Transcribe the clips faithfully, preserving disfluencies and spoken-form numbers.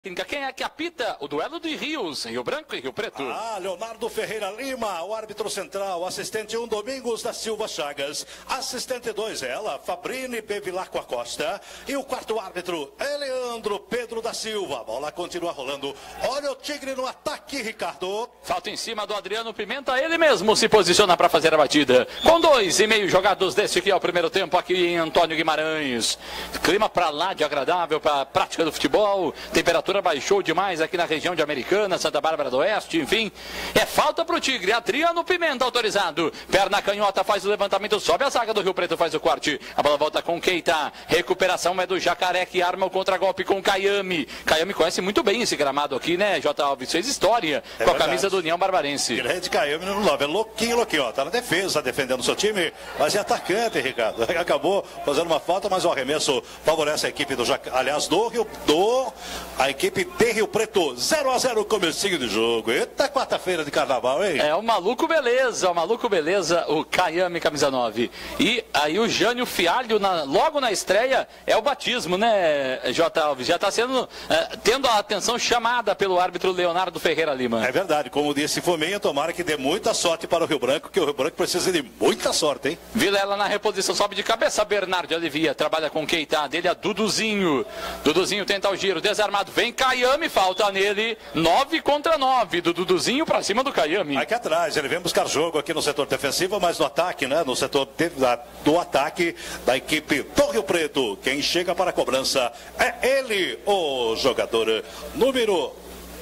Quem é que apita o duelo de Rios, Rio Branco e Rio Preto? Ah, Leonardo Ferreira Lima, o árbitro central, assistente um, Domingos da Silva Chagas, assistente dois, ela, Fabrini Bevilar com a Costa, e o quarto árbitro, Eleandro Pedro da Silva. A bola continua rolando, olha o Tigre no ataque, Ricardo. Falta em cima do Adriano Pimenta, ele mesmo se posiciona para fazer a batida. Com dois e meio jogados deste que é o primeiro tempo aqui em Antônio Guimarães. Clima para lá de agradável para a prática do futebol, temperatura baixou demais aqui na região de Americana, Santa Bárbara do Oeste, enfim. É falta pro Tigre, Adriano Pimenta autorizado. Perna canhota, faz o levantamento, sobe a zaga do Rio Preto, faz o corte. A bola volta com Keita. Recuperação é do Jacaré, que arma o contragolpe com Caiame. Caiame conhece muito bem esse gramado aqui, né, J. Alves? Fez história é com a camisa do União Barbarense. Grande Caiame no nove, é louquinho, louquinho, ó. Tá na defesa, defendendo o seu time, mas é atacante, Ricardo. Acabou fazendo uma falta, mas o arremesso favorece a equipe do Jacaré, aliás, do Rio, do a equipe de Rio Preto, zero a zero, comecinho de jogo. Eita, quarta-feira de carnaval, hein? É o maluco beleza, o maluco beleza, o Caiame, camisa nove. E aí o Jânio Fialho, na, logo na estreia, é o batismo, né, J. Alves? Já está sendo, é, tendo a atenção chamada pelo árbitro Leonardo Ferreira Lima. É verdade, como disse Fominha, tomara que dê muita sorte para o Rio Branco, que o Rio Branco precisa de muita sorte, hein? Vilela na reposição, sobe de cabeça, Bernardo Olivia, trabalha com Keita, dele a Duduzinho. Duduzinho tenta o giro, desarmado, vem Caiame, falta nele, nove contra nove, do Duduzinho pra cima do Caiame. Aqui atrás, ele vem buscar jogo aqui no setor defensivo, mas no ataque, né, no setor de, da, do ataque da equipe do Rio Preto. Quem chega para a cobrança é ele, o jogador número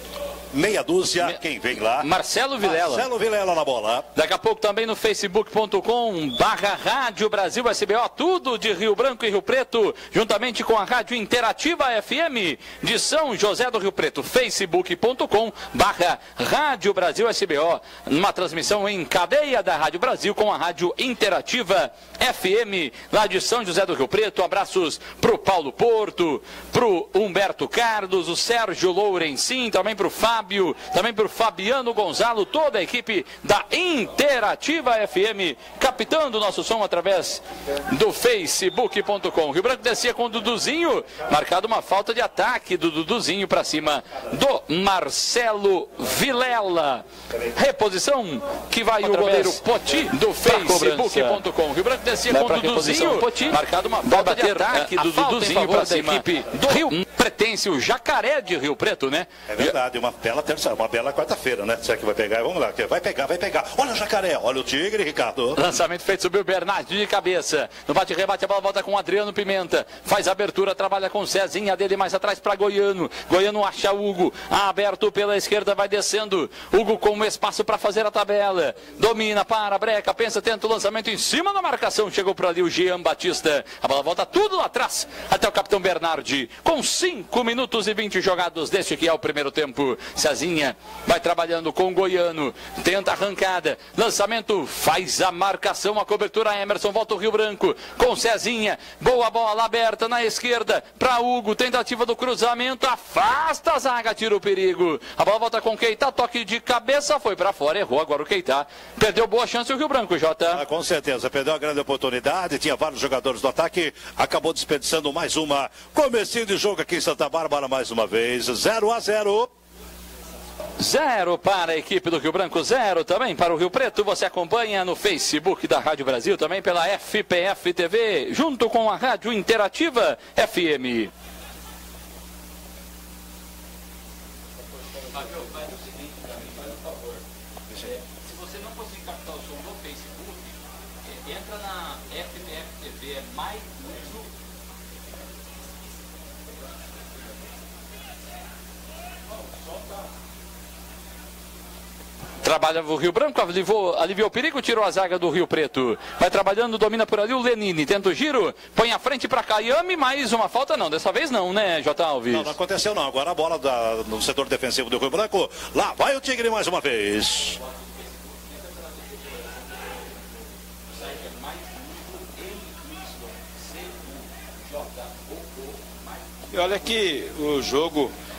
meia dúzia, Me... quem vem lá? Marcelo Vilela. Marcelo Vilela na bola. Daqui a pouco também no facebook ponto com barra Rádio Brasil S B O, tudo de Rio Branco e Rio Preto, juntamente com a Rádio Interativa F M de São José do Rio Preto, facebook ponto com barra Rádio Brasil S B O, uma transmissão em cadeia da Rádio Brasil com a Rádio Interativa F M lá de São José do Rio Preto. Abraços pro Paulo Porto, pro Humberto Carlos, o Sérgio Lourencin, também pro Fábio, também por Fabiano Gonzalo, toda a equipe da Interativa F M, captando o nosso som através do facebook ponto com. Rio Branco descia com o Duduzinho, marcado uma falta de ataque do Duduzinho para cima do Marcelo Vilela. Reposição que vai através o goleiro Poti do facebook ponto com. Rio Branco descia com o Duduzinho, Poti, marcado uma falta de ataque do Duduzinho para cima da equipe do Rio. Pertence o Jacaré de Rio Preto, né? É verdade, uma bela terça, uma bela quarta-feira, né? Será que vai pegar? Vamos lá, vai pegar, vai pegar. Olha o Jacaré, olha o Tigre, Ricardo. Lançamento feito, subiu o Bernardo de cabeça. No bate-rebate, a bola volta com o Adriano Pimenta. Faz a abertura, trabalha com o Cezinha dele mais atrás para Goiano. Goiano acha Hugo, aberto pela esquerda, vai descendo. Hugo com espaço para fazer a tabela. Domina, para, breca, pensa, tenta o lançamento em cima da marcação. Chegou por ali o Jean Batista. A bola volta tudo lá atrás, até o capitão Bernardi. Com cinco minutos e vinte jogados deste que é o primeiro tempo. Cezinha vai trabalhando com o Goiano, tenta a arrancada, lançamento, faz a marcação, a cobertura, Emerson, volta o Rio Branco, com Cezinha, boa bola aberta na esquerda, para Hugo, tentativa do cruzamento, afasta a zaga, tira o perigo, a bola volta com Keita, toque de cabeça, foi para fora, errou agora o Keita, perdeu boa chance o Rio Branco, Jota. Ah, com certeza, perdeu uma grande oportunidade, tinha vários jogadores do ataque, acabou desperdiçando mais uma, comecinho de jogo aqui em Santa Bárbara mais uma vez, zero a zero. Zero para a equipe do Rio Branco, zero também para o Rio Preto. Você acompanha no Facebook da Rádio Brasil, também pela F P F T V, junto com a Rádio Interativa F M. Se você não conseguir captar o som no Facebook, entra na F P F T V, é mais uso. Trabalha o Rio Branco, aliviou, aliviou o perigo, tirou a zaga do Rio Preto. Vai trabalhando, domina por ali o Lenine. Tenta o giro, põe a frente para Caiame, mais uma falta não. Dessa vez não, né, J. Alves? Não, não aconteceu não. Agora a bola da, no setor defensivo do Rio Branco. Lá vai o Tigre mais uma vez. E olha que o jogo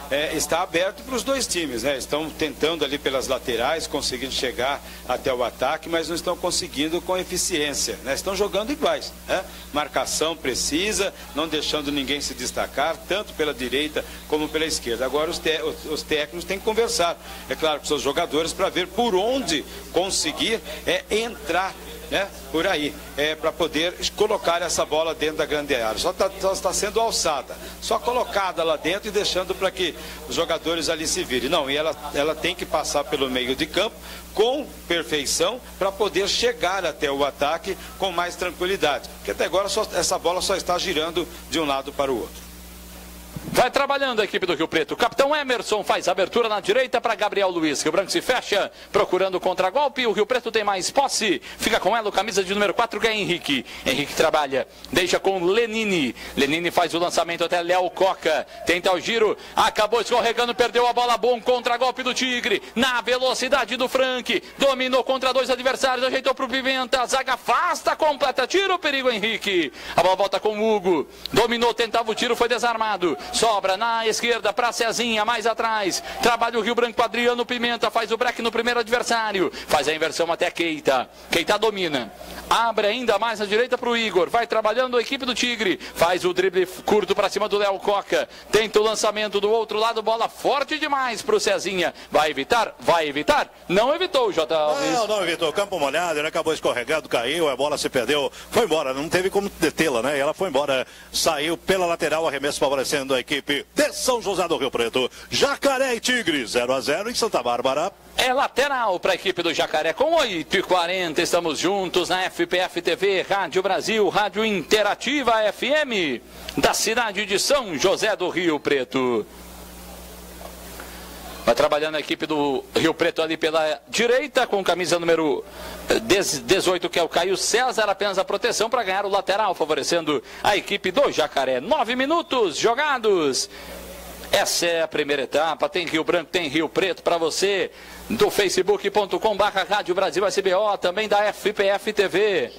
é, está aberto para os dois times, né? Estão tentando ali pelas laterais, conseguindo chegar até o ataque, mas não estão conseguindo com eficiência, né? Estão jogando iguais, né? Marcação precisa, não deixando ninguém se destacar, tanto pela direita como pela esquerda. Agora os, te, os, os técnicos têm que conversar, é claro, com seus jogadores para ver por onde conseguir é, entrar, né, por aí, é, para poder colocar essa bola dentro da grande área. Só está tá sendo alçada, só colocada lá dentro e deixando para que os jogadores ali se virem. Não, e ela, ela tem que passar pelo meio de campo com perfeição para poder chegar até o ataque com mais tranquilidade. Porque até agora só, essa bola só está girando de um lado para o outro. Vai trabalhando a equipe do Rio Preto. O capitão Emerson faz a abertura na direita para Gabriel Luiz. Rio Branco se fecha, procurando o contragolpe. O Rio Preto tem mais posse. Fica com ela o camisa de número quatro, que é Henrique. Henrique trabalha, deixa com Lenine. Lenine faz o lançamento até Léo Coca. Tenta o giro, acabou escorregando, perdeu a bola. Bom contragolpe do Tigre. Na velocidade do Frank. Dominou contra dois adversários, ajeitou para o Pimenta. A zaga afasta, completa. Tira o perigo, Henrique. A bola volta com o Hugo. Dominou, tentava o tiro, foi desarmado. Sobra na esquerda para Cezinha, mais atrás. Trabalha o Rio Branco, Adriano Pimenta. Faz o break no primeiro adversário. Faz a inversão até Keita. Keita domina. Abre ainda mais na direita para o Igor. Vai trabalhando a equipe do Tigre. Faz o drible curto para cima do Léo Coca. Tenta o lançamento do outro lado. Bola forte demais para o Cezinha. Vai evitar? Vai evitar? Não evitou, J. Alves. Não, não evitou. Campo molhado. Ele acabou escorregando, caiu. A bola se perdeu. Foi embora. Não teve como detê-la, né? Ela foi embora. Saiu pela lateral. Arremesso favorecendo a equipe de São José do Rio Preto. Jacaré e Tigre. zero a zero em Santa Bárbara. É lateral para a equipe do Jacaré com oito e quarenta. Estamos juntos na F P F T V, Rádio Brasil, Rádio Interativa F M, da cidade de São José do Rio Preto. Vai trabalhando a equipe do Rio Preto ali pela direita, com camisa número dezoito, que é o Caio César. Apenas a proteção para ganhar o lateral, favorecendo a equipe do Jacaré. Nove minutos jogados. Essa é a primeira etapa. Tem Rio Branco, tem Rio Preto para você, do facebook ponto com barra Rádio Brasil S B O, também da F P F T V.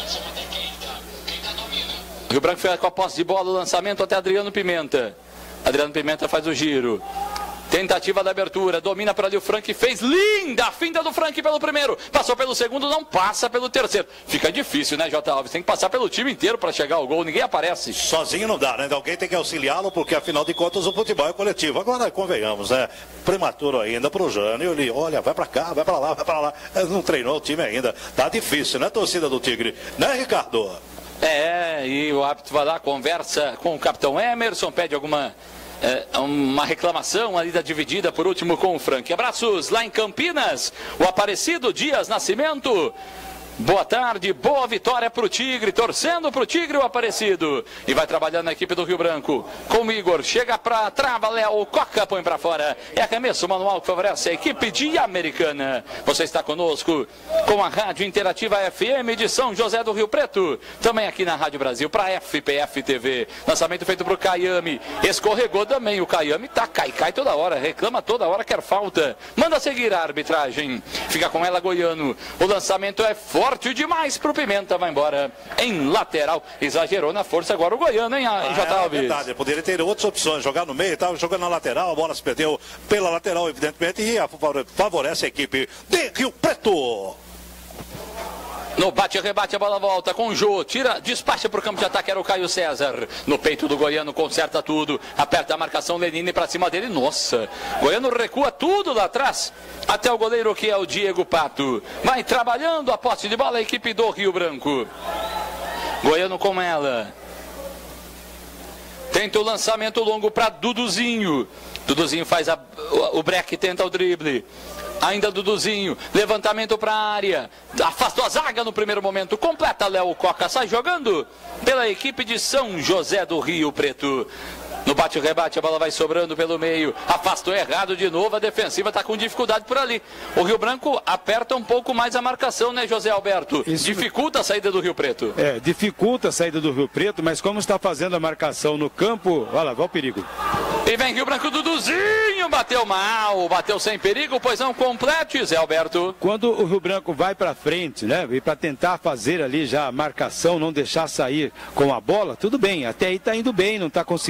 Rio Branco fica com a posse de bola, o lançamento até Adriano Pimenta. Adriano Pimenta faz o giro. Tentativa da abertura, domina por ali o Frank, fez linda a finta do Frank pelo primeiro, passou pelo segundo, não passa pelo terceiro. Fica difícil, né, J. Alves? Tem que passar pelo time inteiro para chegar ao gol, ninguém aparece. Sozinho não dá, né? Alguém tem que auxiliá-lo, porque afinal de contas o futebol é coletivo. Agora, convenhamos, né? Prematuro ainda pro Jânio, ele, olha, vai para cá, vai para lá, vai para lá. Não treinou o time ainda, tá difícil, né, torcida do Tigre? Né, Ricardo? É, e o árbitro vai lá, conversa com o capitão Emerson, pede alguma... É, uma reclamação ali da dividida, por último, com o Frank. Abraços lá em Campinas, o Aparecido Dias Nascimento. Boa tarde, boa vitória para o Tigre, torcendo para o Tigre o Aparecido. E vai trabalhando a equipe do Rio Branco com o Igor, chega para trava, Léo Coca põe para fora. É arremesso manual que favorece a equipe de Americana. Você está conosco com a Rádio Interativa F M de São José do Rio Preto, também aqui na Rádio Brasil para F P F T V. Lançamento feito para o Caiame, escorregou também. O Caiame tá cai, cai toda hora, reclama toda hora, quer falta. Manda seguir a arbitragem, fica com ela Goiano. O lançamento é forte. Forte demais pro Pimenta, vai embora em lateral. Exagerou na força agora o Goiano, hein, ah, J. Alves? É verdade, poderia ter outras opções, jogar no meio, estava jogando na lateral, a bola se perdeu pela lateral, evidentemente, e favorece a equipe de Rio Preto. No bate-rebate, a bola volta com o Jô, tira, despacha para o campo de ataque, era o Caio César. No peito do Goiano, conserta tudo, aperta a marcação, Lenine para cima dele, nossa. Goiano recua tudo lá atrás, até o goleiro que é o Diego Pato. Vai trabalhando a posse de bola a equipe do Rio Branco. Goiano com ela. Tenta o lançamento longo para Duduzinho. Duduzinho faz a, o, o break, tenta o drible. Ainda Duduzinho, levantamento para a área, afastou a zaga no primeiro momento, completa Léo Coca, sai jogando pela equipe de São José do Rio Preto. No bate-rebate, a bola vai sobrando pelo meio, afastou errado de novo, a defensiva está com dificuldade por ali. O Rio Branco aperta um pouco mais a marcação, né, José Alberto? Isso... Dificulta a saída do Rio Preto. É, dificulta a saída do Rio Preto, mas como está fazendo a marcação no campo, olha lá, vai o perigo. E vem Rio Branco, Duduzinho, bateu mal, bateu sem perigo, pois não complete, Zé Alberto. Quando o Rio Branco vai para frente, né, e para tentar fazer ali já a marcação, não deixar sair com a bola, tudo bem, até aí está indo bem, não está conseguindo deixar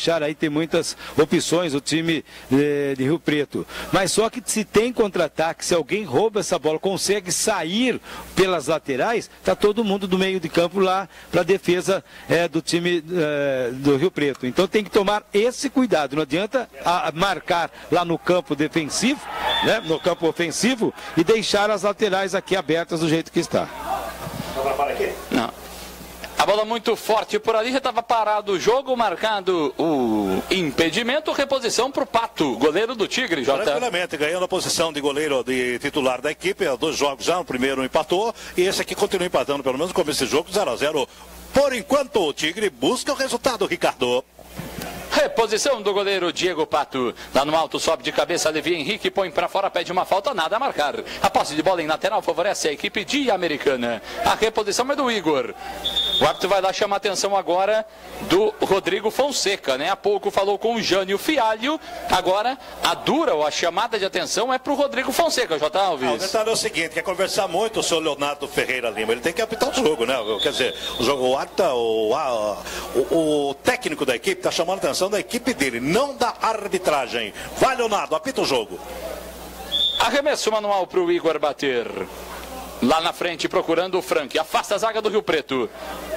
deixar aí ter muitas opções o time de, de Rio Preto. Mas só que se tem contra-ataque, se alguém rouba essa bola, consegue sair pelas laterais, tá todo mundo do meio de campo lá para a defesa é, do time é, do Rio Preto. Então tem que tomar esse cuidado. Não adianta a, a marcar lá no campo defensivo, né, no campo ofensivo, e deixar as laterais aqui abertas do jeito que está. Não. A bola muito forte por ali, já estava parado o jogo, marcado o impedimento, reposição para o Pato, goleiro do Tigre, Jota. Tranquilamente, ganhando a posição de goleiro de titular da equipe, dois jogos já, no primeiro empatou, e esse aqui continua empatando, pelo menos no começo desse jogo, zero a zero. Por enquanto, o Tigre busca o resultado, Ricardo. Reposição do goleiro Diego Pato. Lá no alto, sobe de cabeça, Levi Henrique, põe para fora, pede uma falta, nada a marcar. A posse de bola em lateral favorece a equipe de Americana. A reposição é do Igor. O árbitro vai lá chamar a atenção agora do Rodrigo Fonseca, né? Há pouco falou com o Jânio Fialho. Agora, a dura ou a chamada de atenção é para o Rodrigo Fonseca, J. Alves. Ah, o detalhe é o seguinte, quer conversar muito o senhor Leonardo Ferreira Lima. Ele tem que apitar o jogo, né? Quer dizer, o jogo, o árbitro, o, a, o, o técnico da equipe está chamando a atenção da equipe dele, não da arbitragem. Vai, Leonardo, apita o jogo. Arremesso manual para o Igor bater. Lá na frente, procurando o Frank. Afasta a zaga do Rio Preto.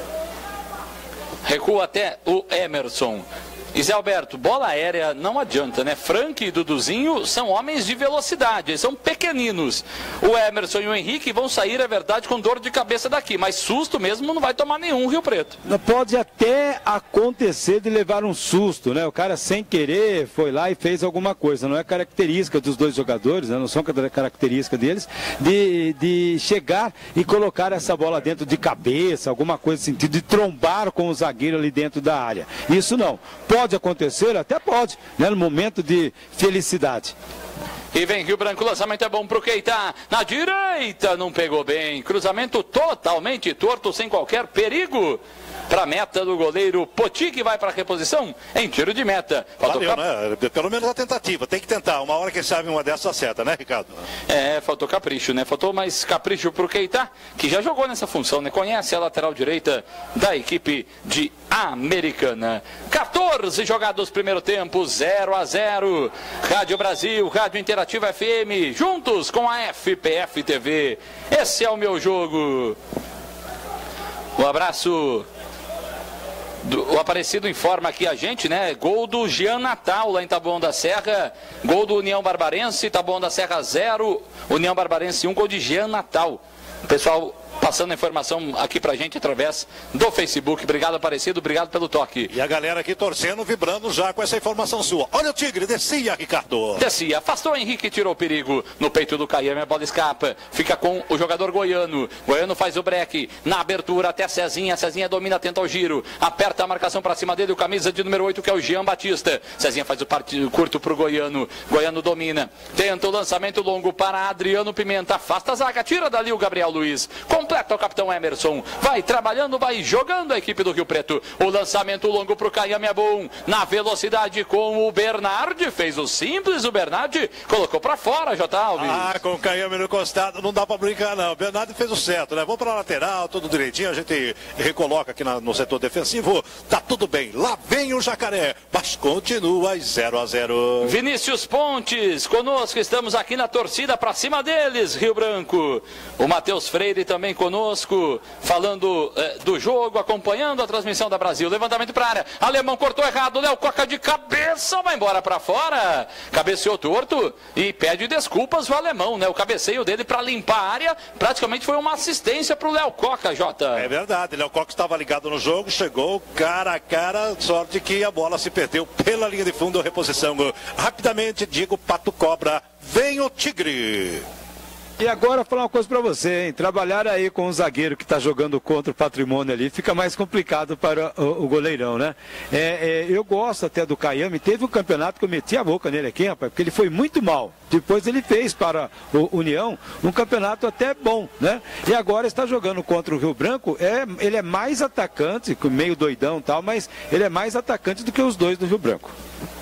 Recua até o Emerson. E Zé Alberto, bola aérea não adianta, né? Frank e Duduzinho são homens de velocidade, eles são pequeninos. O Emerson e o Henrique vão sair, é verdade, com dor de cabeça daqui, mas susto mesmo não vai tomar nenhum, Rio Preto. Pode até acontecer de levar um susto, né? O cara sem querer foi lá e fez alguma coisa. Não é característica dos dois jogadores, né? Não são característica deles, de, de chegar e colocar essa bola dentro de cabeça, alguma coisa assim, de trombar com o zagueiro ali dentro da área. Isso não. Pode acontecer, até pode, né, no momento de felicidade. E vem Rio Branco, o lançamento é bom pro Keita, na direita, não pegou bem, cruzamento totalmente torto, sem qualquer perigo. Para a meta do goleiro Poti, que vai para a reposição em tiro de meta. Faltou Valeu, cap... né? Pelo menos a tentativa, tem que tentar. Uma hora, quem sabe, uma dessas acerta, né, Ricardo? É, faltou capricho, né? Faltou mais capricho para o Keita, que já jogou nessa função, né? Conhece a lateral direita da equipe de Americana. quatorze jogados primeiro tempo, zero a zero. Rádio Brasil, Rádio Interativa F M, juntos com a F P F T V. Esse é o meu jogo. Um abraço. O Aparecido informa aqui a gente, né? Gol do Jean Natal lá em Taboão da Serra. Gol do União Barbarense, Taboão da Serra zero, União Barbarense um, gol de Jean Natal. O pessoal passando a informação aqui pra gente através do Facebook. Obrigado, Aparecido, obrigado pelo toque. E a galera aqui torcendo, vibrando já com essa informação sua. Olha o Tigre, descia, Ricardo. Descia, afastou o Henrique, tirou o perigo. No peito do Caiame, a bola escapa. Fica com o jogador goiano. Goiano faz o break. Na abertura até Cezinha. Cezinha domina, tenta o giro. Aperta a marcação pra cima dele, o camisa de número oito, que é o Jean Batista. Cezinha faz o partido curto pro Goiano. Goiano domina. Tenta o lançamento longo para Adriano Pimenta. Afasta a zaga, tira dali o Gabriel Luiz. Completa o capitão Emerson. Vai trabalhando, vai jogando a equipe do Rio Preto. O lançamento longo pro Caiame é bom. Na velocidade com o Bernardi. Fez o simples, o Bernardi colocou pra fora, J. Alves. Ah, com o Caiame no costado não dá pra brincar, não. O Bernardi fez o certo, né? Vamos pra lateral, tudo direitinho. A gente recoloca aqui na, no setor defensivo. Tá tudo bem. Lá vem o Jacaré. Mas continua zero a zero. Vinícius Pontes conosco. Estamos aqui na torcida pra cima deles, Rio Branco. O Matheus Freire também conosco, falando eh, do jogo, acompanhando a transmissão da Brasil. Levantamento para a área, Alemão cortou errado, Léo Coca de cabeça, vai embora para fora, cabeceou torto e pede desculpas o Alemão, né? O cabeceio dele para limpar a área praticamente foi uma assistência para o Léo Coca, Jota. É verdade, Léo Coca estava ligado no jogo, chegou cara a cara, sorte que a bola se perdeu pela linha de fundo, reposição. Rapidamente, Diego Pato cobra, vem o Tigre. E agora falar uma coisa para você, hein? Trabalhar aí com um zagueiro que está jogando contra o Patrimônio ali fica mais complicado para o, o goleirão, né? É, é, eu gosto até do Caiame, teve um campeonato que eu meti a boca nele aqui, rapaz, porque ele foi muito mal. Depois ele fez para o União um campeonato até bom, né? E agora está jogando contra o Rio Branco, é, ele é mais atacante, meio doidão e tal, mas ele é mais atacante do que os dois do Rio Branco.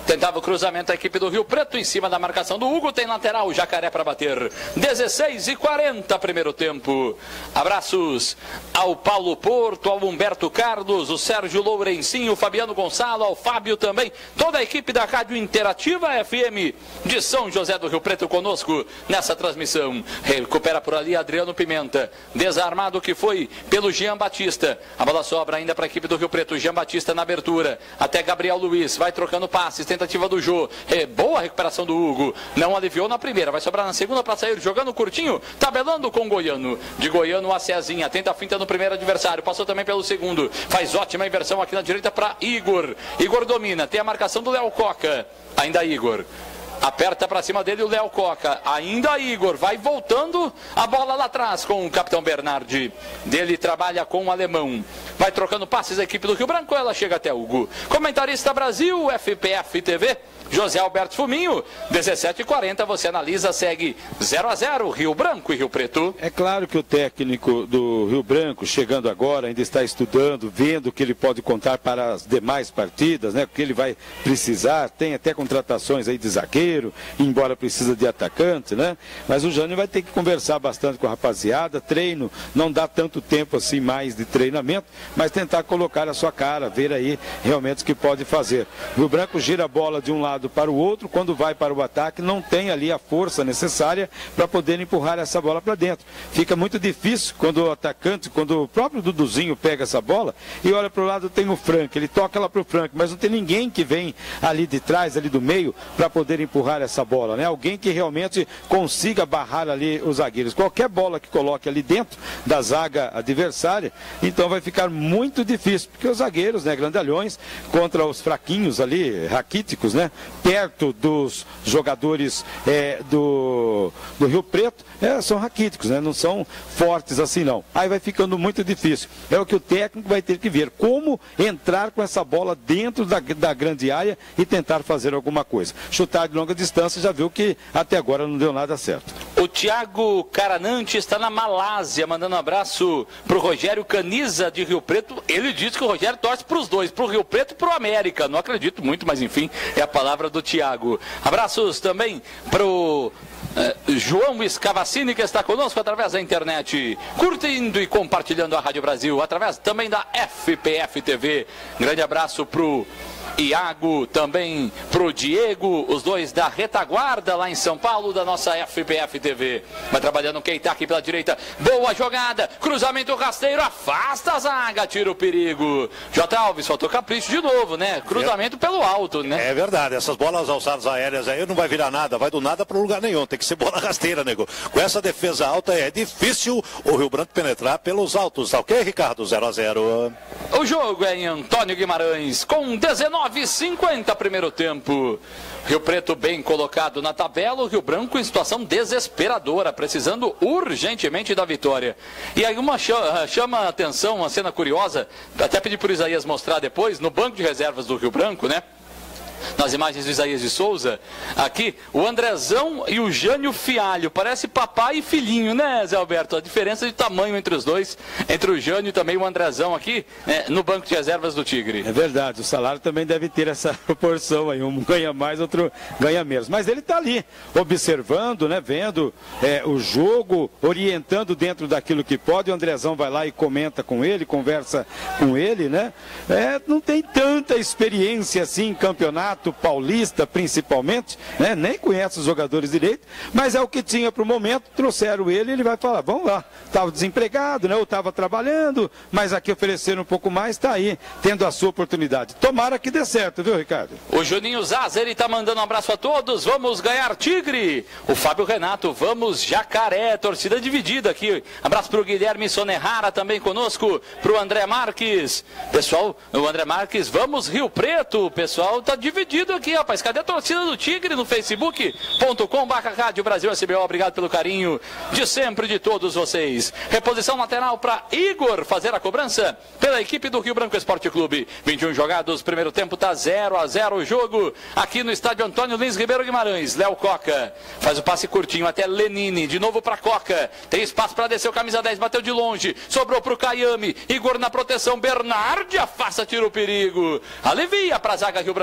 Tentava o cruzamento a equipe do Rio Preto em cima da marcação do Hugo. Tem lateral, o Jacaré para bater. dezesseis e quarenta, primeiro tempo. Abraços ao Paulo Porto, ao Humberto Carlos, o Sérgio Lourencinho, o Fabiano Gonçalo, ao Fábio também. Toda a equipe da Rádio Interativa F M de São José do Rio Preto conosco nessa transmissão. Recupera por ali Adriano Pimenta. Desarmado que foi pelo Jean Batista. A bola sobra ainda para a equipe do Rio Preto. Jean Batista na abertura. Até Gabriel Luiz. Vai trocando passes. Tentativa do Jô. É, boa recuperação do Hugo. Não aliviou na primeira. Vai sobrar na segunda para sair jogando curtinho. Tabelando com o Goiano. De Goiano a Cezinha. Tenta a finta no primeiro adversário. Passou também pelo segundo. Faz ótima inversão aqui na direita para Igor. Igor domina. Tem a marcação do Léo Coca. Ainda Igor. Aperta para cima dele o Léo Coca. Ainda Igor. Vai voltando a bola lá atrás com o capitão Bernardi. Dele trabalha com o alemão. Vai trocando passes a equipe do Rio Branco. Ela chega até Hugo. Comentarista Brasil, F P F T V. José Alberto Fuminho, dezessete e quarenta, você analisa, segue zero a zero, Rio Branco e Rio Preto. É claro que o técnico do Rio Branco, chegando agora, ainda está estudando, vendo o que ele pode contar para as demais partidas, né? O que ele vai precisar, tem até contratações aí de zagueiro, embora precisa de atacante, né? Mas o Jânio vai ter que conversar bastante com a rapaziada, treino, não dá tanto tempo assim mais de treinamento, mas tentar colocar a sua cara, ver aí realmente o que pode fazer. O Rio Branco gira a bola de um lado para o outro, quando vai para o ataque não tem ali a força necessária para poder empurrar essa bola para dentro. Fica muito difícil quando o atacante, quando o próprio Duduzinho pega essa bola e olha para o lado, tem o Frank, ele toca lá para o Frank, mas não tem ninguém que vem ali de trás, ali do meio, para poder empurrar essa bola, né? Alguém que realmente consiga barrar ali os zagueiros. Qualquer bola que coloque ali dentro da zaga adversária, então vai ficar muito difícil, porque os zagueiros, né, grandalhões, contra os fraquinhos ali, raquíticos, né, perto dos jogadores é, do, do Rio Preto, é, são raquíticos, né? Não são fortes assim não. Aí vai ficando muito difícil. É o que o técnico vai ter que ver, como entrar com essa bola dentro da, da grande área e tentar fazer alguma coisa. Chutar de longa distância, já viu que até agora não deu nada certo. O Thiago Caranante está na Malásia, mandando um abraço para o Rogério Caniza de Rio Preto. Ele diz que o Rogério torce para os dois, para o Rio Preto e para o América. Não acredito muito, mas enfim, é a palavra do Thiago. Abraços também para o uh, João Escavacini, que está conosco através da internet, curtindo e compartilhando a Rádio Brasil, através também da F P F T V. Grande abraço para o Iago, também pro Diego, os dois da retaguarda lá em São Paulo, da nossa F P F T V. Vai trabalhando o Keita aqui pela direita, boa jogada, cruzamento rasteiro, afasta a zaga, tira o perigo. J. Alves, faltou capricho de novo, né? Cruzamento é. pelo alto, né? É verdade, essas bolas alçadas aéreas aí não vai virar nada, vai do nada para lugar nenhum, tem que ser bola rasteira, nego. Com essa defesa alta é difícil o Rio Branco penetrar pelos altos, tá ok, Ricardo? zero a zero. O jogo é em Antônio Guimarães, com dezenove e cinquenta primeiro tempo. Rio Preto bem colocado na tabela, o Rio Branco em situação desesperadora, precisando urgentemente da vitória. E aí uma chama, chama a atenção, uma cena curiosa, até pedi para o Isaías mostrar depois, no banco de reservas do Rio Branco, né? Nas imagens do Isaías de Souza, aqui, o Andrezão e o Jânio Fialho, parece papai e filhinho, né, Zé Alberto? A diferença de tamanho entre os dois, entre o Jânio e também o Andrezão aqui, né, no banco de reservas do Tigre. É verdade, o salário também deve ter essa proporção aí, um ganha mais, outro ganha menos. Mas ele está ali, observando, né, vendo é, o jogo, orientando dentro daquilo que pode, o Andrezão vai lá e comenta com ele, conversa com ele, né? É, não tem tanta experiência assim em campeonato paulista, principalmente, né? Nem conhece os jogadores direito, mas é o que tinha para o momento, trouxeram ele e ele vai falar, vamos lá, estava desempregado, né? Ou estava trabalhando, mas aqui ofereceram um pouco mais, está aí, tendo a sua oportunidade. Tomara que dê certo, viu, Ricardo? O Juninho Zazer, ele está mandando um abraço a todos, vamos ganhar Tigre. O Fábio Renato, vamos Jacaré, torcida dividida aqui. Abraço para o Guilherme Sonerrara também conosco, para o André Marques. Pessoal, o André Marques, vamos Rio Preto, o pessoal está dividido. Dividido aqui, rapaz. Cadê a torcida do Tigre no facebook ponto com barra Rádio Brasil S B O? Obrigado pelo carinho de sempre de todos vocês. Reposição lateral para Igor fazer a cobrança pela equipe do Rio Branco Esporte Clube. vinte e um jogados, primeiro tempo tá zero a zero o jogo aqui no estádio Antônio Lins Ribeiro Guimarães. Léo Coca faz o passe curtinho até Lenine, de novo para Coca. Tem espaço para descer o camisa dez, bateu de longe, sobrou para o Caiame. Igor na proteção, Bernardi afasta, tira o perigo. Alivia para a zaga rio-branquense.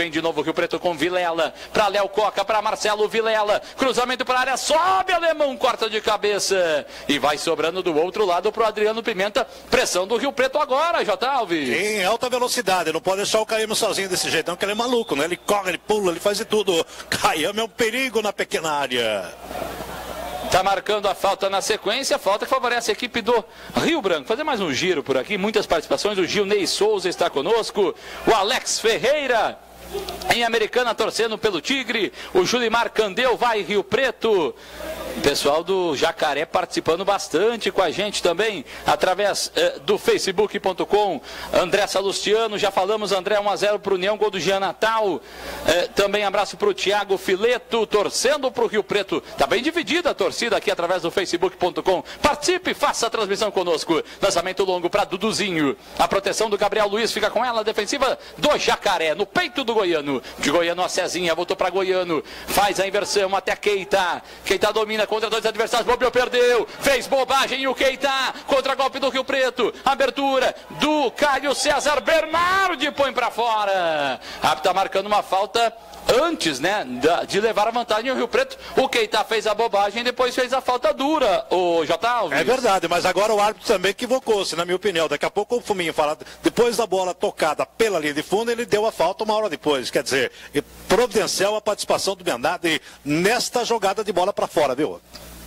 vem de novo o Rio Preto com Vilela. Para Léo Coca, para Marcelo Vilela. Cruzamento para a área, sobe Alemão, corta de cabeça. E vai sobrando do outro lado para o Adriano Pimenta. Pressão do Rio Preto agora, J. Alves. Em alta velocidade, não pode deixar o Caiame sozinho desse jeito, não, que ele é maluco, né? Ele corre, ele pula, ele faz de tudo. Caiame é um perigo na pequena área. Tá marcando a falta na sequência, falta que favorece a equipe do Rio Branco. Fazer mais um giro por aqui, muitas participações. O Gilney Souza está conosco, o Alex Ferreira em Americana torcendo pelo Tigre, o Julimar Candeu vai Rio Preto. O pessoal do Jacaré participando bastante com a gente também, através eh, do facebook ponto com. André Salustiano, já falamos, André, um a zero para o União, gol do Jean Natal. Eh, também abraço para o Thiago Fileto, torcendo para o Rio Preto. Está bem dividida a torcida aqui através do facebook ponto com. Participe, faça a transmissão conosco. Lançamento longo para Duduzinho. A proteção do Gabriel Luiz fica com ela, a defensiva do Jacaré, no peito do Goiano. De Goiano a Cezinha, voltou para Goiano. Faz a inversão até Keita. Keita domina contra dois adversários, bobeou, perdeu, fez bobagem e o Keita, contra golpe do Rio Preto, abertura do Caio César, Bernardi põe pra fora, a tá marcando uma falta antes, né, de levar a vantagem o Rio Preto. O Keita fez a bobagem e depois fez a falta dura, o J. Alves. É verdade, mas agora o árbitro também equivocou-se, na minha opinião. Daqui a pouco o Fuminho fala, depois da bola tocada pela linha de fundo, ele deu a falta uma hora depois. Quer dizer, providencial a participação do Bernardi nesta jogada de bola para fora, viu?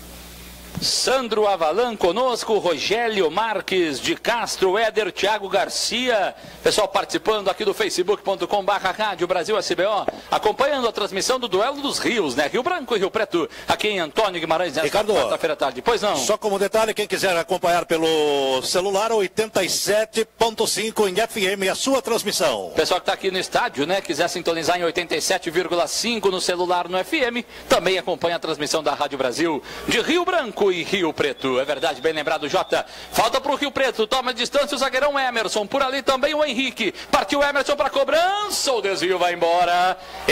Sandro Avalan conosco, Rogélio Marques de Castro, Éder, Thiago Garcia, pessoal participando aqui do facebook ponto com barra Rádio Brasil S B O, acompanhando a transmissão do Duelo dos Rios, né? Rio Branco e Rio Preto, aqui em Antônio Guimarães, nesta quarta-feira à tarde. Pois não? Só como detalhe, quem quiser acompanhar pelo celular, oitenta e sete ponto cinco em F M, a sua transmissão. Pessoal que está aqui no estádio, né? Quiser sintonizar em oitenta e sete vírgula cinco no celular no F M, também acompanha a transmissão da Rádio Brasil de Rio Branco e Rio Preto. É verdade, bem lembrado, Jota. Falta para o Rio Preto, toma distância o zagueirão Emerson, por ali também o Henrique. Partiu Emerson para a cobrança, o desvio vai embora.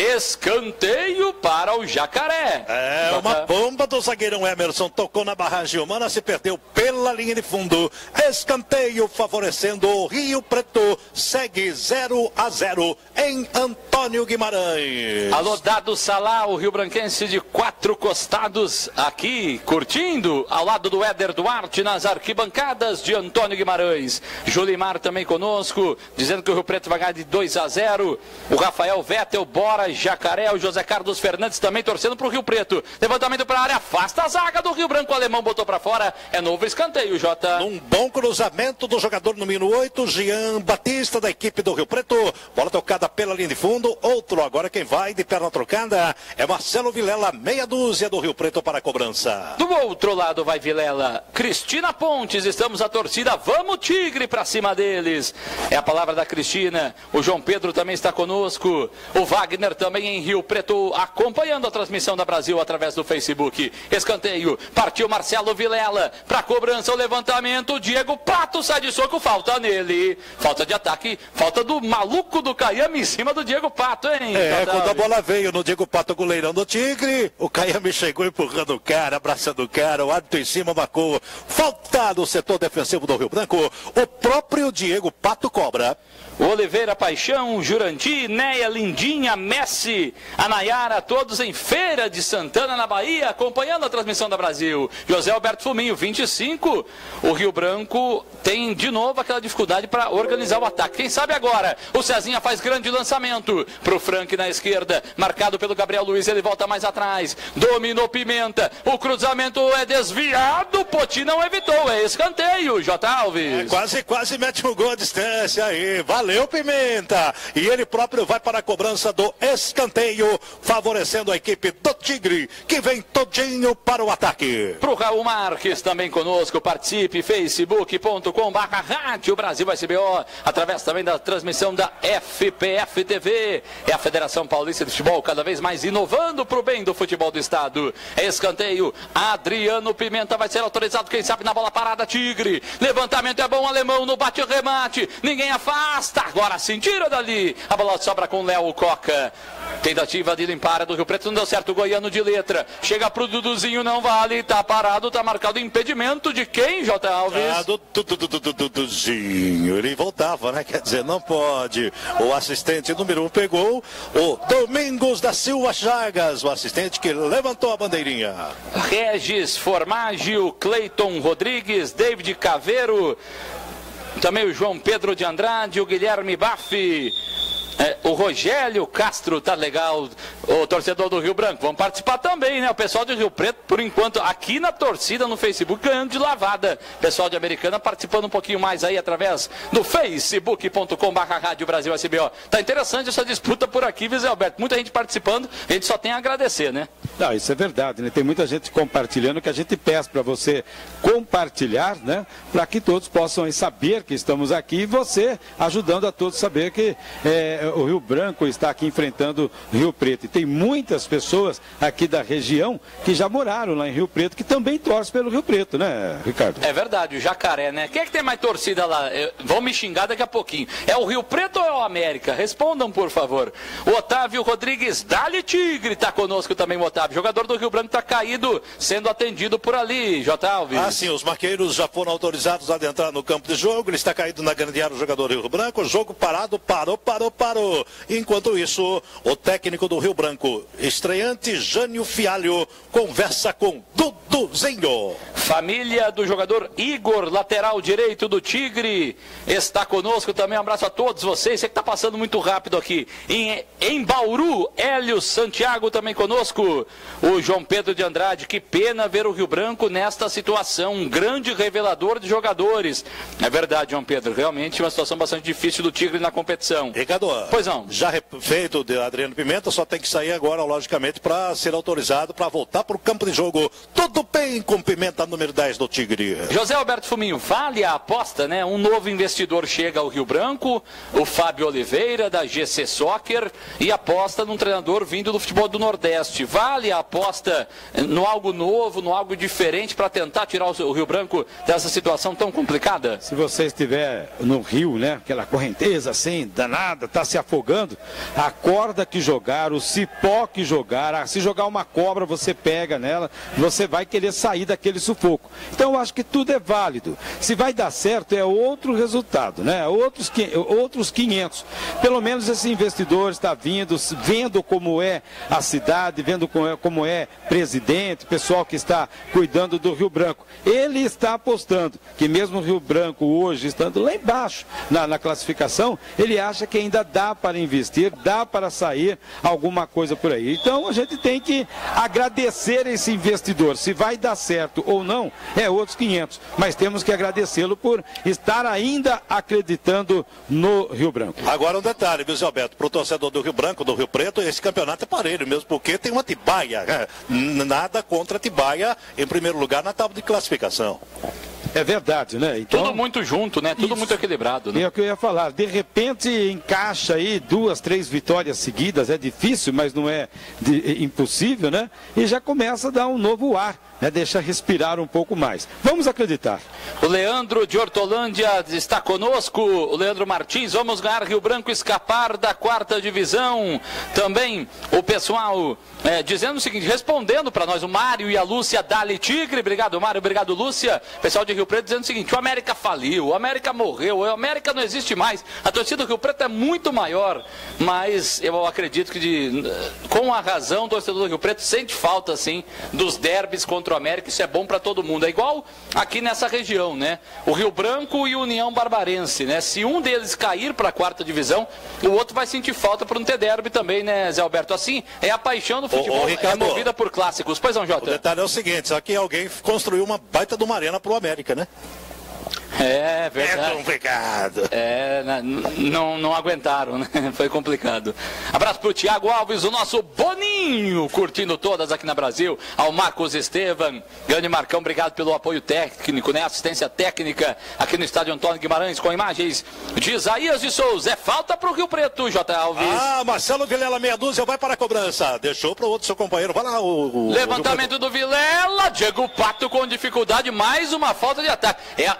Escanteio para o Jacaré. É, Jota. Uma bomba do zagueirão Emerson, tocou na barragem humana, se perdeu pela linha de fundo. Escanteio favorecendo o Rio Preto, segue zero a zero em Antônio Guimarães. Alô, Dado Salá, o Rio Branquense de quatro costados aqui, curtindo ao lado do Éder Duarte nas arquibancadas de Antônio Guimarães. Julimar também conosco, dizendo que o Rio Preto vai ganhar de dois a zero. O Rafael Vettel, bora Jacaré, o José Carlos Fernandes também torcendo para o Rio Preto. Levantamento para a área, afasta a zaga do Rio Branco, o alemão botou para fora, é novo escanteio, Jota. Um bom cruzamento do jogador número oito, Jean Batista, da equipe do Rio Preto. Bola tocada pela linha de fundo, outro agora quem vai de perna trocada é Marcelo Vilela, meia dúzia do Rio Preto para a cobrança. Do outro lado vai Vilela, Cristina Pontes, estamos a torcida, vamos Tigre para cima deles, é a palavra da Cristina. O João Pedro também está conosco, o Wagner também em Rio Preto, acompanhando a transmissão da Brasil através do Facebook. Escanteio, partiu Marcelo Vilela, para cobrança, o levantamento, o Diego Pato sai de soco, falta nele, falta de ataque, falta do maluco do Caiame em cima do Diego Pato, hein? É, Tadal. Quando a bola veio no Diego Pato, goleirão do Tigre, o Caiame chegou empurrando o cara, abraçando o cara, o árbitro em cima marcou falta no setor defensivo do Rio Branco. O próprio Diego Pato cobra. O Oliveira Paixão, Jurandir, Neia, Lindinha, Messi, a Nayara, todos em Feira de Santana, na Bahia, acompanhando a transmissão da Brasil. José Alberto Fuminho, vinte e cinco. O Rio Branco tem de novo aquela dificuldade para organizar o ataque. Quem sabe agora? O Cezinha faz grande lançamento para o Frank na esquerda, marcado pelo Gabriel Luiz, ele volta mais atrás. Dominou Pimenta, o cruzamento é desviado, Poti não evitou, é escanteio, J. Alves. É, quase, quase mete um gol à distância aí, valeu. Valeu, Pimenta. E ele próprio vai para a cobrança do escanteio, favorecendo a equipe do Tigre, que vem todinho para o ataque. Para o Raul Marques também conosco, participe, facebook ponto com barra Rádio Brasil S B O, através também da transmissão da F P F T V. É a Federação Paulista de Futebol, cada vez mais inovando para o bem do futebol do estado. Escanteio, Adriano Pimenta vai ser autorizado, quem sabe na bola parada, Tigre. Levantamento é bom, alemão no bate-remate, ninguém afasta. Agora sim, tira dali. A bola sobra com Léo Coca. Tentativa de limpar do Rio Preto. Preto, não deu certo. O Goiano de letra. Chega pro Duduzinho, não vale. Tá parado, tá marcado impedimento de quem, J. Alves? Ah, do, do, do, do, do, Duduzinho. Ele voltava, né? Quer dizer, não pode. O assistente número um pegou o Domingos da Silva Chagas, o assistente que levantou a bandeirinha. Regis Formaggio, Cleiton Rodrigues, David Caveiro, também o João Pedro de Andrade, o Guilherme Baffi. É, o Rogério Castro, tá legal, o torcedor do Rio Branco, vamos participar também, né? O pessoal de Rio Preto, por enquanto, aqui na torcida, no Facebook, ganhando de lavada. Pessoal de Americana participando um pouquinho mais aí, através do facebook ponto com barra Rádio Brasil S B O. Tá interessante essa disputa por aqui, viu, Zé Alberto? Muita gente participando, a gente só tem a agradecer, né? Não, isso é verdade, né? Tem muita gente compartilhando, que a gente peça para você compartilhar, né? Para que todos possam saber que estamos aqui e você ajudando a todos a saber que é, o Rio Branco está aqui enfrentando Rio Preto. E tem muitas pessoas aqui da região que já moraram lá em Rio Preto, que também torcem pelo Rio Preto, né, Ricardo? É verdade, o Jacaré, né? Quem é que tem mais torcida lá? Vão me xingar daqui a pouquinho. É o Rio Preto ou é o América? Respondam, por favor. O Otávio Rodrigues, Dali Tigre, está conosco também, o Otávio. Jogador do Rio Branco está caído, sendo atendido por ali, J. Alves. Ah, sim, os marqueiros já foram autorizados a adentrar no campo de jogo. Ele está caído na grande área, o jogador do Rio Branco. Jogo parado, parou, parou, parou. Enquanto isso, o técnico do Rio Branco, estreante Jânio Fialho, conversa com Duduzinho. Família do jogador Igor, lateral direito do Tigre, está conosco também. Um abraço a todos vocês. Você que está passando muito rápido aqui. Em, em Bauru, Hélio Santiago também conosco. O João Pedro de Andrade, que pena ver o Rio Branco nesta situação. Um grande revelador de jogadores. É verdade, João Pedro. Realmente uma situação bastante difícil do Tigre na competição. Ricardo, pois não. Já feito de Adriano Pimenta, só tem que sair agora, logicamente, para ser autorizado para voltar para o campo de jogo. Tudo bem com Pimenta, número dez do Tigre. José Alberto Fuminho, vale a aposta, né? Um novo investidor chega ao Rio Branco, o Fábio Oliveira, da G C Soccer, e aposta num treinador vindo do futebol do Nordeste. Vale a aposta no algo novo, no algo diferente, para tentar tirar o Rio Branco dessa situação tão complicada? Se você estiver no rio, né? Aquela correnteza assim, danada, tá se afogando, a corda que jogar, o cipó que jogar, se jogar uma cobra, você pega nela, você vai querer sair daquele sufoco. Então eu acho que tudo é válido. Se vai dar certo, é outro resultado, né? Outros, outros quinhentos. Pelo menos esse investidor está vindo, vendo como é a cidade, vendo como é, como é presidente, pessoal que está cuidando do Rio Branco. Ele está apostando que mesmo o Rio Branco hoje, estando lá embaixo na, na classificação, ele acha que ainda dá para investir, dá para sair alguma coisa por aí. Então a gente tem que agradecer esse investidor. Se vai dar certo ou não, é outros quinhentos. Mas temos que agradecê-lo por estar ainda acreditando no Rio Branco. Agora um detalhe, viu, Zé Alberto? Para o torcedor do Rio Branco, do Rio Preto, esse campeonato é parelho mesmo, porque tem uma Atibaia. Né? Nada contra a Atibaia em primeiro lugar na tábua de classificação. É verdade, né? Então, tudo muito junto, né? Tudo isso, muito equilibrado, né? É o que eu ia falar. De repente encaixa aí duas, três vitórias seguidas. É difícil, mas não é de, é impossível, né? E já começa a dar um novo ar, né? Deixa respirar um pouco mais. Vamos acreditar. O Leandro de Hortolândia está conosco. O Leandro Martins. Vamos ganhar Rio Branco, escapar da quarta divisão. Também o pessoal é, dizendo o seguinte, respondendo para nós, o Mário e a Lúcia Dali Tigre. Obrigado, Mário. Obrigado, Lúcia. Pessoal de Rio Preto dizendo o seguinte, o América faliu, o América morreu, o América não existe mais. A torcida do Rio Preto é muito maior, mas eu acredito que de, com a razão o torcedor do Rio Preto sente falta assim dos derbys contra o América. Isso é bom para todo mundo. É igual aqui nessa região, né? O Rio Branco e o União Barbarense, né? Se um deles cair para a quarta divisão, o outro vai sentir falta para não ter derby também, né, Zé Alberto? Assim, é a paixão do futebol, ô, ô, Ricardo, é movida por clássicos. Pois não, Jota? O detalhe é o seguinte, aqui alguém construiu uma baita de uma arena para o América, né? É verdade. É complicado. É, não, não aguentaram, né? Foi complicado. Abraço pro Thiago Alves, o nosso Boninho, curtindo todas aqui na Brasil. Ao Marcos Estevam, grande Marcão, obrigado pelo apoio técnico, né? Assistência técnica aqui no estádio Antônio Guimarães, com imagens de Isaías de Souza. É falta pro Rio Preto, J. Alves. Ah, Marcelo Vilela, meia dúzia, vai para a cobrança. Deixou pro outro seu companheiro. Vai lá, o. o Levantamento o do Vilela, Diego Pato com dificuldade, mais uma falta de ataque. É, o, o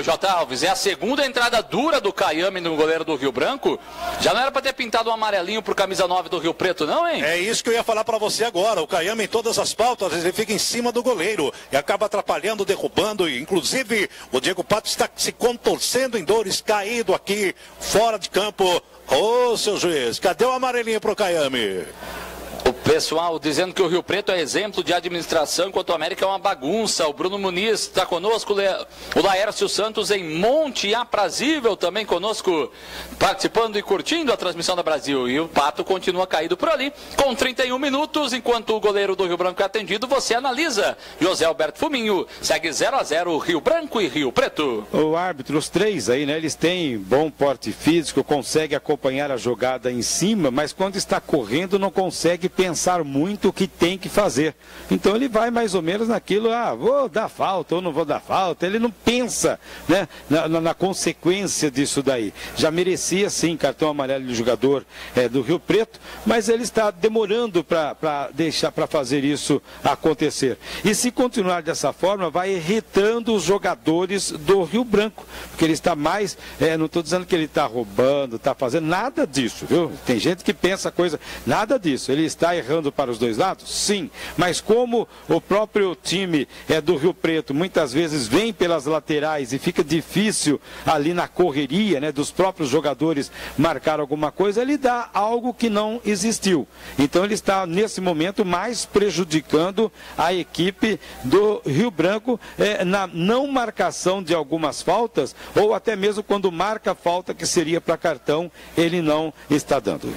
ô J. Alves, é a segunda entrada dura do Caiame no goleiro do Rio Branco. Já não era para ter pintado um amarelinho pro camisa nove do Rio Preto, não, hein? É isso que eu ia falar para você agora. O Caiame em todas as pautas, ele fica em cima do goleiro e acaba atrapalhando, derrubando. Inclusive, o Diego Pato está se contorcendo em dores, caído aqui, fora de campo. Ô, seu juiz, cadê o amarelinho pro Caiame? O pessoal dizendo que o Rio Preto é exemplo de administração, enquanto o América é uma bagunça. O Bruno Muniz está conosco, o Laércio Santos em Monte Aprazível também conosco, participando e curtindo a transmissão da Brasil. E o Pato continua caído por ali, com trinta e um minutos, enquanto o goleiro do Rio Branco é atendido, você analisa. José Alberto Fuminho, segue zero a zero Rio Branco e Rio Preto. O árbitro, os três aí, né, eles têm bom porte físico, conseguem acompanhar a jogada em cima, mas quando está correndo não consegue pensar muito o que tem que fazer. Então ele vai mais ou menos naquilo, ah, vou dar falta ou não vou dar falta. Ele não pensa, né, na, na, na consequência disso daí. Já merecia sim cartão amarelo do jogador é, do Rio Preto, mas ele está demorando para deixar para fazer isso acontecer. E se continuar dessa forma, vai irritando os jogadores do Rio Branco, porque ele está mais, é, não estou dizendo que ele está roubando, está fazendo nada disso, viu? Tem gente que pensa coisa, nada disso. Ele está Está errando para os dois lados? Sim, mas como o próprio time é do Rio Preto muitas vezes vem pelas laterais e fica difícil ali na correria, né, dos próprios jogadores marcar alguma coisa, ele dá algo que não existiu. Então ele está nesse momento mais prejudicando a equipe do Rio Branco é, na não marcação de algumas faltas, ou até mesmo quando marca a falta que seria para cartão, ele não está dando.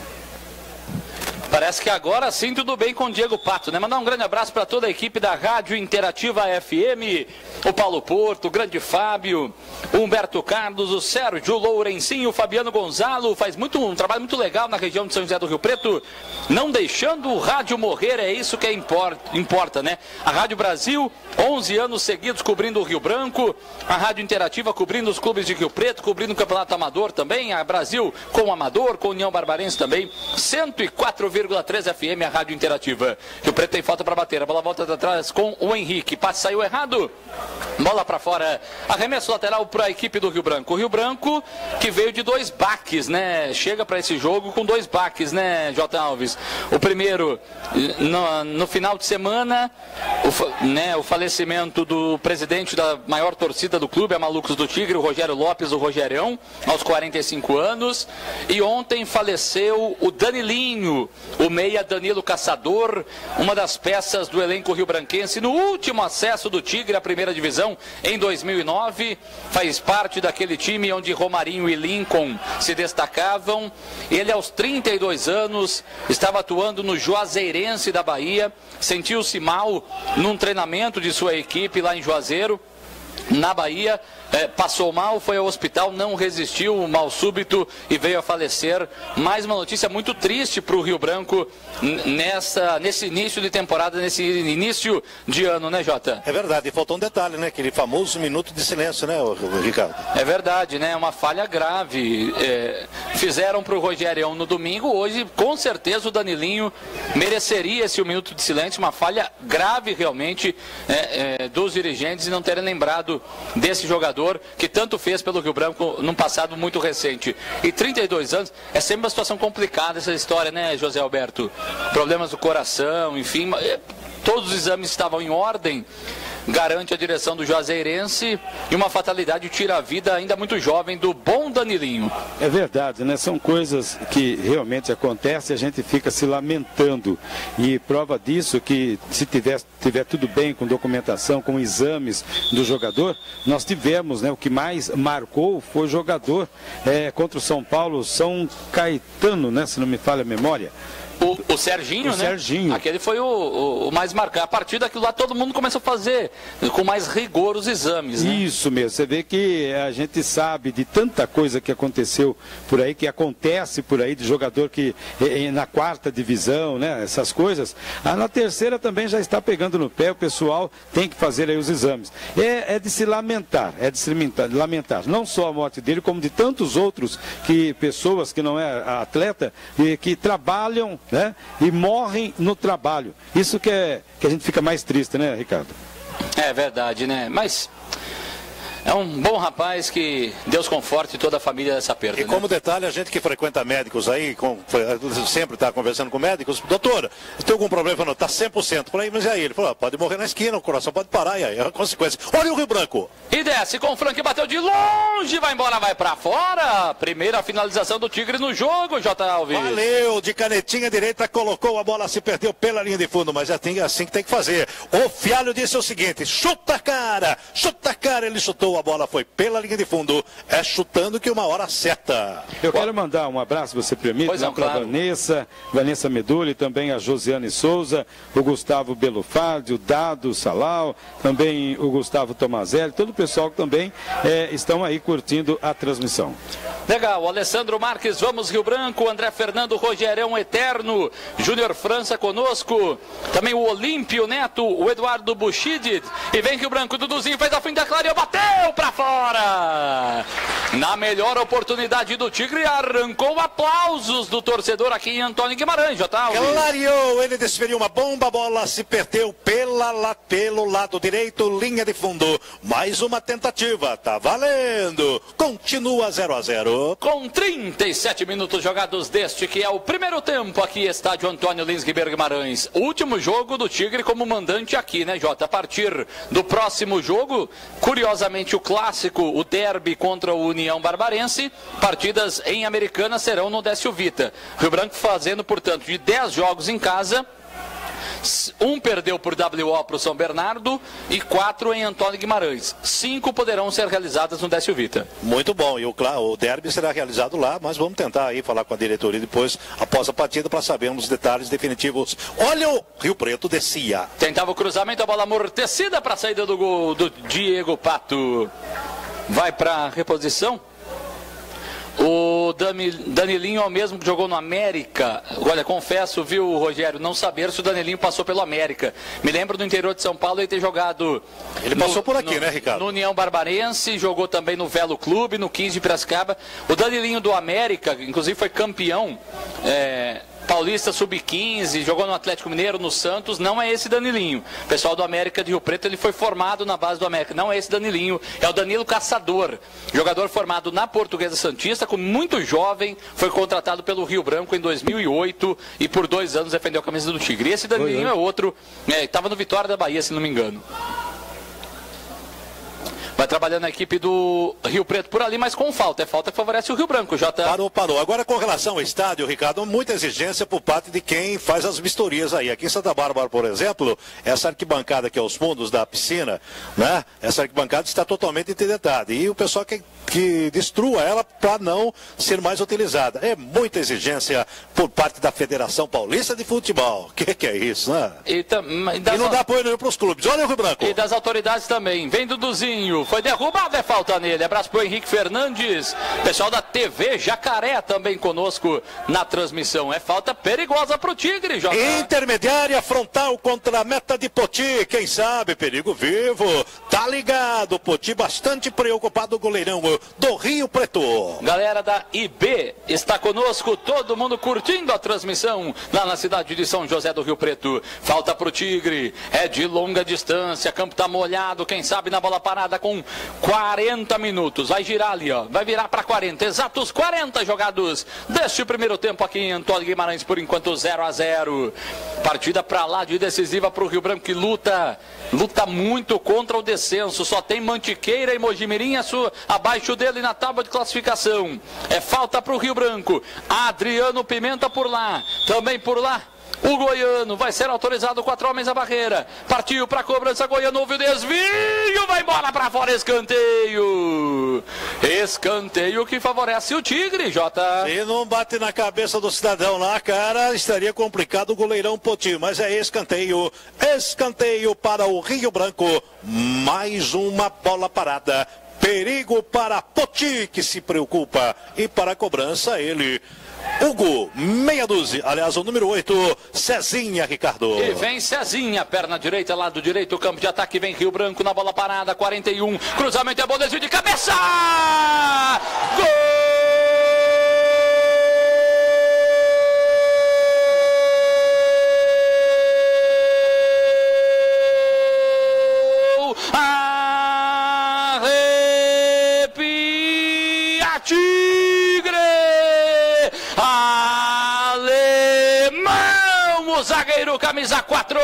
Parece que agora sim tudo bem com o Diego Pato, né? Mandar um grande abraço para toda a equipe da Rádio Interativa F M, o Paulo Porto, o grande Fábio, o Humberto Carlos, o Sérgio Lourencinho, o Fabiano Gonzalo, faz muito, um trabalho muito legal na região de São José do Rio Preto, não deixando o rádio morrer, é isso que é import, importa, né? A Rádio Brasil, onze anos seguidos cobrindo o Rio Branco, a Rádio Interativa cobrindo os clubes de Rio Preto, cobrindo o Campeonato Amador também, a Brasil com o Amador, com a União Barbarense também, cento e quatro vírgula três F M, a Rádio Interativa. Rio Preto tem falta para bater, a bola volta atrás com o Henrique, passe saiu errado, bola para fora, arremesso lateral para a equipe do Rio Branco. O Rio Branco que veio de dois baques, né? Chega para esse jogo com dois baques, né, J. Alves? O primeiro, no, no final de semana, o, né, o falecimento do presidente da maior torcida do clube, a Malucos do Tigre, o Rogério Lopes, o Rogerião, aos quarenta e cinco anos. E ontem faleceu o Danilinho, o meia Danilo Caçador, uma das peças do elenco rio-branquense no último acesso do Tigre à primeira divisão em dois mil e nove, faz parte daquele time onde Romarinho e Lincoln se destacavam. Ele aos trinta e dois anos estava atuando no Juazeirense da Bahia, sentiu-se mal num treinamento de sua equipe lá em Juazeiro, na Bahia, é, passou mal, foi ao hospital, não resistiu o mal súbito e veio a falecer. Mais uma notícia muito triste para o Rio Branco nessa, nesse início de temporada, nesse início de ano, né, Jota? É verdade, e faltou um detalhe, né? Aquele famoso minuto de silêncio, né, Ricardo? É verdade, né? Uma falha grave. É, fizeram para o Rogerião no domingo, hoje com certeza o Danilinho mereceria esse um minuto de silêncio, uma falha grave realmente é, é, dos dirigentes e não terem lembrado desse jogador que tanto fez pelo Rio Branco num passado muito recente. E trinta e dois anos, é sempre uma situação complicada essa história, né, José Alberto? Problemas do coração, enfim, todos os exames estavam em ordem, garante a direção do Juazeirense, e uma fatalidade tira a vida ainda muito jovem do bom Danilinho. É verdade, né? São coisas que realmente acontecem e a gente fica se lamentando. E prova disso que se tiver, tiver tudo bem com documentação, com exames do jogador, nós tivemos, né? O que mais marcou foi o jogador é, contra o São Paulo, São Caetano, né? Se não me falha a memória. O, o Serginho, o né? Serginho. Aquele foi o, o, o mais marcado. A partir daquilo lá, todo mundo começou a fazer com mais rigor os exames, né? Isso mesmo. Você vê que a gente sabe de tanta coisa que aconteceu por aí, que acontece por aí, de jogador que na quarta divisão, né? Essas coisas. Ah, na terceira também já está pegando no pé, o pessoal tem que fazer aí os exames. É, é de se lamentar, é de se lamentar, lamentar. Não só a morte dele, como de tantos outros que pessoas que não é atleta e que trabalham, né? E morrem no trabalho. Isso que, é, que a gente fica mais triste, né, Ricardo? É verdade, né? Mas É um bom rapaz que Deus conforte toda a família dessa perda. E né? como detalhe, a gente que frequenta médicos aí, com, sempre está conversando com médicos, doutor, tem algum problema? Falou, está cem por cento. Falei, mas e aí? Ele falou, pode morrer na esquina, o coração pode parar, e aí é a consequência. Olha o Rio Branco. E desce com o Frank, bateu de longe, vai embora, vai pra fora. Primeira finalização do Tigre no jogo, J. Alves. Valeu, de canetinha direita, colocou a bola, se perdeu pela linha de fundo, mas é assim que tem que fazer. O Fialho disse o seguinte, chuta a cara, chuta a cara, ele chutou, a bola foi pela linha de fundo, é chutando que uma hora acerta. Eu quero mandar um abraço, se você permite, Pois não, para claro. Vanessa, Vanessa Medulli, também a Josiane Souza, o Gustavo Belufardi, o Dado Salau, também o Gustavo Tomazelli, todo o pessoal que também é, estão aí curtindo a transmissão. Legal, Alessandro Marques, vamos Rio Branco, André Fernando, Rogerão Eterno, Júnior França conosco, também o Olímpio Neto, o Eduardo Buchide, e vem Rio Branco, Duduzinho fez a frente da clareia, bateu pra fora! Na melhor oportunidade do Tigre, arrancou aplausos do torcedor aqui em Antônio Guimarães, J. Alves. Clareou, ele desferiu uma bomba, a bola se perdeu pela, lá, pelo lado direito, linha de fundo. Mais uma tentativa, tá valendo. Continua zero a zero. Com trinta e sete minutos jogados deste que é o primeiro tempo aqui, estádio Antônio Lins Ribeiro Guimarães. O último jogo do Tigre como mandante aqui, né, Jota? A partir do próximo jogo, curiosamente o clássico, o derby contra o União Barbarense, partidas em Americana serão no Décio Vita. Rio Branco fazendo, portanto, de dez jogos em casa, um perdeu por W O para o São Bernardo e quatro em Antônio Guimarães. Cinco poderão ser realizadas no Décio Vita. Muito bom, e o, o derby será realizado lá, mas vamos tentar aí falar com a diretoria depois, após a partida, para sabermos os detalhes definitivos. Olha o Rio Preto descia. Tentava o cruzamento, a bola amortecida para a saída do gol do Diego Pato. Vai para a reposição. O Danilinho é o mesmo que jogou no América. Olha, confesso, viu, Rogério, não saber se o Danilinho passou pelo América. Me lembro do interior de São Paulo ele ter jogado... Ele no, passou por aqui, no, né, Ricardo? No União Barbarense, jogou também no Velo Clube, no quinze de Piracicaba. O Danilinho do América, inclusive foi campeão... É... Paulista sub quinze, jogou no Atlético Mineiro, no Santos, não é esse Danilinho. O pessoal do América de Rio Preto, ele foi formado na base do América, não é esse Danilinho, é o Danilo Caçador, jogador formado na Portuguesa Santista, com muito jovem, foi contratado pelo Rio Branco em dois mil e oito e por dois anos defendeu a camisa do Tigre. E esse Danilinho é outro, estava é, no Vitória da Bahia, se não me engano. Vai trabalhando a equipe do Rio Preto por ali, mas com falta. É falta que favorece o Rio Branco, Jota. Parou, parou. Agora, com relação ao estádio, Ricardo, muita exigência por parte de quem faz as vistorias aí. Aqui em Santa Bárbara, por exemplo, essa arquibancada aqui aos fundos da piscina, né? Essa arquibancada está totalmente interditada. E o pessoal quer que destrua ela para não ser mais utilizada. É muita exigência por parte da Federação Paulista de Futebol. O que, que é isso, né? E, tam, e, das... e não dá apoio nenhum para os clubes. Olha o Rio Branco. E das autoridades também. Vem Duduzinho. Foi derrubado, é falta nele. Abraço pro Henrique Fernandes. Pessoal da T V Jacaré também conosco na transmissão. É falta perigosa pro Tigre, Jota. Intermediária frontal contra a meta de Poti. Quem sabe, perigo vivo. Tá ligado, Poti bastante preocupado, o goleirão do Rio Preto. Galera da I B está conosco, todo mundo curtindo a transmissão lá na cidade de São José do Rio Preto. Falta pro Tigre, é de longa distância, campo tá molhado, quem sabe na bola parada com quarenta minutos. Vai girar ali, ó, vai virar para quarenta, exatos quarenta jogados deste primeiro tempo aqui em Antônio Guimarães, por enquanto zero a zero. Partida para lá de decisiva pro Rio Branco, que luta, luta muito contra o descenso, só tem Mantiqueira e Mojimirim abaixo dele na tábua de classificação. É falta para o Rio Branco. Adriano Pimenta por lá, também por lá o Goiano, vai ser autorizado, quatro homens à barreira, partiu para a cobrança, Goiano, houve o desvio, vai embora para fora, escanteio, escanteio que favorece o Tigre, Jota. Se não bate na cabeça do cidadão lá, cara, estaria complicado o goleirão Poti, mas é escanteio, escanteio para o Rio Branco, mais uma bola parada, perigo para Poti, que se preocupa, e para a cobrança ele... Hugo, meia dúzia, aliás, o número oito, Cezinha, Ricardo. E vem Cezinha, perna direita, lado direito, campo de ataque, vem Rio Branco na bola parada, quarenta e um, cruzamento é bom, desvio de cabeça! Gol! zagueiro camisa quatro.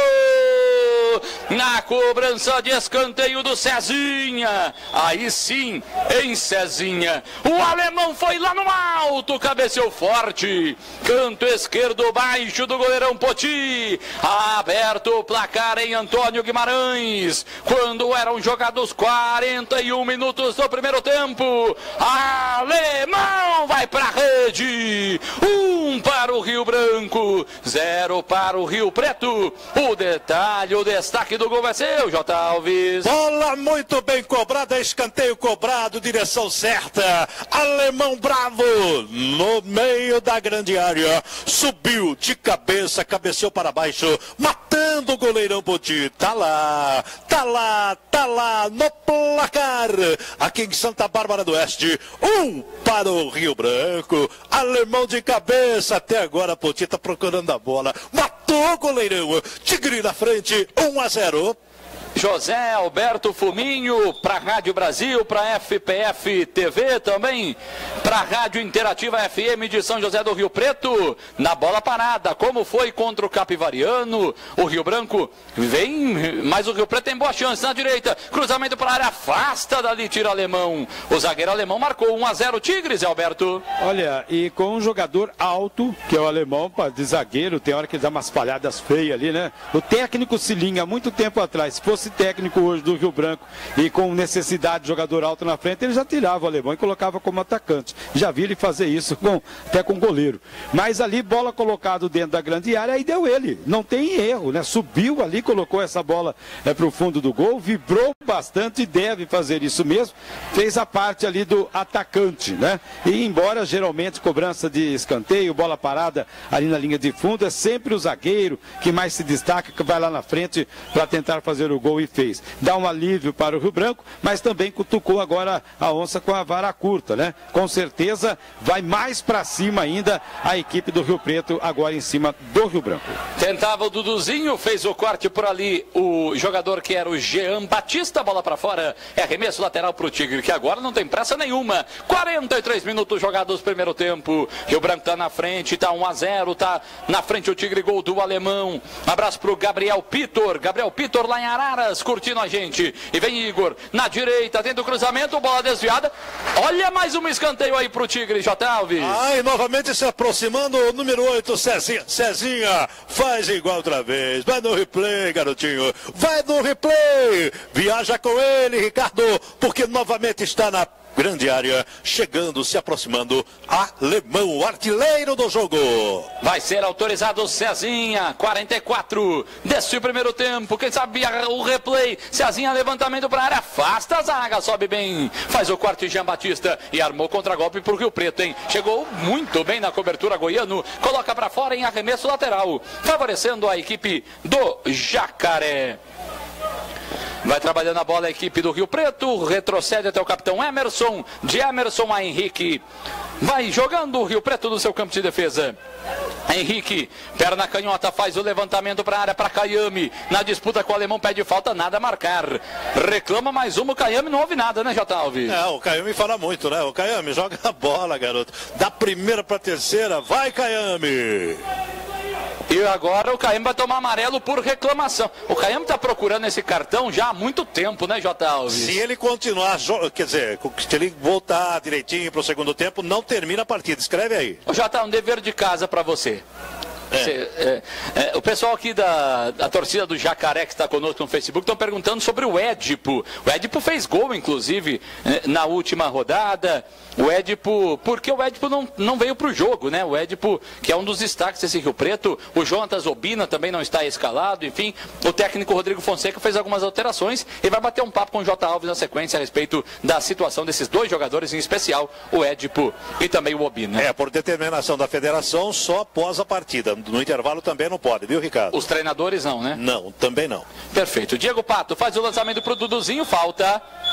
Na cobrança de escanteio do Cezinha. Aí sim, em Cezinha. O alemão foi lá no alto, cabeceou forte. Canto esquerdo baixo do goleirão Poti. Aberto o placar em Antônio Guimarães. Quando eram jogados quarenta e um minutos do primeiro tempo. Alemão vai para a rede. Um para o Rio Branco, zero para o Rio Preto. O detalhe, o destaque do gol vai ser o J. Alves. Bola muito bem cobrada, escanteio cobrado, direção certa. Alemão bravo no meio da grande área. Subiu de cabeça, cabeceou para baixo, matando o goleirão Poti. Tá lá, tá lá, tá lá no placar. Aqui em Santa Bárbara do Oeste. Um para o Rio Branco. Alemão de cabeça. Até agora Poti tá procurando a bola. Matou o goleirão. Tigre na frente. um a zero. José Alberto Fuminho, para a Rádio Brasil, para a F P F T V também, para a Rádio Interativa F M de São José do Rio Preto, na bola parada, como foi contra o Capivariano, o Rio Branco vem, mas o Rio Preto tem boa chance na direita, cruzamento para a área, afasta dali, tira alemão, o zagueiro alemão marcou um a zero Tigres, Alberto. Olha, e com um jogador alto, que é o alemão, de zagueiro, tem hora que ele dá umas falhadas feias ali, né? O técnico Cilinha, há muito tempo atrás, se fosse técnico hoje do Rio Branco e com necessidade de jogador alto na frente, ele já tirava o alemão e colocava como atacante. Já vi ele fazer isso com, até com goleiro. Mas ali, bola colocada dentro da grande área, aí deu ele. Não tem erro, né? Subiu ali, colocou essa bola é, para o fundo do gol, vibrou bastante e deve fazer isso mesmo. Fez a parte ali do atacante, né? E embora geralmente cobrança de escanteio, bola parada ali na linha de fundo, é sempre o zagueiro que mais se destaca, que vai lá na frente para tentar fazer o gol e fez. Dá um alívio para o Rio Branco, mas também cutucou agora a onça com a vara curta, né? Com certeza vai mais para cima ainda a equipe do Rio Preto, agora em cima do Rio Branco. Tentava o Duduzinho, fez o corte por ali, o jogador que era o Jean Batista, bola para fora, é arremesso lateral para o Tigre, que agora não tem pressa nenhuma. quarenta e três minutos jogados primeiro tempo. Rio Branco tá na frente, tá um a zero, tá na frente o Tigre, gol do alemão. Abraço pro Gabriel Pitor, Gabriel Pitor lá em Arara, curtindo a gente, e vem Igor na direita, dentro do cruzamento, bola desviada, olha mais um escanteio aí pro Tigre, J. Alves. Ai, novamente se aproximando, o número oito, Cezinha, Cezinha, faz igual outra vez, vai no replay, garotinho, vai no replay, viaja com ele, Ricardo, porque novamente está na grande área, chegando, se aproximando, alemão, o artilheiro do jogo. Vai ser autorizado Cezinha, quarenta e quatro, desce o primeiro tempo, quem sabe o replay, Cezinha, levantamento para a área, afasta a zaga, sobe bem, faz o corte Jean Batista e armou contra-golpe pro Rio Preto, hein? Chegou muito bem na cobertura goiano, coloca para fora em arremesso lateral, favorecendo a equipe do Jacaré. Vai trabalhando a bola a equipe do Rio Preto, retrocede até o capitão Emerson, de Emerson a Henrique. Vai jogando o Rio Preto no seu campo de defesa. Henrique, perna canhota, faz o levantamento para a área, para Caiame. Na disputa com o alemão, pede falta, nada a marcar. Reclama mais uma, o Caiame não ouve nada, né, J. Alves? É, o Caiame fala muito, né? O Caiame joga a bola, garoto. Da primeira para a terceira, vai Caiame! E agora o Caiame vai tomar amarelo por reclamação. O Caiame está procurando esse cartão já há muito tempo, né, J. Alves? Se ele continuar, quer dizer, se ele voltar direitinho para o segundo tempo, não termina a partida. Escreve aí. J. um dever de casa para você. É. Cê, é, é, o pessoal aqui da, da torcida do Jacaré que está conosco no Facebook estão perguntando sobre o Édipo. O Édipo fez gol, inclusive, na última rodada. O Édipo, porque o Édipo não, não veio para o jogo, né? O Édipo, que é um dos destaques desse Rio Preto. O Jonatas Obina também não está escalado. Enfim, o técnico Rodrigo Fonseca fez algumas alterações e vai bater um papo com o J. Alves na sequência a respeito da situação desses dois jogadores, em especial o Édipo e também o Obina. É, por determinação da federação, só após a partida. No intervalo também não pode, viu, Ricardo? Os treinadores não, né? Não, também não. Perfeito. Diego Pato faz o lançamento pro Duduzinho, falta.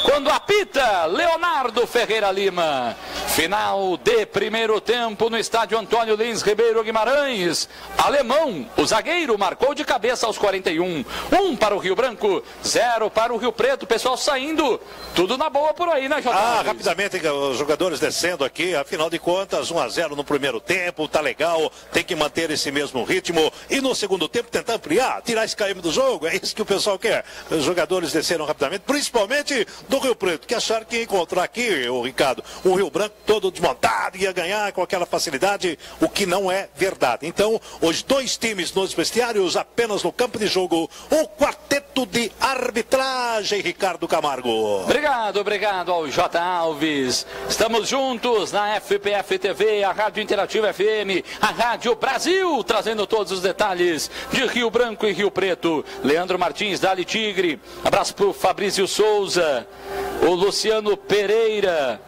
Quando apita Leonardo Ferreira Lima. Final de primeiro tempo no estádio Antônio Lins Ribeiro Guimarães. Alemão, o zagueiro, marcou de cabeça aos quarenta e um. Um para o Rio Branco, zero para o Rio Preto. Pessoal saindo, tudo na boa por aí, né, J. Ah, Alves? rapidamente, os jogadores descendo aqui. Afinal de contas, um a zero no primeiro tempo, tá legal. Tem que manter esse mesmo ritmo. E no segundo tempo, tentar ampliar, tirar esse K M do jogo. É isso que o pessoal quer. Os jogadores desceram rapidamente, principalmente do Rio Preto, que acharam que ia encontrar aqui, o Ricardo, o Rio Branco todo desmontado, ia ganhar com aquela facilidade, o que não é verdade. Então, os dois times nos vestiários, apenas no campo de jogo, o quarteto de arbitragem, Ricardo Camargo. Obrigado, obrigado ao J. Alves. Estamos juntos na F P F T V, a Rádio Interativa F M, a Rádio Brasil, trazendo todos os detalhes de Rio Branco e Rio Preto. Leandro Martins, Dali Tigre, abraço para o Fabrício Souza, o Luciano Pereira,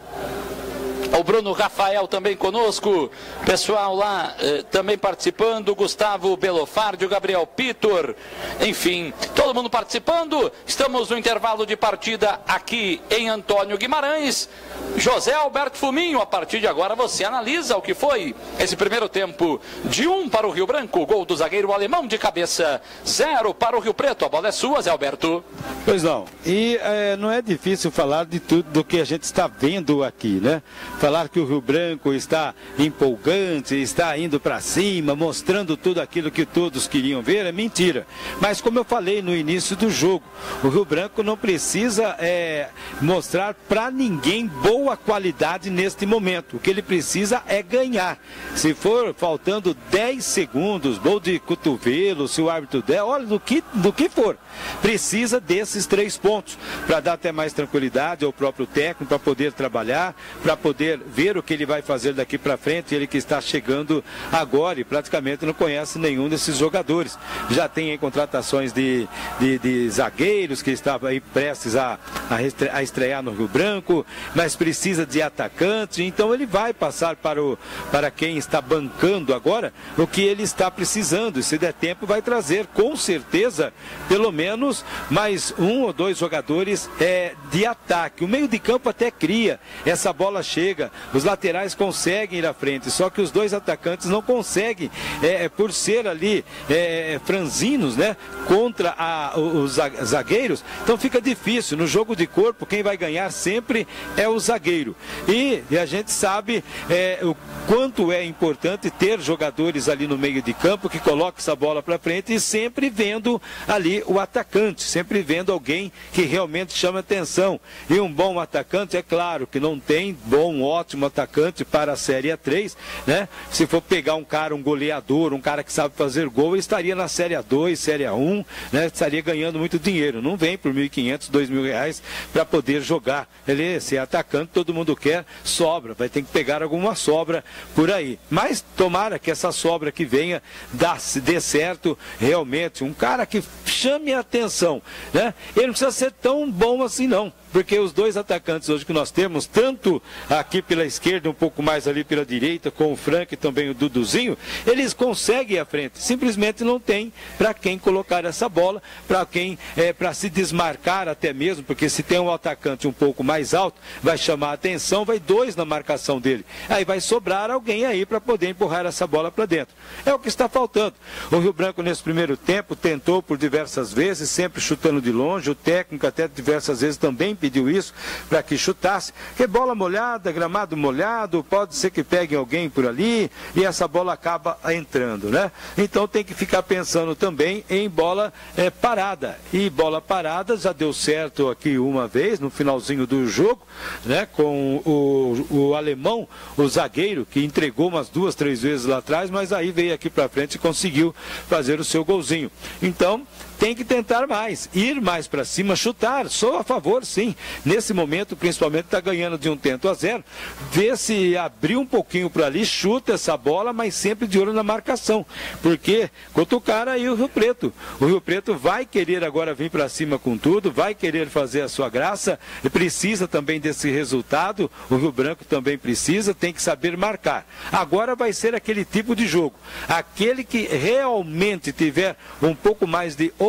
o Bruno Rafael também conosco, pessoal lá eh, também participando, Gustavo Belofardi, o Gabriel Pitor, enfim, todo mundo participando. Estamos no intervalo de partida aqui em Antônio Guimarães. José Alberto Fuminho, a partir de agora você analisa o que foi esse primeiro tempo. De um para o Rio Branco, gol do zagueiro alemão de cabeça, zero para o Rio Preto. A bola é sua, Zé Alberto. Pois não, e é, não é difícil falar de tudo do que a gente está vendo aqui, né? Falar que o Rio Branco está empolgante, está indo para cima, mostrando tudo aquilo que todos queriam ver, é mentira. Mas como eu falei no início do jogo, o Rio Branco não precisa é, mostrar para ninguém boa qualidade neste momento. O que ele precisa é ganhar. Se for faltando dez segundos, gol de cotovelo, se o árbitro der, olha, do que, do que for, precisa desses três pontos para dar até mais tranquilidade ao próprio técnico, para poder trabalhar, para poder ver o que ele vai fazer daqui para frente. Ele que está chegando agora e praticamente não conhece nenhum desses jogadores. Já tem aí contratações de, de, de zagueiros que estavam aí prestes a, a estrear no Rio Branco, mas precisa de atacantes, então ele vai passar para, o, para quem está bancando agora o que ele está precisando, e se der tempo vai trazer com certeza pelo menos mais um ou dois jogadores é, de ataque. O meio de campo até cria, essa bola chega, os laterais conseguem ir à frente, só que os dois atacantes não conseguem, é, por ser ali é, franzinos, né, contra a, os zagueiros, então fica difícil. No jogo de corpo, quem vai ganhar sempre é o zagueiro, e, e a gente sabe é, o quanto é importante ter jogadores ali no meio de campo que coloquem essa bola para frente e sempre vendo ali o atacante, sempre vendo alguém que realmente chama atenção. E um bom atacante, é claro que não tem bom, ótimo atacante para a Série A três, né? Se for pegar um cara, um goleador, um cara que sabe fazer gol, ele estaria na Série A dois, Série A um, né? Estaria ganhando muito dinheiro. Não vem por mil e quinhentos, dois mil reais para poder jogar. Ele, se é atacante, todo mundo quer, sobra, vai ter que pegar alguma sobra por aí. Mas tomara que essa sobra que venha dá, dê certo realmente. Um cara que chame a atenção, né? Ele não precisa ser tão bom assim não, porque os dois atacantes hoje que nós temos, tanto aqui pela esquerda, um pouco mais ali pela direita, com o Frank e também o Duduzinho, eles conseguem ir à frente, simplesmente não tem para quem colocar essa bola, para quem, é, para se desmarcar até mesmo, porque se tem um atacante um pouco mais alto, vai chamar a atenção, vai dois na marcação dele, aí vai sobrar alguém aí para poder empurrar essa bola para dentro. É o que está faltando. O Rio Branco nesse primeiro tempo tentou por diversas vezes, sempre chutando de longe, o técnico até diversas vezes também pediu isso para que chutasse, que bola molhada, gramado molhado, pode ser que pegue alguém por ali e essa bola acaba entrando, né? Então tem que ficar pensando também em bola é, parada, e bola parada já deu certo aqui uma vez no finalzinho do jogo, né? Com o, o alemão, o zagueiro, que entregou umas duas, três vezes lá atrás, mas aí veio aqui para frente e conseguiu fazer o seu golzinho. Então tem que tentar mais, ir mais para cima, chutar, sou a favor sim, nesse momento principalmente está ganhando de um tento a zero, vê se abrir um pouquinho para ali, chuta essa bola, mas sempre de olho na marcação, porque cutucar aí o Rio Preto, o Rio Preto vai querer agora vir para cima com tudo, vai querer fazer a sua graça, e precisa também desse resultado, o Rio Branco também precisa, tem que saber marcar. Agora vai ser aquele tipo de jogo, aquele que realmente tiver um pouco mais de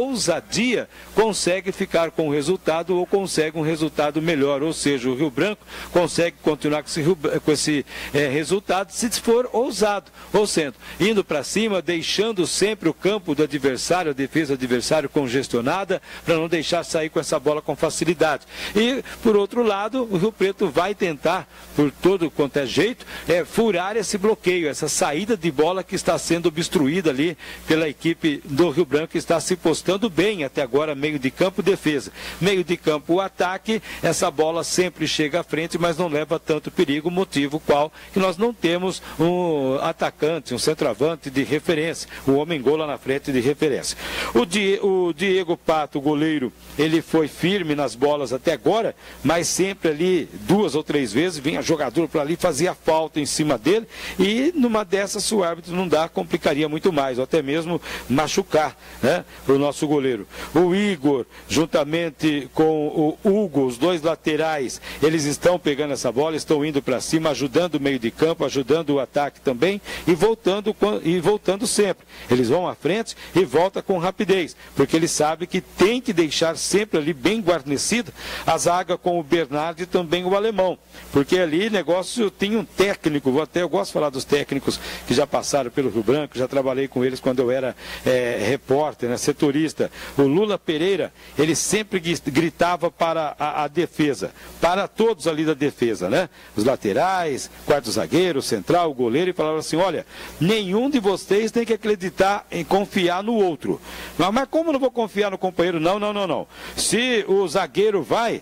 ousadia, consegue ficar com o resultado ou consegue um resultado melhor. Ou seja, o Rio Branco consegue continuar com esse, com esse é, resultado se for ousado. Ou seja, indo para cima, deixando sempre o campo do adversário, a defesa do adversário congestionada, para não deixar sair com essa bola com facilidade. E, por outro lado, o Rio Preto vai tentar, por todo quanto é jeito, é, furar esse bloqueio, essa saída de bola que está sendo obstruída ali pela equipe do Rio Branco, que está se postando bem até agora, meio de campo, defesa. Meio de campo, o ataque, essa bola sempre chega à frente, mas não leva tanto perigo, motivo qual que nós não temos um atacante, um centroavante de referência, um homem-gol lá na frente de referência. O, Di, o Diego Pato, o goleiro, ele foi firme nas bolas até agora, mas sempre ali, duas ou três vezes, vinha jogador para ali, fazia falta em cima dele, e numa dessas, se o árbitro não dá, complicaria muito mais, ou até mesmo machucar, né, o nosso goleiro. O Igor, juntamente com o Hugo, os dois laterais, eles estão pegando essa bola, estão indo para cima, ajudando o meio de campo, ajudando o ataque também, e voltando, e voltando sempre. Eles vão à frente e voltam com rapidez, porque eles sabem que tem que deixar sempre ali bem guarnecida a zaga com o Bernardo e também o alemão, porque ali negócio tem um técnico, até eu gosto de falar dos técnicos que já passaram pelo Rio Branco, já trabalhei com eles quando eu era é, repórter, né, setorista. O Lula Pereira, ele sempre gritava para a, a defesa, para todos ali da defesa, né? Os laterais, quarto zagueiro, central, o goleiro, e falava assim, olha, nenhum de vocês tem que acreditar em confiar no outro. Mas, mas como eu não vou confiar no companheiro? Não, não, não, não. Se o zagueiro vai,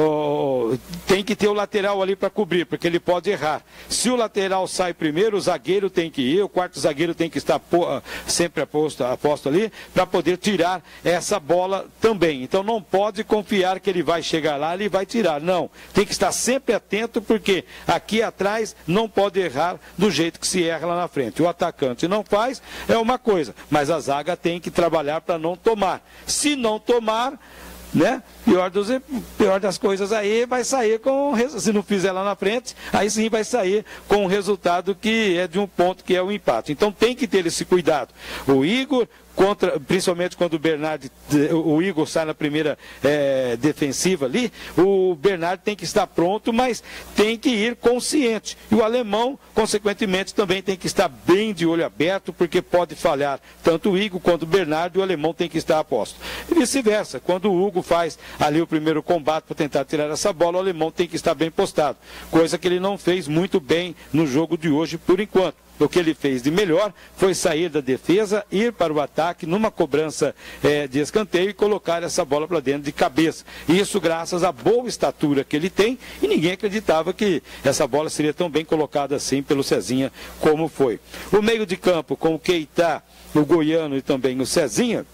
oh, tem que ter o lateral ali para cobrir, porque ele pode errar. Se o lateral sai primeiro, o zagueiro tem que ir, o quarto zagueiro tem que estar sempre aposto, aposto ali, para poder tirar essa bola também. Então não pode confiar que ele vai chegar lá, ele vai tirar. Não, tem que estar sempre atento, porque aqui atrás não pode errar do jeito que se erra lá na frente. O atacante não faz, é uma coisa, mas a zaga tem que trabalhar para não tomar. Se não tomar, né? Pior, dos, pior das coisas aí, vai sair com, se não fizer lá na frente, aí sim vai sair com um resultado que é de um ponto, que é o empate. Então tem que ter esse cuidado. O Igor, contra, principalmente quando o Bernardo, o Igor sai na primeira é, defensiva ali, o Bernardo tem que estar pronto, mas tem que ir consciente. E o alemão, consequentemente, também tem que estar bem de olho aberto, porque pode falhar tanto o Igor quanto o Bernardo, e o alemão tem que estar a posto. E vice-versa, quando o Hugo faz ali o primeiro combate para tentar tirar essa bola, o alemão tem que estar bem postado, coisa que ele não fez muito bem no jogo de hoje por enquanto. O que ele fez de melhor foi sair da defesa, ir para o ataque numa cobrança é, de escanteio e colocar essa bola para dentro de cabeça. Isso graças à boa estatura que ele tem, e ninguém acreditava que essa bola seria tão bem colocada assim pelo Cezinha como foi. O meio de campo com o Keita, o Goiano e também o Cezinha,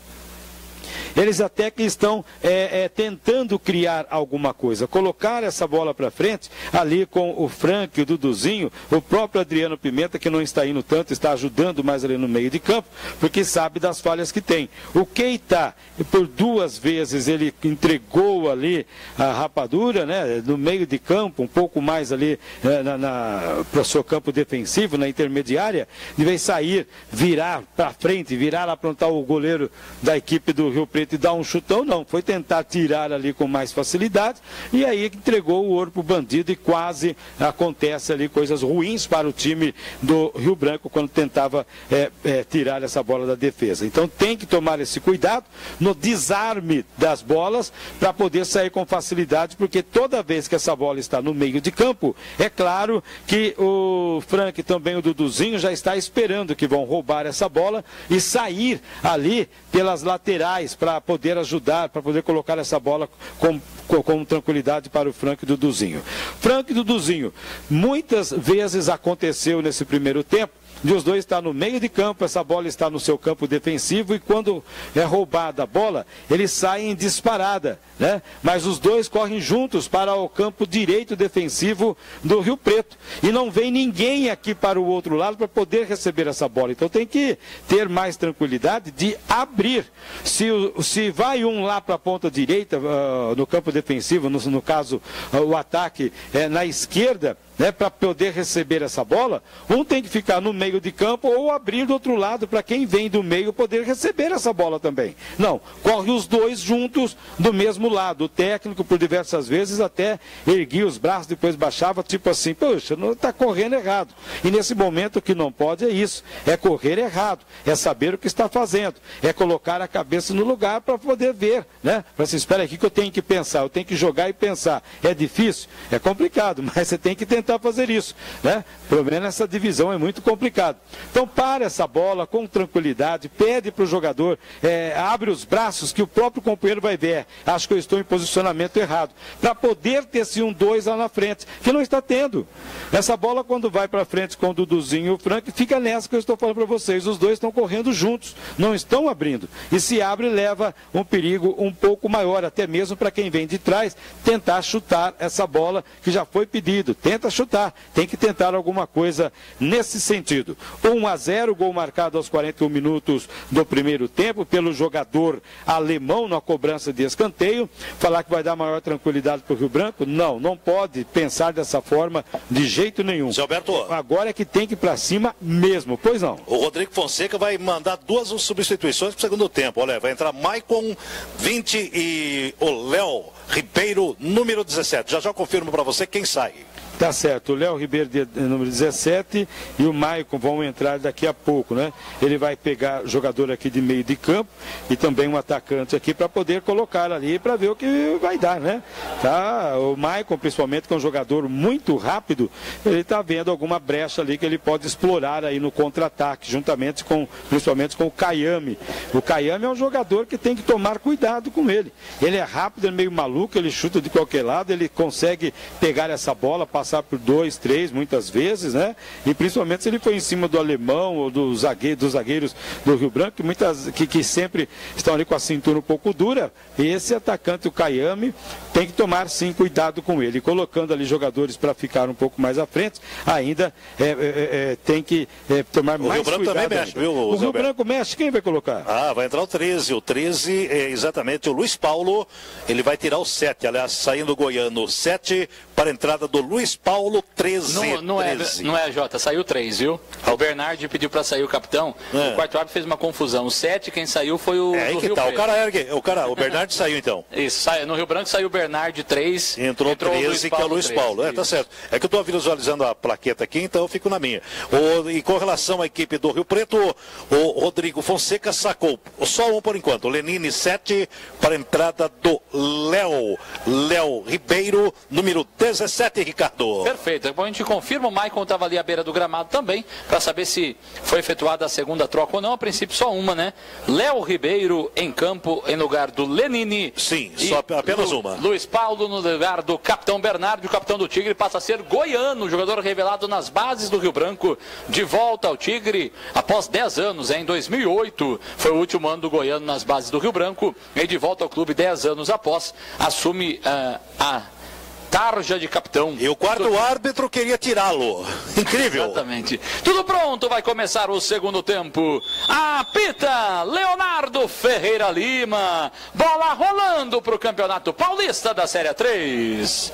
eles até que estão é, é, tentando criar alguma coisa, colocar essa bola para frente, ali com o Frank, o Duduzinho, o próprio Adriano Pimenta, que não está indo tanto, está ajudando mais ali no meio de campo, porque sabe das falhas que tem. O Keita, por duas vezes ele entregou ali a rapadura, né, no meio de campo, um pouco mais ali é, na, na, para o seu campo defensivo, na intermediária, de vez sair, virar para frente, virar, aprontar o goleiro da equipe do Rio Preto e dar um chutão, não, foi tentar tirar ali com mais facilidade, e aí entregou o ouro pro bandido, e quase acontece ali coisas ruins para o time do Rio Branco quando tentava é, é, tirar essa bola da defesa. Então tem que tomar esse cuidado no desarme das bolas para poder sair com facilidade, porque toda vez que essa bola está no meio de campo, é claro que o Frank, também o Duduzinho, já está esperando que vão roubar essa bola e sair ali pelas laterais para poder ajudar, para poder colocar essa bola com, com, com tranquilidade para o Frank e Duduzinho. Frank e Duduzinho, muitas vezes aconteceu nesse primeiro tempo, de os dois estar no meio de campo, essa bola está no seu campo defensivo, e quando é roubada a bola, eles saem disparada, né? Mas os dois correm juntos para o campo direito defensivo do Rio Preto, e não vem ninguém aqui para o outro lado para poder receber essa bola. Então tem que ter mais tranquilidade de abrir. Se, se vai um lá para a ponta direita, uh, no campo defensivo, no, no caso uh, o ataque é na esquerda, né, para poder receber essa bola, um tem que ficar no meio de campo ou abrir do outro lado para quem vem do meio poder receber essa bola também. Não, corre os dois juntos do mesmo lado. O técnico, por diversas vezes, até erguia os braços, depois baixava, tipo assim, poxa, não está correndo errado. E nesse momento o que não pode é isso, é correr errado, é saber o que está fazendo, é colocar a cabeça no lugar para poder ver, né? Para se espera aqui que eu tenho que pensar, eu tenho que jogar e pensar. É difícil? É complicado, mas você tem que tentar fazer isso, né? Pelo menos essa divisão é muito complicado. Então para essa bola com tranquilidade, pede para o jogador, é, abre os braços que o próprio companheiro vai ver. Acho que eu estou em posicionamento errado. Para poder ter esse um dois lá na frente, que não está tendo. Essa bola quando vai para frente com o Duduzinho e o Frank, fica nessa que eu estou falando para vocês. Os dois estão correndo juntos, não estão abrindo. E se abre, leva um perigo um pouco maior, até mesmo para quem vem de trás, tentar chutar essa bola que já foi pedido. Tenta chutar, tem que tentar alguma coisa nesse sentido. um a zero, gol marcado aos quarenta e um minutos do primeiro tempo pelo jogador alemão na cobrança de escanteio. Falar que vai dar maior tranquilidade para o Rio Branco? Não, não pode pensar dessa forma de jeito nenhum. Zé Alberto, agora é que tem que ir para cima mesmo, pois não. O Rodrigo Fonseca vai mandar duas substituições para o segundo tempo. Olha, vai entrar Maicon, vinte, e o Léo Ribeiro, número dezessete. Já já confirmo para você quem sai. Tá certo, o Léo Ribeiro, de, número dezessete, e o Maicon vão entrar daqui a pouco, né? Ele vai pegar jogador aqui de meio de campo e também um atacante aqui para poder colocar ali para ver o que vai dar, né? Tá, o Maicon, principalmente, que é um jogador muito rápido, ele tá vendo alguma brecha ali que ele pode explorar aí no contra-ataque, juntamente com, principalmente com o Kayame. O Kayame é um jogador que tem que tomar cuidado com ele. Ele é rápido, é meio maluco, ele chuta de qualquer lado, ele consegue pegar essa bola, passar por dois, três, muitas vezes, né? E principalmente se ele foi em cima do alemão ou do zagueiro, dos zagueiros do Rio Branco, que, muitas, que, que sempre estão ali com a cintura um pouco dura. Esse atacante, o Kayame, tem que tomar sim cuidado com ele. Colocando ali jogadores para ficar um pouco mais à frente, ainda é, é, é, tem que é, tomar o mais Rio Branco cuidado. Também mexe, viu, o Rio Branco mexe, quem vai colocar? Ah, vai entrar o treze. O treze é exatamente o Luiz Paulo. Ele vai tirar o sete, aliás, saindo o goiano sete para a entrada do Luiz Paulo, treze. Não, não, é, não é, Jota, saiu três, viu? O Bernardi pediu para sair o capitão, é. O quarto árbitro fez uma confusão. O sete, quem saiu foi o. É aí que Rio tá, Preto. o cara ergue, o cara, o Bernardi saiu então. Isso, sai, no Rio Branco saiu o Bernardi três. Entrou, entrou treze, que é o Luiz três, Paulo. É, tá certo. É que eu estou visualizando a plaqueta aqui, então eu fico na minha. O, e com relação à equipe do Rio Preto, o Rodrigo Fonseca sacou só um por enquanto. O Lenine sete para a entrada do Léo. Léo Ribeiro, número dezessete, Ricardo. Perfeito. Depois a gente confirma, o Maicon estava ali à beira do gramado também, para saber se foi efetuada a segunda troca ou não. A princípio só uma, né? Léo Ribeiro em campo em lugar do Lenine. Sim, só apenas Lu, uma. Luiz Paulo no lugar do capitão Bernardo. O capitão do Tigre passa a ser goiano, jogador revelado nas bases do Rio Branco. De volta ao Tigre após dez anos, em dois mil e oito. Foi o último ano do goiano nas bases do Rio Branco. E de volta ao clube dez anos após, assume uh, a tarja de capitão. E o quarto árbitro queria tirá-lo. Incrível. Exatamente. Tudo pronto, vai começar o segundo tempo. Apita Leonardo Ferreira Lima. Bola rolando para o Campeonato Paulista da Série três.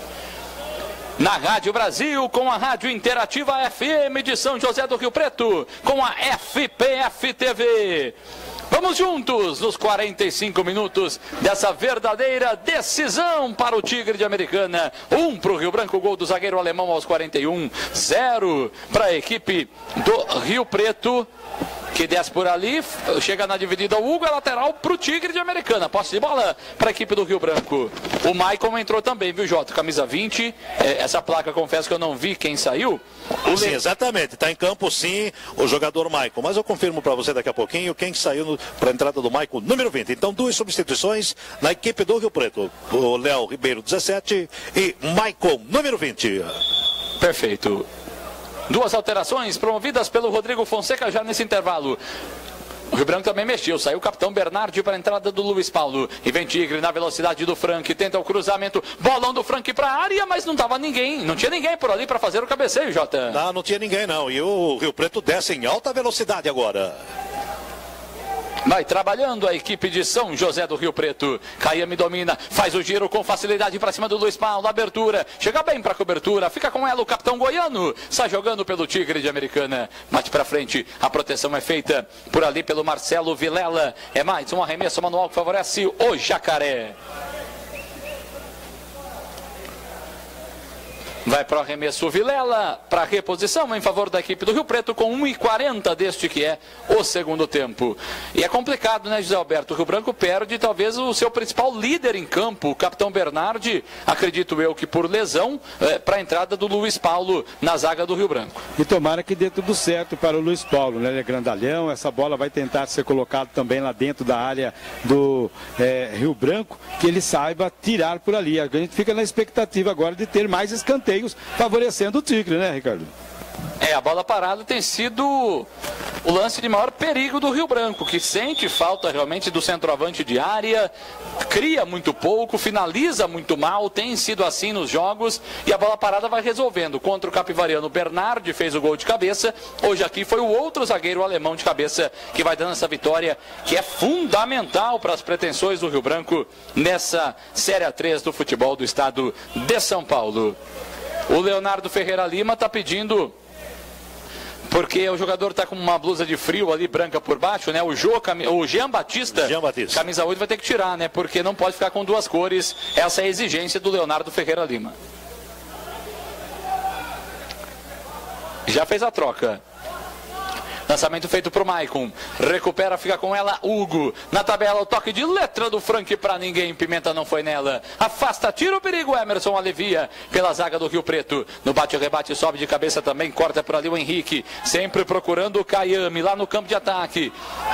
Na Rádio Brasil, com a Rádio Interativa F M de São José do Rio Preto, com a F P F T V. Vamos juntos nos quarenta e cinco minutos dessa verdadeira decisão para o Tigre de Americana. Um para o Rio Branco, gol do zagueiro alemão aos quarenta e um. Zero para a equipe do Rio Preto, que desce por ali, chega na dividida o Hugo, é lateral para o Tigre de Americana. Posse de bola para a equipe do Rio Branco. O Maicon entrou também, viu, Jota? Camisa vinte, é, essa placa, confesso que eu não vi quem saiu. O sim, Le... exatamente, está em campo sim o jogador Maicon, mas eu confirmo para você daqui a pouquinho quem saiu para a entrada do Maicon, número vinte. Então, duas substituições na equipe do Rio Preto. O Léo Ribeiro, dezessete, e Maicon, número vinte. Perfeito. Duas alterações promovidas pelo Rodrigo Fonseca já nesse intervalo. O Rio Branco também mexeu, saiu o capitão Bernardi para a entrada do Luiz Paulo. E vem Tigre na velocidade do Frank, tenta o cruzamento, bolão do Frank para a área, mas não tava ninguém, não tinha ninguém por ali para fazer o cabeceio, Jota. Não, não tinha ninguém não, e o Rio Preto desce em alta velocidade agora. Vai trabalhando a equipe de São José do Rio Preto. Caiame domina, faz o giro com facilidade para cima do Luiz Paulo. Abertura, chega bem para a cobertura. Fica com ela o capitão goiano. Sai jogando pelo Tigre de Americana. Bate para frente, a proteção é feita por ali pelo Marcelo Vilela. É mais um arremesso manual que favorece o Jacaré. Vai para o arremesso Vilela, para a reposição em favor da equipe do Rio Preto com um e quarenta deste que é o segundo tempo. E é complicado, né, José Alberto? O Rio Branco perde talvez o seu principal líder em campo, o capitão Bernardi, acredito eu que por lesão, é, para a entrada do Luiz Paulo na zaga do Rio Branco. E tomara que dê tudo certo para o Luiz Paulo, né? Ele é grandalhão, essa bola vai tentar ser colocada também lá dentro da área do é, Rio Branco, que ele saiba tirar por ali. A gente fica na expectativa agora de ter mais escanteios favorecendo o Tigre, né, Ricardo? É, a bola parada tem sido o lance de maior perigo do Rio Branco, que sente falta realmente do centroavante de área, cria muito pouco, finaliza muito mal, tem sido assim nos jogos, e a bola parada vai resolvendo. Contra o capivariano, Bernardi fez o gol de cabeça, hoje aqui foi o outro zagueiro alemão de cabeça que vai dando essa vitória, que é fundamental para as pretensões do Rio Branco nessa Série A três do futebol do estado de São Paulo. O Leonardo Ferreira Lima está pedindo, porque o jogador está com uma blusa de frio ali, branca por baixo, né? O, Jô, o Jean Batista, Jean Batista, camisa oito, vai ter que tirar, né? Porque não pode ficar com duas cores. Essa é a exigência do Leonardo Ferreira Lima. Já fez a troca. Lançamento feito para o Maicon. Recupera, fica com ela Hugo. Na tabela, o toque de letra do Frank para ninguém. Pimenta não foi nela. Afasta, tira o perigo. Emerson alivia pela zaga do Rio Preto. No bate-rebate, sobe de cabeça também. Corta por ali o Henrique. Sempre procurando o Caiame lá no campo de ataque.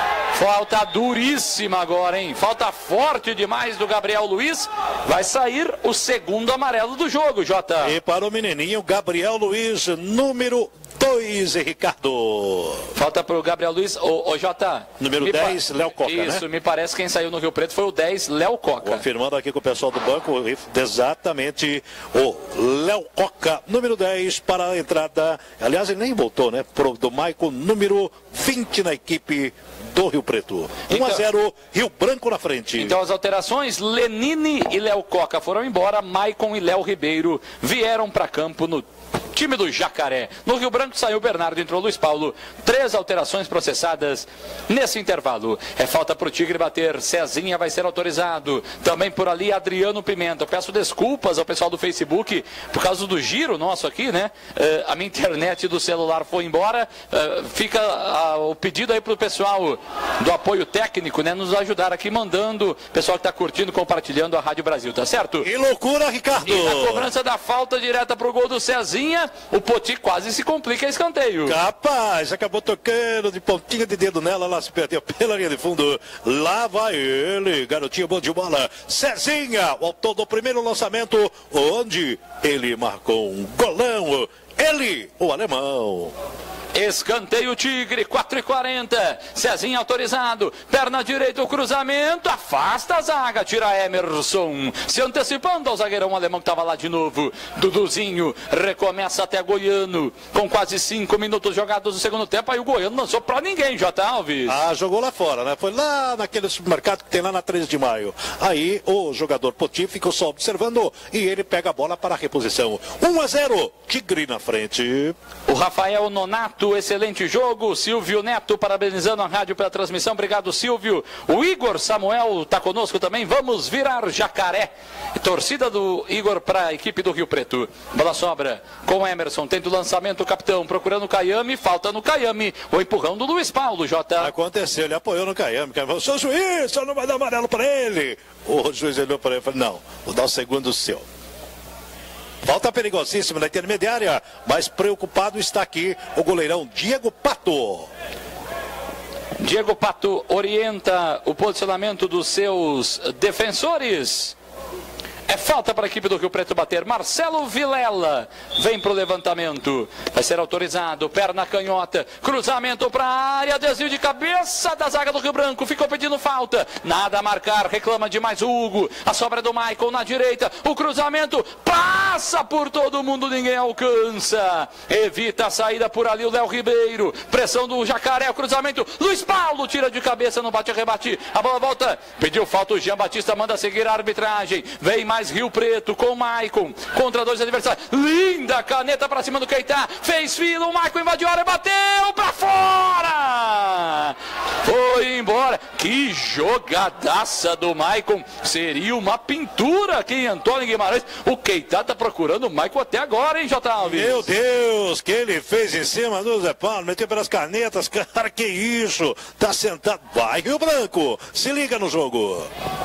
Falta duríssima agora, hein? Falta forte demais do Gabriel Luiz. Vai sair o segundo amarelo do jogo, Jota. E para o menininho, Gabriel Luiz, número dois, Ricardo. Falta para o Gabriel Luiz, o, o Jota. Número dez, pa... Léo Coca, Isso, né? me parece que quem saiu no Rio Preto foi o dez, Léo Coca. Confirmando aqui com o pessoal do banco, exatamente o Léo Coca, número dez, para a entrada. Aliás, ele nem voltou, né? Pro, do Maicon, número vinte na equipe do Rio Preto. um a zero, Rio Branco na frente. Então as alterações, Lenine e Léo Coca foram embora, Maicon e Léo Ribeiro vieram para campo no time do Jacaré. No Rio Branco saiu Bernardo, entrou Luiz Paulo. Três alterações processadas nesse intervalo. É falta para o Tigre bater. Cezinha vai ser autorizado. Também por ali Adriano Pimenta. Eu peço desculpas ao pessoal do Facebook por causa do giro nosso aqui, né? Uh, a minha internet do celular foi embora. Uh, fica uh, o pedido aí para o pessoal do apoio técnico, né? Nos ajudar aqui, mandando. Pessoal que está curtindo, compartilhando a Rádio Brasil, tá certo? Que loucura, Ricardo! E na cobrança da falta direta para o gol do Cezinha, o Poti quase se complica, escanteio. Capaz, acabou tocando de pontinha de dedo nela, lá se perdeu pela linha de fundo. Lá vai ele, garotinho bom de bola. Cezinha, o autor do primeiro lançamento, onde ele marcou um golão. Ele, o alemão. Escanteio Tigre, quatro e quarenta. Cezinha autorizado. Perna direita, o cruzamento. Afasta a zaga. Tira Emerson. Se antecipando ao zagueirão alemão que estava lá de novo. Duduzinho recomeça até Goiano. Com quase cinco minutos jogados no segundo tempo. Aí o Goiano lançou pra ninguém, J. Alves. Ah, jogou lá fora, né? Foi lá naquele supermercado que tem lá na treze de maio. Aí o jogador Poti ficou só observando. E ele pega a bola para a reposição. um a zero. Tigre na frente. O Rafael Nonato. Excelente jogo, Silvio Neto parabenizando a rádio pela transmissão, obrigado Silvio. O Igor Samuel está conosco também, vamos virar Jacaré. Torcida do Igor para a equipe do Rio Preto. Bola sobra com Emerson, tenta o lançamento, o capitão procurando o Caiame, falta no Caiame, o empurrão do Luiz Paulo, Jota. Aconteceu, ele apoiou no Caiame, Caiame falou, seu juiz, você não vai dar amarelo para ele. O juiz olhou para ele e falou, não, vou dar o segundo seu. Falta perigosíssima na intermediária, mas preocupado está aqui o goleirão Diego Pato. Diego Pato orienta o posicionamento dos seus defensores. É falta para a equipe do Rio Preto bater. Marcelo Vilela vem para o levantamento. Vai ser autorizado. Perna canhota. Cruzamento para a área. Desvio de cabeça da zaga do Rio Branco. Ficou pedindo falta. Nada a marcar. Reclama demais o Hugo. A sobra do Maicon na direita. O cruzamento passa por todo mundo. Ninguém alcança. Evita a saída por ali o Léo Ribeiro. Pressão do Jacaré. O cruzamento. Luiz Paulo tira de cabeça. Não bate, rebate. A bola volta. Pediu falta o Jean Batista. Manda seguir a arbitragem. Vem mais Rio Preto com o Maicon contra dois adversários. Linda caneta para cima do Keita. Fez fila, o Maicon invadiu a área, bateu para fora. Foi embora. Que jogadaça do Maicon. Seria uma pintura aqui em Antônio Guimarães. O Keita tá procurando o Maicon até agora, hein, J. Alves? Meu Deus, que ele fez em cima do Zé Paulo. Meteu pelas canetas. Cara, que isso. Tá sentado. Vai, Rio Branco. Se liga no jogo.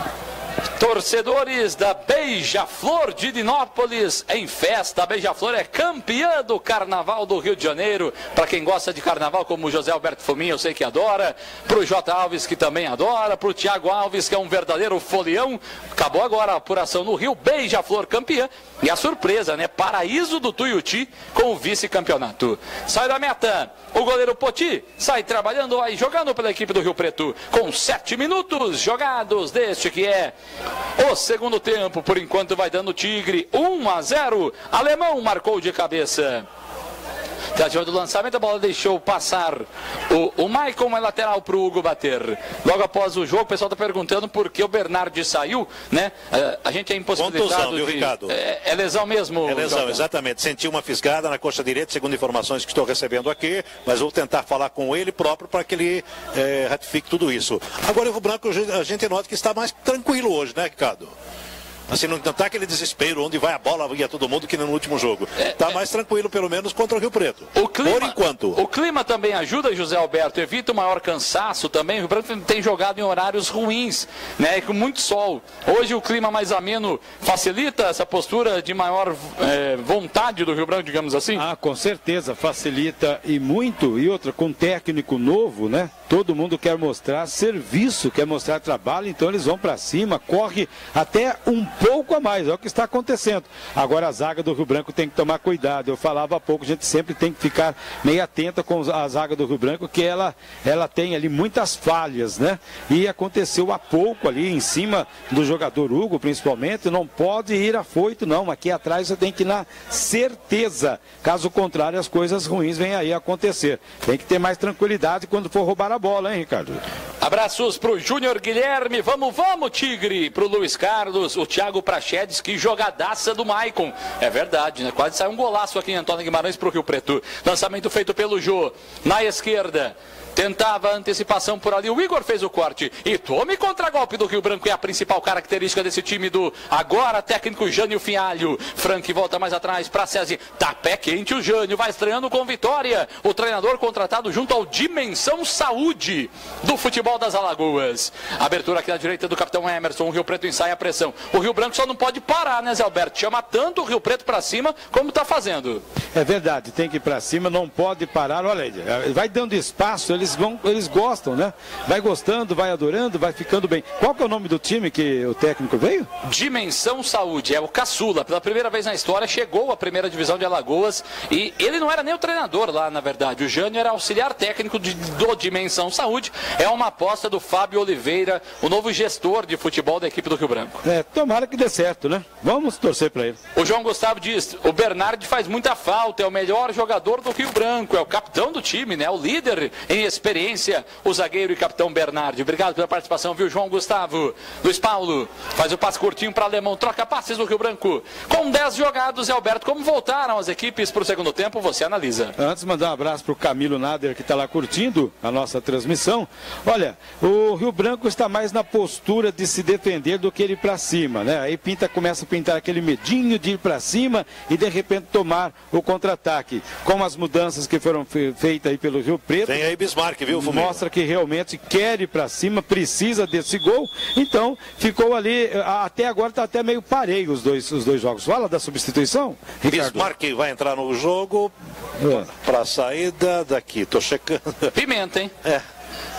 Torcedores da Beija-Flor de Dinópolis em festa. A Beija-Flor é campeã do Carnaval do Rio de Janeiro. Para quem gosta de carnaval, como o José Alberto Fuminha, eu sei que adora. Para o J. Alves, que também adora. Para o Thiago Alves, que é um verdadeiro folião. Acabou agora a apuração no Rio. Beija-Flor campeã. E a surpresa, né? Paraíso do Tuiuti com o vice-campeonato. Sai da meta. O goleiro Poti sai trabalhando aí, jogando pela equipe do Rio Preto. Com sete minutos jogados deste que é o segundo tempo. Por enquanto vai dando Tigre um a zero. Alemão marcou de cabeça. Tentativa do lançamento, a bola deixou passar o, o Maicon, é lateral para o Hugo bater. Logo após o jogo, o pessoal está perguntando por que o Bernardi saiu, né? A, a gente é impossibilitado. Contusão, viu, de, Ricardo? É, é lesão mesmo. É lesão, Jota. Exatamente. Sentiu uma fisgada na coxa direita, segundo informações que estou recebendo aqui, mas vou tentar falar com ele próprio para que ele é, ratifique tudo isso. Agora, o Rio Branco, a gente nota que está mais tranquilo hoje, né, Ricardo? Assim, não está aquele desespero onde vai a bola e a todo mundo que no último jogo. Está é, mais tranquilo, pelo menos, contra o Rio Preto. O clima, por enquanto. O clima também ajuda, José Alberto. Evita o maior cansaço também. O Rio Branco tem jogado em horários ruins, né? Com muito sol. Hoje o clima mais ameno facilita essa postura de maior é, vontade do Rio Branco, digamos assim? Ah, com certeza. Facilita e muito. E outra, com técnico novo, né? Todo mundo quer mostrar serviço, quer mostrar trabalho, então eles vão para cima, corre até um pouco a mais, é o que está acontecendo. Agora a zaga do Rio Branco tem que tomar cuidado. Eu falava há pouco, a gente sempre tem que ficar meio atenta com a zaga do Rio Branco, que ela, ela tem ali muitas falhas, né? E aconteceu há pouco ali em cima do jogador Hugo, principalmente, não pode ir afoito não, aqui atrás você tem que ir na certeza, caso contrário as coisas ruins vêm aí a acontecer. Tem que ter mais tranquilidade quando for roubar a bola, hein, Ricardo? Abraços pro Júnior Guilherme, vamos, vamos, Tigre, pro Luiz Carlos, o Thiago Prachedes, que jogadaça do Maicon. É verdade, né? Quase saiu um golaço aqui em Antônio Guimarães pro Rio Preto. Lançamento feito pelo Jô, na esquerda. Tentava a antecipação por ali, o Igor fez o corte e tome contra-golpe do Rio Branco, é a principal característica desse time do agora técnico Jânio Fialho. Frank volta mais atrás para César, tá pé quente o Jânio, vai estreando com vitória, o treinador contratado junto ao Dimensão Saúde do futebol das Alagoas. Abertura aqui na direita do capitão Emerson, o Rio Preto ensaia a pressão, o Rio Branco só não pode parar, né, Zé Alberto? Chama tanto o Rio Preto para cima como tá fazendo. É verdade, tem que ir para cima, não pode parar, olha aí, vai dando espaço, ele Eles, vão, eles gostam, né? Vai gostando, vai adorando, vai ficando bem. Qual que é o nome do time que o técnico veio? Dimensão Saúde, é o caçula. Pela primeira vez na história, chegou à primeira divisão de Alagoas e ele não era nem o treinador lá, na verdade. O Jânio era auxiliar técnico de, do Dimensão Saúde. É uma aposta do Fábio Oliveira, o novo gestor de futebol da equipe do Rio Branco. É, tomara que dê certo, né? Vamos torcer para ele. O João Gustavo diz, o Bernardi faz muita falta, é o melhor jogador do Rio Branco, é o capitão do time, né? O líder em experiência, o zagueiro e capitão Bernardi. Obrigado pela participação, viu, João Gustavo? Luiz Paulo faz o passe curtinho para Alemão, troca passes do Rio Branco. Com dez jogados, Alberto, como voltaram as equipes para o segundo tempo, você analisa. Antes, mandar um abraço para o Camilo Nader, que está lá curtindo a nossa transmissão. Olha, o Rio Branco está mais na postura de se defender do que ele ir para cima, né? Aí pinta, começa a pintar aquele medinho de ir para cima e de repente tomar o contra-ataque. Com as mudanças que foram fe feitas aí pelo Rio Preto. Tem aí Bismarck, viu, Fuminha? Mostra que realmente quer ir para cima, precisa desse gol. Então, ficou ali, até agora está até meio pareio os dois, os dois jogos. Fala da substituição, Ricardo. Bismarck vai entrar no jogo é. para a saída daqui, tô checando. Pimenta, hein? É.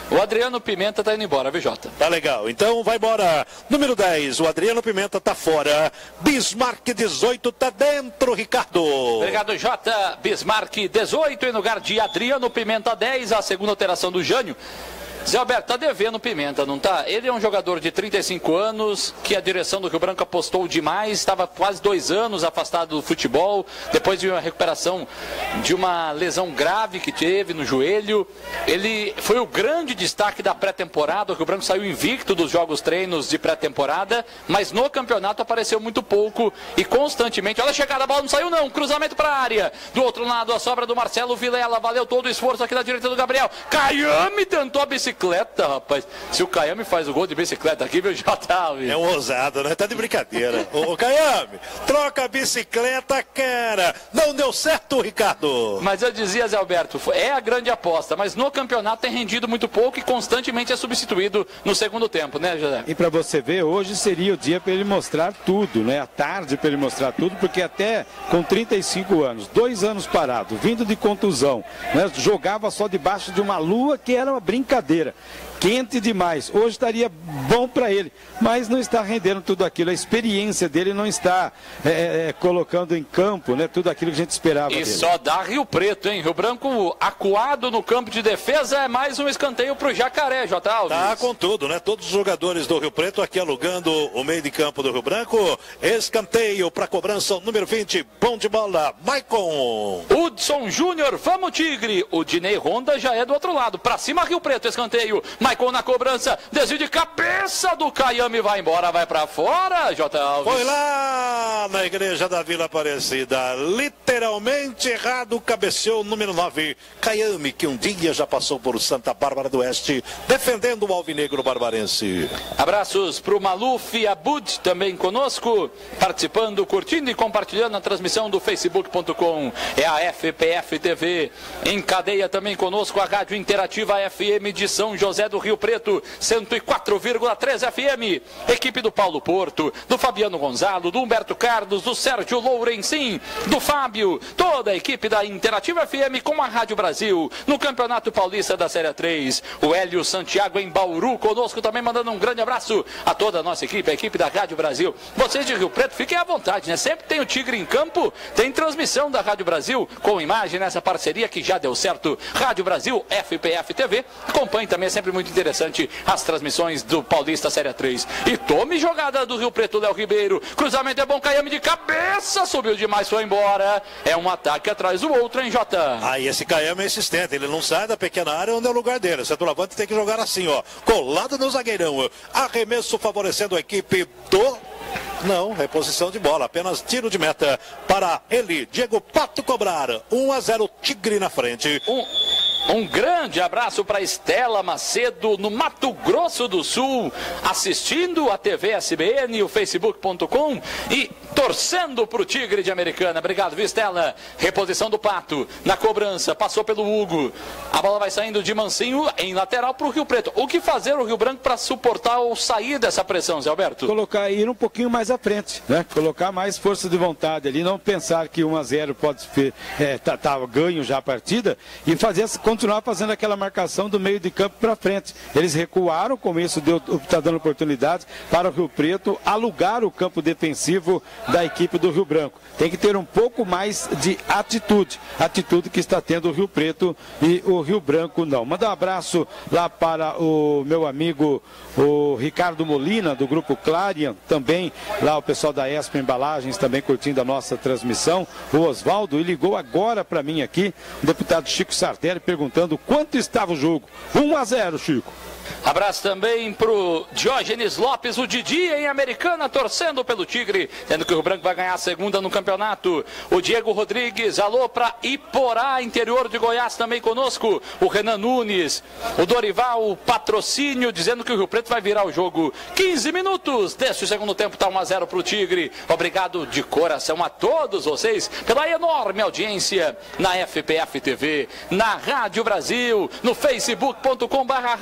O Adriano Pimenta tá indo embora, viu, Jota? Tá legal. Então vai embora. Número dez, o Adriano Pimenta tá fora. Bismarck dezoito tá dentro, Ricardo. Obrigado, Jota. Bismarck dezoito em lugar de Adriano Pimenta dez, a segunda alteração do Jânio. Zé Alberto, tá devendo Pimenta, não tá? Ele é um jogador de trinta e cinco anos, que a direção do Rio Branco apostou demais, estava quase dois anos afastado do futebol, depois de uma recuperação de uma lesão grave que teve no joelho. Ele foi o grande destaque da pré-temporada, o Rio Branco saiu invicto dos jogos treinos de pré-temporada, mas no campeonato apareceu muito pouco e constantemente. Olha a chegada, a bola não saiu não, cruzamento para a área. Do outro lado, a sobra do Marcelo Vilela, valeu todo o esforço aqui na direita do Gabriel. Caiame tentou a bicicleta. Bicicleta, rapaz. Se o Caiame faz o gol de bicicleta aqui, viu, Jota? É um ousado, né? Tá de brincadeira. Ô, Caiame, troca a bicicleta, cara. Não deu certo, Ricardo. Mas eu dizia, Zé Alberto, é a grande aposta, mas no campeonato tem rendido muito pouco e constantemente é substituído no segundo tempo, né, José? E para você ver, hoje seria o dia para ele mostrar tudo, né? A tarde para ele mostrar tudo, porque até com trinta e cinco anos, dois anos parado, vindo de contusão, né? Jogava só debaixo de uma lua que era uma brincadeira. Quente demais, hoje estaria bom para ele, mas não está rendendo tudo aquilo, a experiência dele não está é, é, colocando em campo, né, tudo aquilo que a gente esperava e dele. Só dá Rio Preto, hein? Rio Branco acuado no campo de defesa, é mais um escanteio para o Jacaré, J. Alves. Tá com tudo, né? Todos os jogadores do Rio Preto aqui alugando o meio de campo do Rio Branco. Escanteio para cobrança, número vinte, bom de bola, Maicon. Hudson Júnior, vamos Tigre. O Dinei Honda já é do outro lado, para cima Rio Preto, escanteio. Maicon na cobrança, desvio de cabeça do Caiame, vai embora, vai pra fora, J. Alves. Foi lá na igreja da Vila Aparecida, literalmente errado, cabeceou número nove, Caiame, que um dia já passou por Santa Bárbara do Oeste, defendendo o alvinegro barbarense. Abraços pro Maluf Abud, também conosco, participando, curtindo e compartilhando a transmissão do facebook ponto com. É a F P F T V, em cadeia também conosco, a Rádio Interativa F M de São José do Rio Preto, cento e quatro vírgula três F M, equipe do Paulo Porto, do Fabiano Gonzalo, do Humberto Carlos, do Sérgio Lourencin, do Fábio, toda a equipe da Interativa F M com a Rádio Brasil, no Campeonato Paulista da Série três, o Hélio Santiago em Bauru, conosco também, mandando um grande abraço a toda a nossa equipe, a equipe da Rádio Brasil. Vocês de Rio Preto, fiquem à vontade, né? Sempre tem o Tigre em campo, tem transmissão da Rádio Brasil, com imagem nessa parceria que já deu certo, Rádio Brasil, F P F T V, acompanhe também, é sempre muito interessante as transmissões do Paulista Série três. E tome jogada do Rio Preto, Léo Ribeiro. Cruzamento é bom, Caiame de cabeça, subiu demais, foi embora. É um ataque atrás do outro, hein, Jota? Aí ah, esse Caiame é insistente, ele não sai da pequena área onde é o lugar dele. O centroavante tem que jogar assim, ó, colado no zagueirão. Arremesso favorecendo a equipe do... Não, reposição de bola, apenas tiro de meta para ele, Diego Pato cobrar. um a zero, Tigre na frente. Um... Um grande abraço para Estela Macedo, no Mato Grosso do Sul, assistindo a T V S B N, o facebook ponto com e torcendo para o Tigre de Americana. Obrigado, viu, Estela? Reposição do Pato, na cobrança, passou pelo Hugo. A bola vai saindo de mansinho em lateral para o Rio Preto. O que fazer o Rio Branco para suportar ou sair dessa pressão, Zé Alberto? Colocar, ir um pouquinho mais à frente, né? Colocar mais força de vontade ali, não pensar que um a zero pode ser, é, tá, tá ganho já a partida e fazer essa continuar fazendo aquela marcação do meio de campo para frente. Eles recuaram, com isso está dando oportunidade para o Rio Preto alugar o campo defensivo da equipe do Rio Branco. Tem que ter um pouco mais de atitude, atitude que está tendo o Rio Preto e o Rio Branco não. Manda um abraço lá para o meu amigo o Ricardo Molina, do Grupo Clarion, também lá o pessoal da Esp Embalagens também curtindo a nossa transmissão. O Oswaldo, e ligou agora para mim aqui, o deputado Chico Sardelli, perguntando quanto estava o jogo. um a zero, Chico. Abraço também pro Diógenes Lopes, o Didi em Americana, torcendo pelo Tigre, tendo que o Rio Branco vai ganhar a segunda no campeonato. O Diego Rodrigues, alô pra Iporá, interior de Goiás, também conosco. O Renan Nunes, o Dorival, o Patrocínio, dizendo que o Rio Preto vai virar o jogo. quinze minutos desse segundo tempo, tá um a zero pro Tigre. Obrigado de coração a todos vocês pela enorme audiência na F P F T V, na Rádio Brasil, no facebook ponto com barra Rádio Brasil.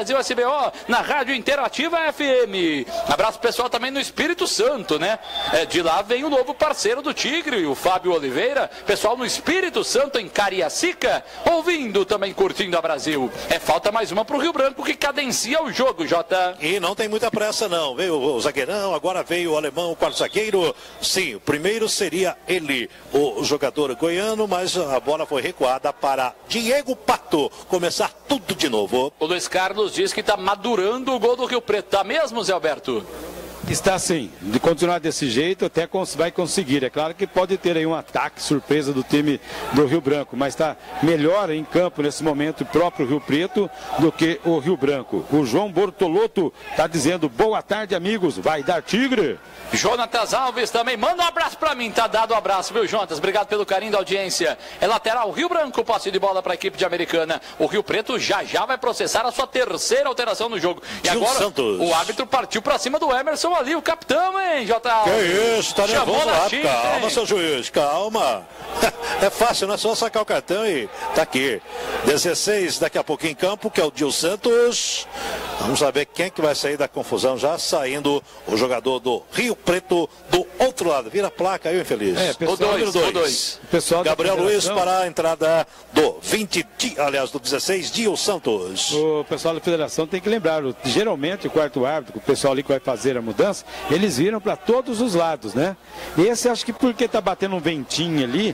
Brasil S B O, na Rádio Interativa F M. Abraço pessoal também no Espírito Santo, né? É, de lá vem o novo parceiro do Tigre, o Fábio Oliveira. Pessoal no Espírito Santo, em Cariacica, ouvindo também, curtindo a Brasil. É falta mais uma pro Rio Branco que cadencia o jogo, Jota. E não tem muita pressa não, veio o zagueirão, agora veio o alemão, o quarto zagueiro. Sim, o primeiro seria ele, o jogador goiano, mas a bola foi recuada para Diego Pato começar tudo de novo. O Luiz Carlos diz que está madurando o gol do Rio Preto, tá mesmo, Zé Alberto? Está sim, de continuar desse jeito até vai conseguir. É claro que pode ter aí um ataque surpresa do time do Rio Branco, mas está melhor em campo nesse momento o próprio Rio Preto do que o Rio Branco. O João Bortolotto está dizendo boa tarde, amigos, vai dar Tigre. Jonatas Alves também, manda um abraço pra mim, tá dado um abraço, viu, Jonatas? Obrigado pelo carinho da audiência. É lateral, Rio Branco, posse de bola para a equipe de Americana. O Rio Preto já já vai processar a sua terceira alteração no jogo. E Gil agora Santos. O árbitro partiu pra cima do Emerson ali, o capitão, hein, J. Alves? Que isso, tá nervoso lá, Chim, calma, hein? seu juiz, calma. É fácil, não é só sacar o cartão e tá aqui. dezesseis daqui a pouco em campo, que é o Gil Santos. Vamos saber quem que vai sair da confusão. Já saindo o jogador do Rio Preto do outro lado. Vira a placa aí, infeliz. É, pessoal, o dois, dois. o dois. Pessoal Gabriel Luiz para a entrada do vinte, aliás, do dezesseis, Gil Santos. O pessoal da federação tem que lembrar, geralmente o quarto árbitro, o pessoal ali que vai fazer a mudança, eles viram para todos os lados, né? Esse acho que porque tá batendo um ventinho ali...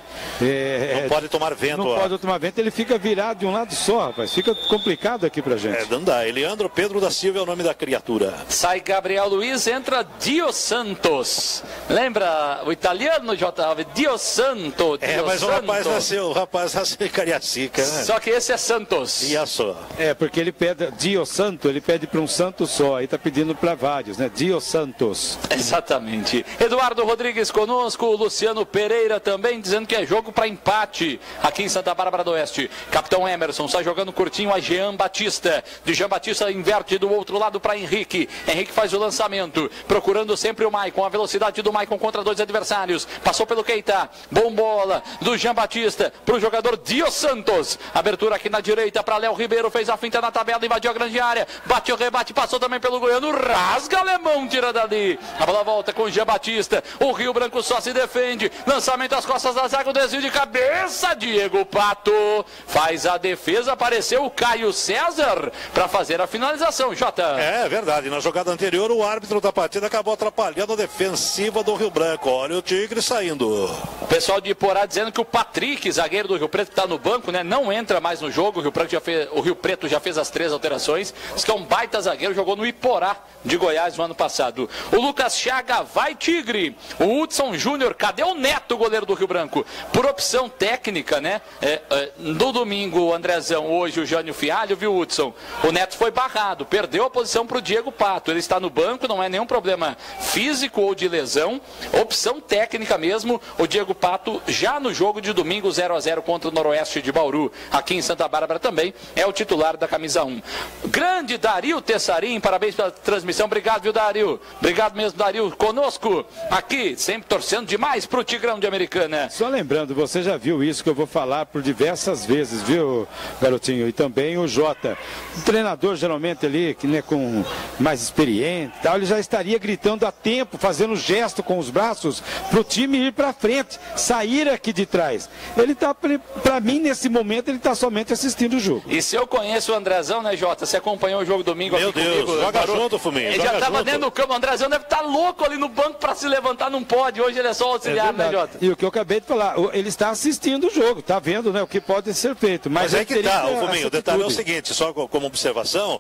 É, não pode tomar vento. Não ó. pode tomar vento, ele fica virado de um lado só, rapaz. Fica complicado aqui pra gente. É, não dá. Eliandro Pedro da Silva é o nome da criatura. Sai Gabriel Luiz, entra Dio Santos. Lembra o italiano, J. Alves? Dio Santo. Dio É, mas Santo. o rapaz nasceu, o rapaz nasceu em Cariacica, né? Só que esse é Santos. E a só. É, porque ele pede, Dio Santo, ele pede para um santo só, aí tá pedindo para vários, né? Dio Santos. Exatamente. Eduardo Rodrigues conosco, o Luciano Pereira também dizendo que é jogo para empate aqui em Santa Bárbara do Oeste. Capitão Emerson sai jogando curtinho a Jean Batista. De Jean Batista inverte do outro lado para Henrique. Henrique faz o lançamento, procurando sempre o Maicon. A velocidade do Maicon contra dois adversários. Passou pelo Keita. Bom bola do Jean Batista para o jogador Dio Santos. Abertura aqui na direita para Léo Ribeiro. Fez a finta na tabela, invadiu a grande área. Bateu o rebate, passou também pelo goiano. Rasga alemão, tira dali. A bola volta com o Jean Batista. O Rio Branco só se defende. Lançamento às costas da zaga, o desvio de cabeça. Diego Pato faz a defesa. Apareceu o Caio César para fazer a finalização, Jota. É verdade, na jogada anterior o árbitro da partida acabou atrapalhando a defensiva do Rio Branco. Olha o Tigre saindo. O pessoal de Iporá dizendo que o Patrick, zagueiro do Rio Preto, que está no banco, né, não entra mais no jogo. O Rio, Branco já fez, o Rio Preto já fez as três alterações. Diz que é um baita zagueiro, jogou no Iporá de Goiás no ano passado. O Lucas Chaga vai Tigre. O Hudson Júnior, cadê o Neto, goleiro do Rio Branco? Por opção técnica, né? É, é, no domingo o Andrezão, hoje o Jânio Fialho, viu, Hudson? O Neto foi barrado, perdeu a posição para o Diego Pato. Ele está no banco, não é nenhum problema físico ou de lesão. Opção técnica mesmo. O Diego Pato já no jogo de domingo zero a zero contra o Noroeste de Bauru, aqui em Santa Bárbara também, é o titular da camisa um. Grande Dario Tessarim, parabéns pela transmissão. Obrigado, viu, Dario? Obrigado mesmo, Dario, conosco aqui, sempre torcendo demais pro Tigrão de Americana. Só lembrando, você já viu isso que eu vou falar por diversas vezes, viu, garotinho? E também o Jota. O treinador, geralmente ali, que né, com mais experiente tal, ele já estaria gritando a tempo, fazendo gesto com os braços pro time ir pra frente, sair aqui de trás. Ele tá, pra mim, nesse momento, ele tá somente assistindo o jogo. E se eu conheço o Andrezão, né, Jota? Você acompanhou o jogo domingo Meu aqui Deus, comigo? joga Parou. junto, Fuminho. Ele joga já tava junto. dentro do campo. O Andrezão deve estar louco ali no banco pra se levantar, não pode. Hoje ele é só auxiliar, É né, Jota? E o que eu acabei de falar, ele está assistindo o jogo, tá vendo, né, o que pode ser feito. Mas, Mas é ele que teria tá, ter o Fuminho, essa o detalhe é o atitude. seguinte, só como observação,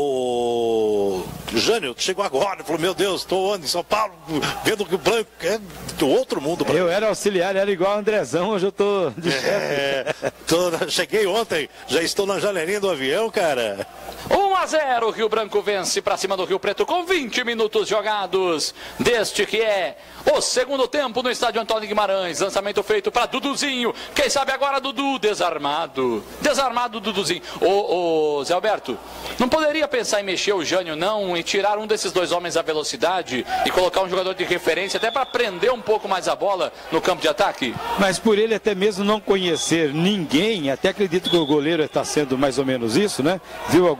o Jânio chegou agora, falou, meu Deus, estou onde? Em São Paulo, vendo que o Branco é do outro mundo. Eu era auxiliar, era igual o Andrezão, hoje eu tô de chefe. É, tô, cheguei ontem, já estou na janelinha do avião, cara. um a zero, o Rio Branco vence para cima do Rio Preto com vinte minutos jogados deste que é o segundo tempo no estádio Antônio Guimarães. Lançamento feito para Duduzinho. Quem sabe agora Dudu desarmado. Desarmado Duduzinho. Ô, ô, Zé Alberto, não poderia pensar em mexer o Jânio não e tirar um desses dois homens à velocidade e colocar um jogador de referência até para prender um pouco mais a bola no campo de ataque? Mas por ele até mesmo não conhecer ninguém, até acredito que o goleiro está sendo mais ou menos isso, né? Viu alguns takes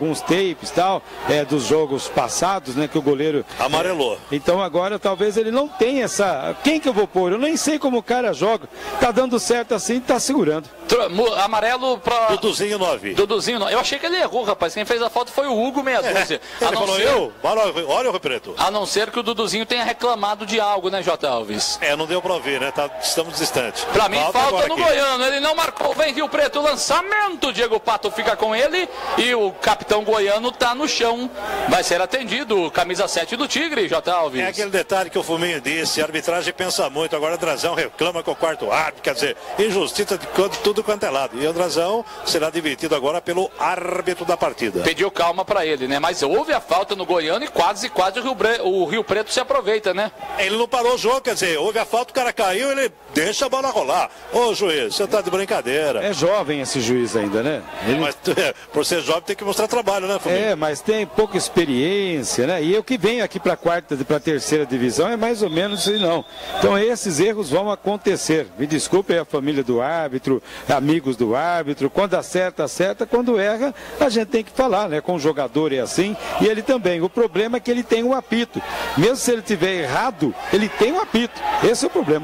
tapes e tal, é, dos jogos passados, né, que o goleiro... Amarelou. É, então agora talvez ele não tenha essa... Quem que eu vou pôr? Eu nem sei como o cara joga. Tá dando certo assim, tá segurando. Amarelo pra... Duduzinho nove. Duduzinho nove. Eu achei que ele errou, rapaz. Quem fez a falta foi o Hugo meia dúzia. É, ele falou ser... eu? Olha o Rio Preto. A não ser que o Duduzinho tenha reclamado de algo, né, J. Alves? É, não deu pra ouvir, né? Tá, estamos distantes. Pra mim, falta, falta no aqui. Goiano. Ele não marcou. Vem Rio Preto, lançamento. Diego Pato fica com ele. E o capitão goiano tá no chão. Vai ser atendido. Camisa sete do Tigre, J. Alves. É aquele detalhe que o Fuminho disse. A arbitragem pensa muito. Agora o Drazão reclama com o quarto árbitro. Quer dizer, injustiça de tudo quanto é lado. E o Drazão será divertido agora pelo árbitro da partida. Pediu calma pra ele, né? Mas houve a falta no Goiano e quase, quase o Rio, Bre... o Rio Preto se aproveita, né? Ele não parou o jogo, quer dizer, houve a falta, o cara caiu, ele deixa a bola rolar. Ô juiz, você tá de brincadeira. É jovem esse juiz ainda, né? Ele... Mas é, por ser jovem tem que mostrar trabalho, né, Fuminho? É, mas tem pouca experiência, né? E eu que venho aqui pra quarta, pra terceira divisão é mais ou menos isso, não. Então esses erros vão acontecer. Me desculpe a família do árbitro, amigos do árbitro. Quando acerta, acerta. Quando erra, a gente tem que falar, né? Com o jogador é assim. E ele também. O problema é que ele tem um apito. Mesmo se ele tiver errado, ele tem um apito. Esse é o problema.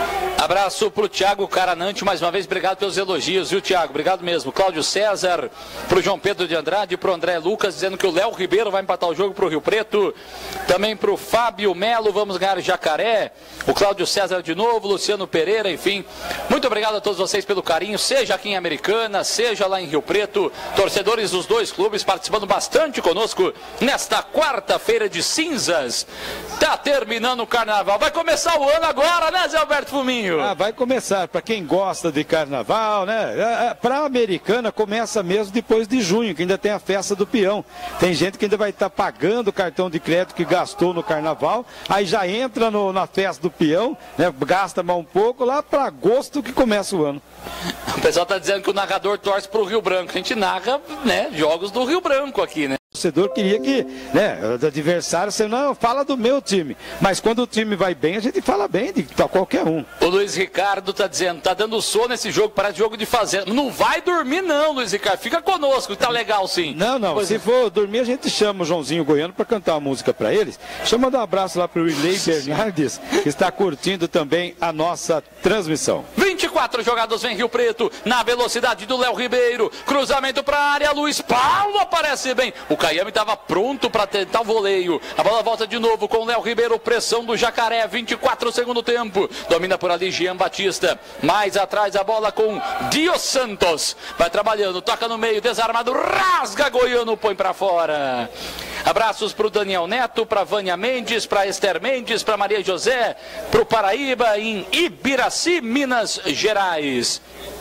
Abraço pro Thiago Caranante, mais uma vez, obrigado pelos elogios, viu, Thiago? Obrigado mesmo. Cláudio César, pro João Pedro de Andrade, pro André Lucas, dizendo que o Léo Ribeiro vai empatar o jogo pro Rio Preto. Também pro Fábio Melo, vamos ganhar Jacaré. O Cláudio César de novo, Luciano Pereira, enfim. Muito obrigado a todos vocês pelo carinho, seja aqui em Americana, seja lá em Rio Preto. Torcedores dos dois clubes participando bastante conosco nesta quarta-feira de cinzas. Tá terminando o carnaval. Vai começar o ano agora, né, Zé Alberto Fuminho? Ah, vai começar. Para quem gosta de carnaval, né? Para a Americana começa mesmo depois de junho, que ainda tem a festa do peão. Tem gente que ainda vai estar tá pagando o cartão de crédito que gastou no carnaval, aí já entra no, na festa do peão, né? Gasta mais um pouco lá para agosto que começa o ano. O pessoal está dizendo que o narrador torce para o Rio Branco. A gente narra, né, jogos do Rio Branco aqui, né? O torcedor queria que, né, o adversário, você não fala do meu time, mas quando o time vai bem, a gente fala bem de qualquer um. O Luiz Ricardo tá dizendo, tá dando sono nesse jogo, parece jogo de fazenda. Não vai dormir não, Luiz Ricardo, fica conosco, tá legal sim. Não, não, pois se é. for dormir, a gente chama o Joãozinho Goiano para cantar uma música para eles. Deixa eu mandar um abraço lá pro Wiley Bernardes, que está curtindo também a nossa transmissão. vinte e quatro jogados vem Rio Preto, na velocidade do Léo Ribeiro, cruzamento para a área, Luiz Paulo aparece bem. O Caiame estava pronto para tentar o voleio. A bola volta de novo com o Léo Ribeiro, pressão do Jacaré, vinte e quatro segundo tempo. Domina por ali Jean Batista. Mais atrás a bola com Dio Santos. Vai trabalhando, toca no meio, desarmado, rasga Goiano, põe para fora. Abraços para o Daniel Neto, para Vânia Mendes, para Esther Mendes, para Maria José, para o Paraíba, em Ibiraci, Minas Gerais.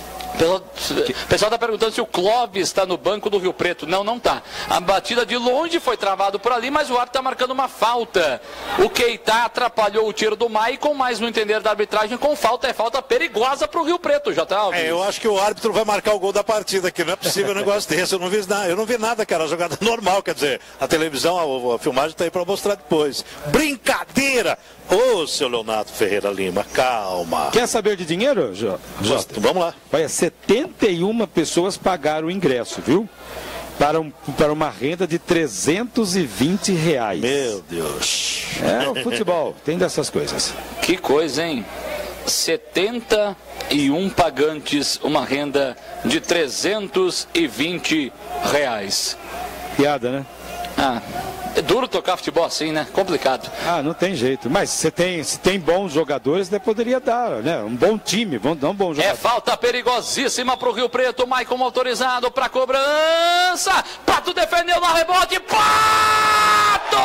O pessoal está perguntando se o Clóvis está no banco do Rio Preto. Não, não está. A batida de longe foi travado por ali, mas o árbitro está marcando uma falta. O Keita atrapalhou o tiro do Maicon, mas no entender da arbitragem, com falta, é falta perigosa para o Rio Preto, já tá? É, eu acho que o árbitro vai marcar o gol da partida, que não é possível um negócio desse. Eu não vi nada, eu não vi nada, cara. A jogada normal, quer dizer, a televisão, a, a filmagem está aí para mostrar depois. Brincadeira! Ô, oh, seu Leonardo Ferreira Lima, calma. Quer saber de dinheiro, Jô? Vamos lá. Olha, setenta e uma pessoas pagaram o ingresso, viu? Para, um, para uma renda de trezentos e vinte reais. Meu Deus. É, o futebol, tem dessas coisas. Que coisa, hein? setenta e um pagantes, uma renda de trezentos e vinte reais. Piada, né? Ah, é duro tocar futebol assim, né? Complicado. Ah, não tem jeito. Mas se tem, se tem bons jogadores, né, poderia dar, né? Um bom time, não um bom jogador. É falta perigosíssima pro Rio Preto. Maicon autorizado pra cobrança. Pato defendeu no rebote. Pato!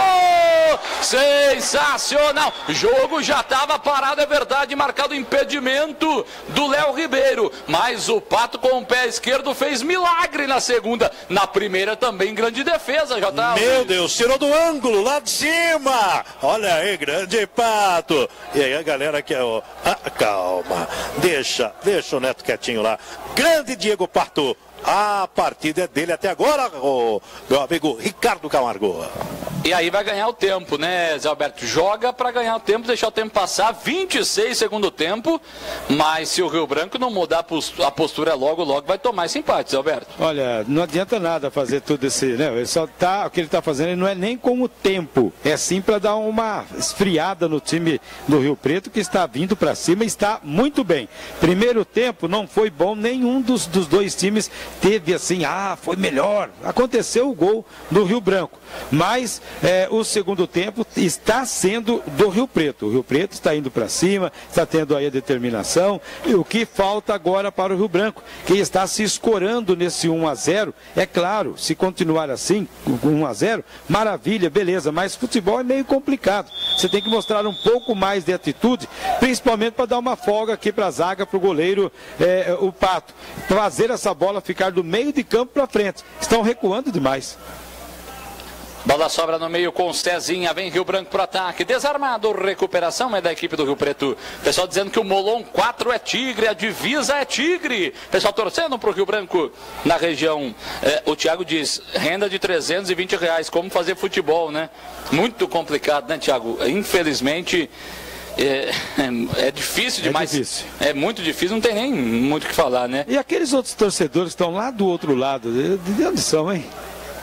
Sensacional! O jogo já estava parado, é verdade, marcado impedimento do Léo Ribeiro. Mas o Pato com o pé esquerdo fez milagre na segunda. Na primeira também grande defesa, já tá. Meu Deus, tirou do ângulo, lá de cima. Olha aí, grande Pato. E aí a galera que é o... Ah, calma, deixa, deixa o Neto quietinho lá. Grande Diego Pato. A partida é dele até agora, o meu amigo Ricardo Camargo. E E aí vai ganhar o tempo, né, Zé Alberto? Joga para ganhar o tempo, deixar o tempo passar, vinte e seis segundo tempo, mas se o Rio Branco não mudar a postura logo, logo vai tomar esse empate, Zé Alberto. Olha, não adianta nada fazer tudo esse, né? Ele só tá, o que ele está fazendo ele não é nem com o tempo, é sim para dar uma esfriada no time do Rio Preto, que está vindo para cima e está muito bem. Primeiro tempo não foi bom, nenhum dos, dos dois times teve assim, ah, foi melhor. Aconteceu o gol do Rio Branco, mas é, o segundo tempo está sendo do Rio Preto. O Rio Preto está indo para cima, está tendo aí a determinação, e o que falta agora para o Rio Branco, que está se escorando nesse um a zero, é claro, se continuar assim, com um a zero, maravilha, beleza, mas futebol é meio complicado. Você tem que mostrar um pouco mais de atitude, principalmente para dar uma folga aqui para a zaga, para o goleiro, é, o Pato, fazer essa bola ficar do meio de campo para frente. Estão recuando demais. Bola sobra no meio com Cezinha, vem Rio Branco pro ataque, desarmado, recuperação é da equipe do Rio Preto. Pessoal dizendo que o Molon quatro é Tigre, a divisa é Tigre. Pessoal torcendo pro Rio Branco na região. É, o Thiago diz, renda de trezentos e vinte reais, como fazer futebol, né? Muito complicado, né, Thiago? Infelizmente... É, é difícil demais, é, difícil. É muito difícil, não tem nem muito o que falar, né? E aqueles outros torcedores que estão lá do outro lado, de onde são, hein?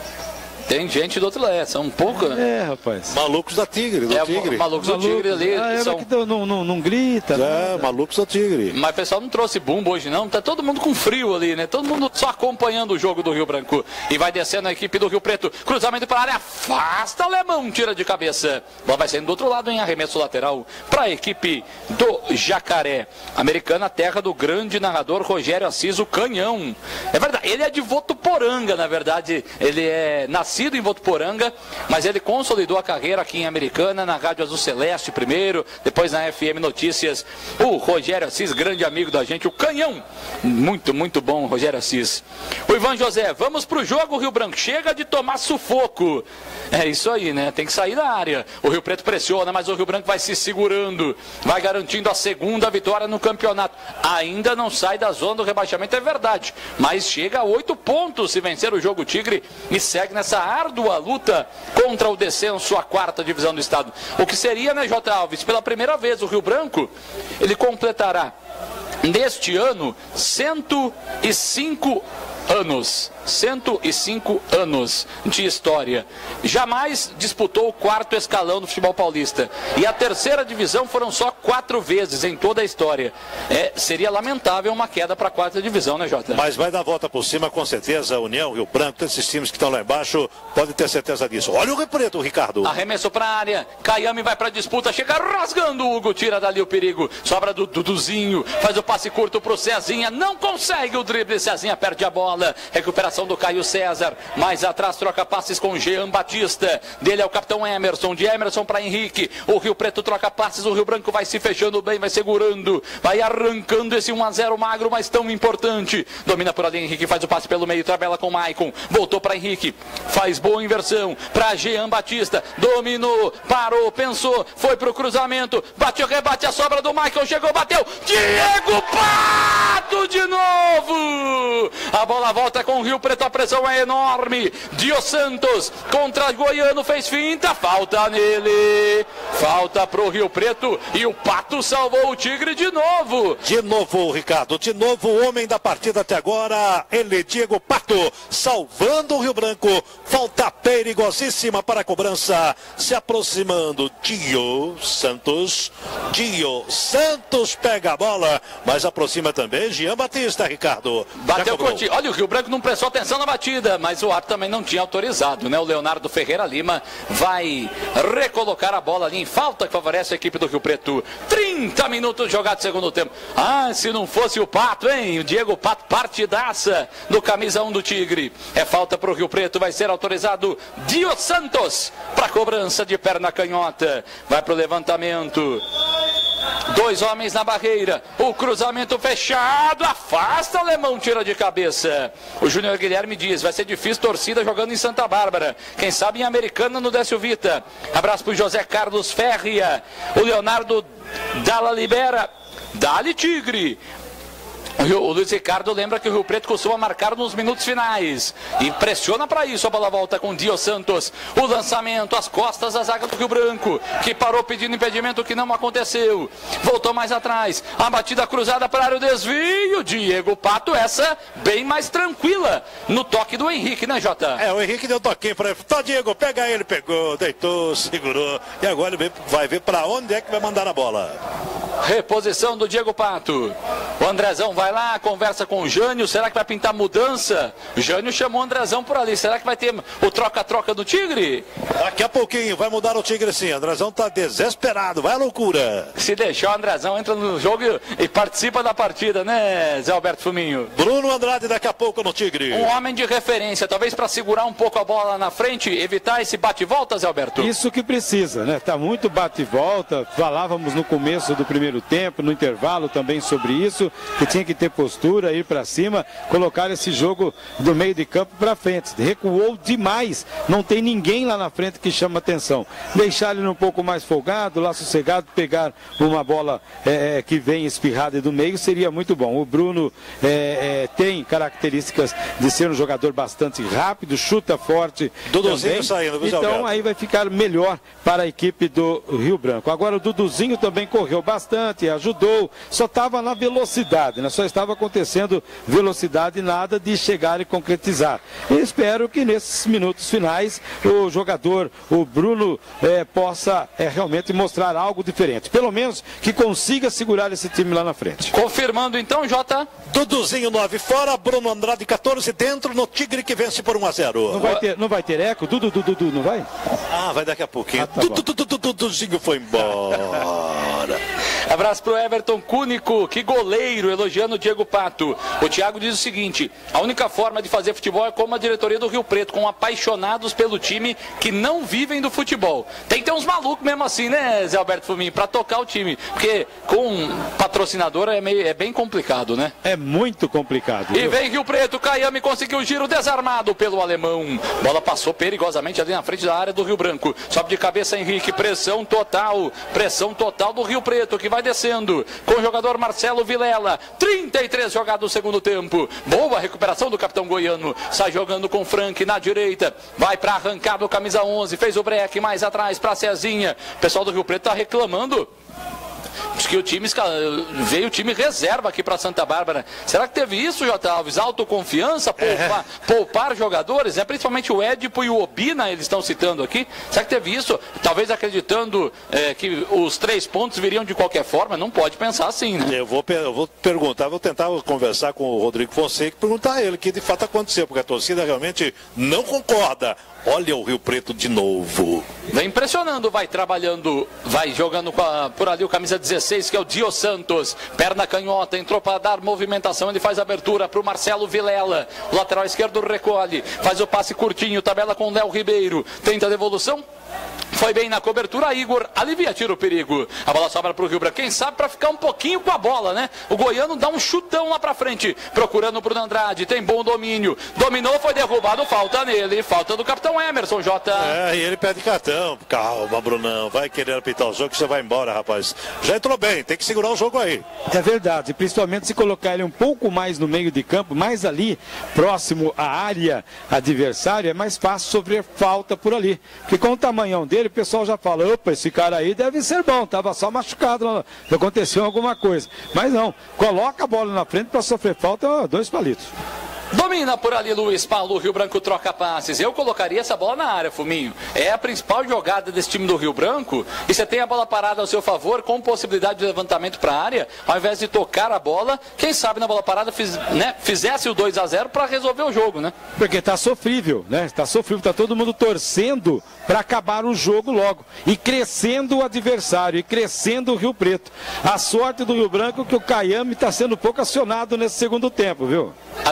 Tem gente do outro lado, são um pouco... É, rapaz. Malucos da Tigre, do é, Tigre. Malucos do Tigre ali. Ah, são... que não, não, não grita. É, nada. malucos do Tigre. Mas o pessoal não trouxe bumbo hoje não, tá todo mundo com frio ali, né? Todo mundo só acompanhando o jogo do Rio Branco. E vai descendo a equipe do Rio Preto. Cruzamento para a área, afasta o Alemão, tira de cabeça. Bola vai saindo do outro lado em arremesso lateral para a equipe do Jacaré. Americana, terra do grande narrador Rogério Assis, o Canhão. É verdade, ele é de Votuporanga, na verdade. Ele é nascido em Votuporanga, mas ele consolidou a carreira aqui em Americana, na Rádio Azul Celeste primeiro, depois na F M Notícias. O Rogério Assis, grande amigo da gente, o Canhão. Muito, muito bom, Rogério Assis. O Ivan José, vamos pro jogo, Rio Branco. Chega de tomar sufoco. É isso aí, né? Tem que sair da área. O Rio Preto pressiona, mas o Rio Branco vai se segurando. Vai garantindo a segunda vitória no campeonato. Ainda não sai da zona do rebaixamento, é verdade. Mas chega a oito pontos se vencer o jogo Tigre e segue nessa árdua luta contra o descenso à quarta divisão do estado. O que seria, né, J. Alves? Pela primeira vez o Rio Branco, ele completará neste ano cento e cinco anos. cento e cinco anos de história. Jamais disputou o quarto escalão do futebol paulista. E a terceira divisão foram só quatro vezes em toda a história. É, seria lamentável uma queda para a quarta divisão, né, Jota? Mas vai dar a volta por cima, com certeza. A União, Rio Branco, esses times que estão lá embaixo, pode ter certeza disso. Olha o Rio Preto, Ricardo. Arremesso para a área. Caiame vai para a disputa. Chega rasgando o Hugo. Tira dali o perigo. Sobra do Duduzinho. Faz o passe curto para o Cezinha. Não consegue o drible. Cezinha perde a bola. Recuperação do Caio César, mais atrás troca passes com Jean Batista, dele é o capitão Emerson, de Emerson para Henrique, o Rio Preto troca passes, o Rio Branco vai se fechando bem, vai segurando, vai arrancando esse um a zero magro, mas tão importante, domina por ali Henrique, faz o passe pelo meio, tabela com Maicon, voltou para Henrique, faz boa inversão, para Jean Batista, dominou, parou, pensou, foi pro cruzamento, bateu, rebate a sobra do Maicon, chegou, bateu, Diego Pato de novo, a bola volta com o Rio Preto, a pressão é enorme. Dio Santos contra Goiano, fez finta, falta nele, falta pro Rio Preto e o Pato salvou o Tigre de novo. De novo, Ricardo, de novo o homem da partida até agora, ele, Diego Pato, salvando o Rio Branco. Falta perigosíssima para a cobrança, se aproximando. Dio Santos, Dio Santos pega a bola, mas aproxima também Jean Batista, Ricardo. Bateu o Coutinho. Olha, o Rio Branco não prestou atenção na batida, mas o árbitro também não tinha autorizado, né? O Leonardo Ferreira Lima vai recolocar a bola ali em falta, que favorece a equipe do Rio Preto. trinta minutos jogados segundo tempo. Ah, se não fosse o Pato, hein? O Diego Pato, partidaça do camisa um do Tigre. É falta para o Rio Preto, vai ser autorizado Dio Santos para cobrança de perna canhota. Vai para o levantamento. Dois homens na barreira, o cruzamento fechado, afasta o Alemão, tira de cabeça. O Júnior Guilherme diz, vai ser difícil torcida jogando em Santa Bárbara, quem sabe em Americana no Décio Vita. Abraço para o José Carlos Ferria, o Leonardo Dalla Libera, Dali Tigre. O Luiz Ricardo lembra que o Rio Preto costuma marcar nos minutos finais. E pressiona para isso. A bola volta com o Dio Santos. O lançamento, as costas da zaga do Rio Branco, que parou pedindo impedimento, que não aconteceu. Voltou mais atrás. A batida cruzada para a área, o desvio. Diego Pato, essa bem mais tranquila no toque do Henrique, né, Jota? É, o Henrique deu um toquinho para ele. Tá, Diego, pega ele, pegou, deitou, segurou. E agora ele vai ver para onde é que vai mandar a bola. Reposição do Diego Pato. O Andrezão vai lá, conversa com o Jânio. Será que vai pintar mudança? O Jânio chamou o Andrezão por ali. Será que vai ter o troca-troca do Tigre? Daqui a pouquinho vai mudar o Tigre sim. O Andrezão tá desesperado. Vai à loucura. Se deixar, o Andrezão entra no jogo e, e participa da partida, né, Zé Alberto Fuminho? Bruno Andrade daqui a pouco no Tigre. Um homem de referência, talvez para segurar um pouco a bola lá na frente, evitar esse bate-volta, Zé Alberto? Isso que precisa, né? Tá muito bate-volta. Falávamos no começo do primeiro tempo, no intervalo também sobre isso, que tinha que ter postura, ir para cima, colocar esse jogo do meio de campo para frente. Recuou demais, não tem ninguém lá na frente que chama atenção. Deixar ele um pouco mais folgado, lá sossegado, pegar uma bola é, que vem espirrada do meio seria muito bom. O Bruno é, é, tem características de ser um jogador bastante rápido, chuta forte. Duduzinho saindo, viu, então aí vai ficar melhor para a equipe do Rio Branco. Agora o Duduzinho também correu bastante, ajudou, só estava na velocidade, né? Só estava acontecendo velocidade, nada de chegar e concretizar. E espero que nesses minutos finais o jogador, o Bruno, é, possa é, realmente mostrar algo diferente. Pelo menos que consiga segurar esse time lá na frente. Confirmando então, Jota. Duduzinho nove fora, Bruno Andrade quatorze dentro no Tigre que vence por um a zero. Não vai ter, não vai ter eco? Dudu, Dudu, Dudu, não vai? Ah, vai daqui a pouquinho. Ah, tá Dudu, Dudu, Dudu, Duduzinho foi embora. Abraço pro Everton Cúnico, que goleiro, elogiando o Diego Pato. O Thiago diz o seguinte: a única forma de fazer futebol é como a diretoria do Rio Preto, com apaixonados pelo time que não vivem do futebol. Tem que ter uns malucos mesmo assim, né, Zé Alberto Fuminho, pra tocar o time. Porque com patrocinador é, meio, é bem complicado, né? É muito complicado. E viu? vem Rio Preto, Caiame conseguiu o giro desarmado pelo alemão. Bola passou perigosamente ali na frente da área do Rio Branco. Sobe de cabeça Henrique, pressão total, pressão total do Rio Preto, que vai descendo com o jogador Marcelo Vilela. trinta e três jogados no segundo tempo. Boa recuperação do capitão goiano. Sai jogando com Frank na direita. Vai para arrancada o camisa onze. Fez o break mais atrás para Cezinha. O pessoal do Rio Preto está reclamando. Diz que o time veio o time reserva aqui para Santa Bárbara. Será que teve isso, J. Alves? Autoconfiança, poupar, é. poupar jogadores, é principalmente o Édipo e o Obina, eles estão citando aqui. Será que teve isso? Talvez acreditando é, que os três pontos viriam de qualquer forma. Não pode pensar assim, né? Eu vou, eu vou perguntar, vou tentar conversar com o Rodrigo Fonseca e perguntar a ele o que de fato aconteceu, porque a torcida realmente não concorda. Olha o Rio Preto de novo. Vem pressionando, vai trabalhando, vai jogando com a, por ali o camisa dezesseis, que é o Dio Santos. Perna canhota, entrou para dar movimentação, ele faz abertura para o Marcelo Vilela. O lateral esquerdo recolhe, faz o passe curtinho, tabela com o Léo Ribeiro. Tenta a devolução. Foi bem na cobertura, Igor alivia, tira o perigo. A bola sobra para o Rio Branco, quem sabe para ficar um pouquinho com a bola, né? O goiano dá um chutão lá para frente, procurando o Bruno Andrade, tem bom domínio. Dominou, foi derrubado, falta nele, falta do capitão Emerson, Jota. É, e ele pede cartão. Calma, Brunão, vai querer apitar o jogo que você vai embora, rapaz. Já entrou bem, tem que segurar o jogo aí. É verdade, principalmente se colocar ele um pouco mais no meio de campo, mais ali, próximo à área adversária, é mais fácil sofrer falta por ali. Porque com o tamanhão dele, o pessoal já fala, opa, esse cara aí deve ser bom, tava só machucado, aconteceu alguma coisa. Mas não, coloca a bola na frente para sofrer falta, dois palitos. Domina por ali Luiz Paulo, o Rio Branco troca passes. Eu colocaria essa bola na área, Fuminho. É a principal jogada desse time do Rio Branco. E você tem a bola parada ao seu favor, com possibilidade de levantamento para a área. Ao invés de tocar a bola, quem sabe na bola parada fiz, né, fizesse o dois a zero para resolver o jogo, né? Porque tá sofrível, né? Tá sofrível, tá todo mundo torcendo para acabar o jogo logo. E crescendo o adversário, e crescendo o Rio Preto. A sorte do Rio Branco é que o Caiame está sendo pouco acionado nesse segundo tempo, viu? Adriano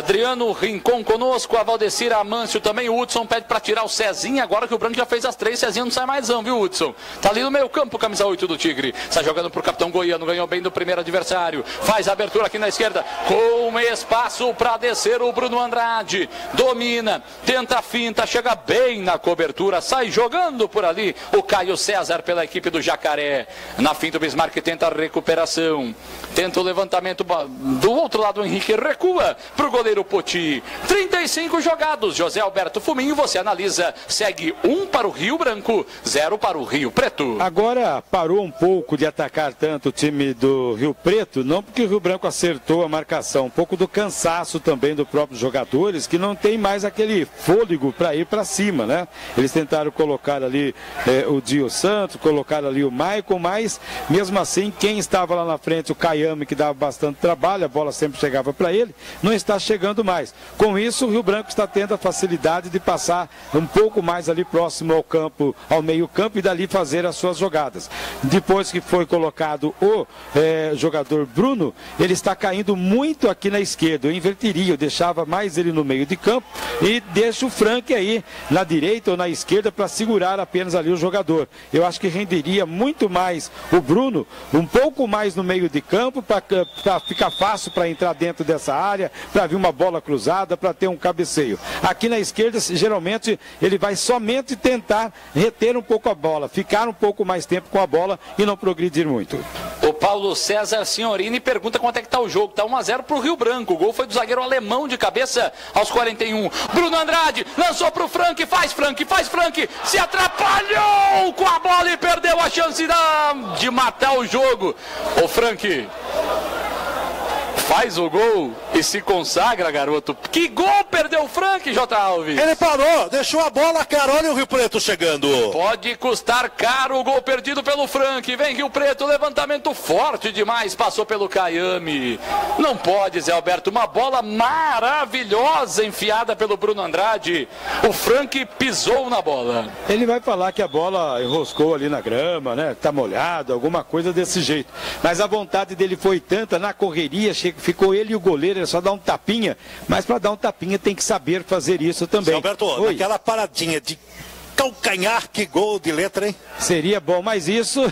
no Rincon conosco, a Valdecira Amâncio também, o Hudson pede para tirar o Cezinha, agora que o Branco já fez as três, Cezinha não sai mais não, viu, Hudson? Tá ali no meio campo, camisa oito do Tigre, está jogando pro capitão Goiano, ganhou bem do primeiro adversário, faz a abertura aqui na esquerda, com espaço para descer o Bruno Andrade, domina, tenta a finta, chega bem na cobertura, sai jogando por ali o Caio César pela equipe do Jacaré, na finta o Bismarck tenta a recuperação, tenta o levantamento do outro lado, o Henrique recua pro goleiro Poti, trinta e cinco jogados, José Alberto Fuminho, você analisa, segue um para o Rio Branco, zero para o Rio Preto. Agora parou um pouco de atacar tanto o time do Rio Preto, não porque o Rio Branco acertou a marcação, um pouco do cansaço também dos próprios jogadores, que não tem mais aquele fôlego para ir para cima, né? Eles tentaram colocar ali eh, o Dio Santos, colocaram ali o Maicon, mas mesmo assim quem estava lá na frente, o Caiame, que dava bastante trabalho, a bola sempre chegava para ele, não está chegando mais. Com isso o Rio Branco está tendo a facilidade de passar um pouco mais ali próximo ao campo, ao meio campo, e dali fazer as suas jogadas. Depois que foi colocado o eh, jogador Bruno, ele está caindo muito aqui na esquerda. Eu inverteria, eu deixava mais ele no meio de campo e deixo o Frank aí na direita ou na esquerda para segurar apenas ali o jogador. Eu acho que renderia muito mais o Bruno, um pouco mais no meio de campo, para ficar fácil para entrar dentro dessa área, para vir uma bola cruzada, para ter um cabeceio. Aqui na esquerda, geralmente, ele vai somente tentar reter um pouco a bola, ficar um pouco mais tempo com a bola e não progredir muito. O Paulo César Signorini pergunta quanto é que está o jogo. Está um a zero para o Rio Branco. O gol foi do zagueiro alemão de cabeça aos quarenta e um. Bruno Andrade lançou para o Frank. Faz Frank, faz Frank. Se atrapalhou com a bola e perdeu a chance de matar o jogo. O Frank faz o gol e se consagra, garoto. Que gol perdeu o Frank, J. Alves? Ele parou, deixou a bola, cara, olha o Rio Preto chegando. Pode custar caro o gol perdido pelo Frank. Vem Rio Preto, levantamento forte demais, passou pelo Caiame. Não pode, Zé Alberto, uma bola maravilhosa enfiada pelo Bruno Andrade. O Frank pisou na bola. Ele vai falar que a bola enroscou ali na grama, né? Tá molhado, alguma coisa desse jeito. Mas a vontade dele foi tanta, na correria, ficou ele e o goleiro, era só dar um tapinha, mas para dar um tapinha tem que saber fazer isso também. Alberto, Oi. Naquela paradinha de calcanhar, que gol de letra, hein? Seria bom, mas isso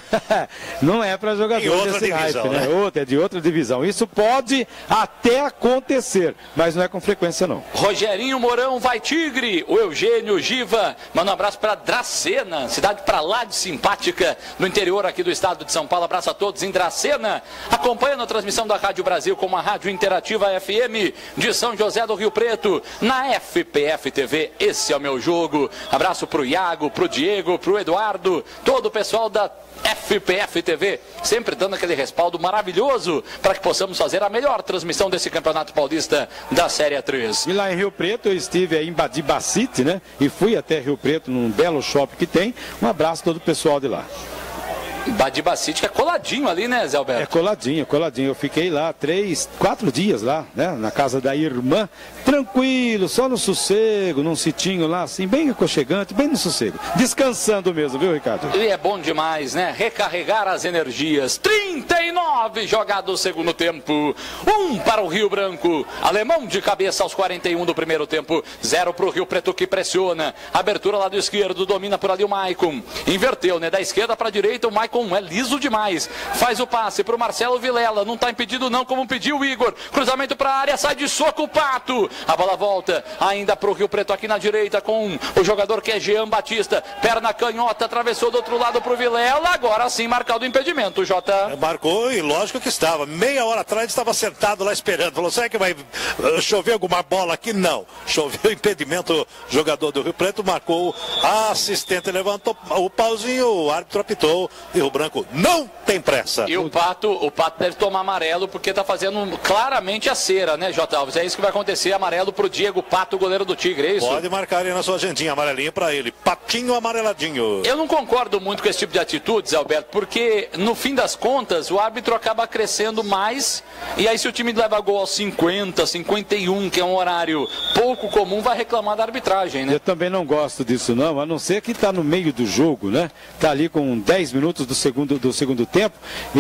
não é para jogador desse divisão, naipe, né? né? Outra, é de outra divisão. Isso pode até acontecer, mas não é com frequência, não. Rogerinho Mourão vai Tigre, o Eugênio Giva, manda um abraço para Dracena, cidade para lá de simpática, no interior aqui do estado de São Paulo. Abraço a todos em Dracena. Acompanha a transmissão da Rádio Brasil com a Rádio Interativa F M de São José do Rio Preto, na F P F T V. Esse é o meu jogo. Abraço pro Iago, pro Diego, pro Eduardo, todo o pessoal da F P F T V, sempre dando aquele respaldo maravilhoso para que possamos fazer a melhor transmissão desse Campeonato Paulista da Série três. E lá em Rio Preto eu estive aí em Badibacite, né? E fui até Rio Preto, num belo shopping que tem. Um abraço a todo o pessoal de lá. Badibacite, que é coladinho ali, né, Zé Alberto? É coladinho, coladinho. Eu fiquei lá três, quatro dias lá, né? Na casa da irmã, tranquilo, só no sossego, num sitinho lá, assim, bem aconchegante, bem no sossego. Descansando mesmo, viu, Ricardo? E é bom demais, né? Recarregar as energias. trinta e nove jogados do segundo tempo. Um para o Rio Branco. Alemão de cabeça aos quarenta e um do primeiro tempo. Zero para o Rio Preto, que pressiona. Abertura lá do esquerdo, domina por ali o Maicon. Inverteu, né? Da esquerda para a direita, o Maicon é liso demais. Faz o passe para o Marcelo Vilela. Não está impedido não, como pediu o Igor. Cruzamento para a área, sai de soco o Pato. A bola volta ainda para o Rio Preto aqui na direita com o jogador que é Jean Batista. Perna canhota, atravessou do outro lado para o Vilela. Agora sim marcado o impedimento, Jota. Marcou e lógico que estava. Meia hora atrás estava sentado lá esperando. Falou, será que vai uh, chover alguma bola aqui? Não. Choveu impedimento. Jogador do Rio Preto marcou. A assistente levantou o pauzinho. O árbitro apitou. E o Branco não tem pressa. E o Pato, o Pato deve tomar amarelo porque está fazendo claramente a cera, né, J. Alves? É isso que vai acontecer. Amarelo para o Diego Pato, goleiro do Tigre, é isso? Pode marcar aí na sua agendinha, amarelinho para ele. Patinho amareladinho. Eu não concordo muito com esse tipo de atitude, Zé Alberto, porque no fim das contas o árbitro acaba crescendo mais e aí se o time leva gol aos cinquenta, cinquenta e um, que é um horário pouco comum, vai reclamar da arbitragem, né? Eu também não gosto disso não, a não ser que está no meio do jogo, né? Está ali com dez minutos do segundo, do segundo tempo e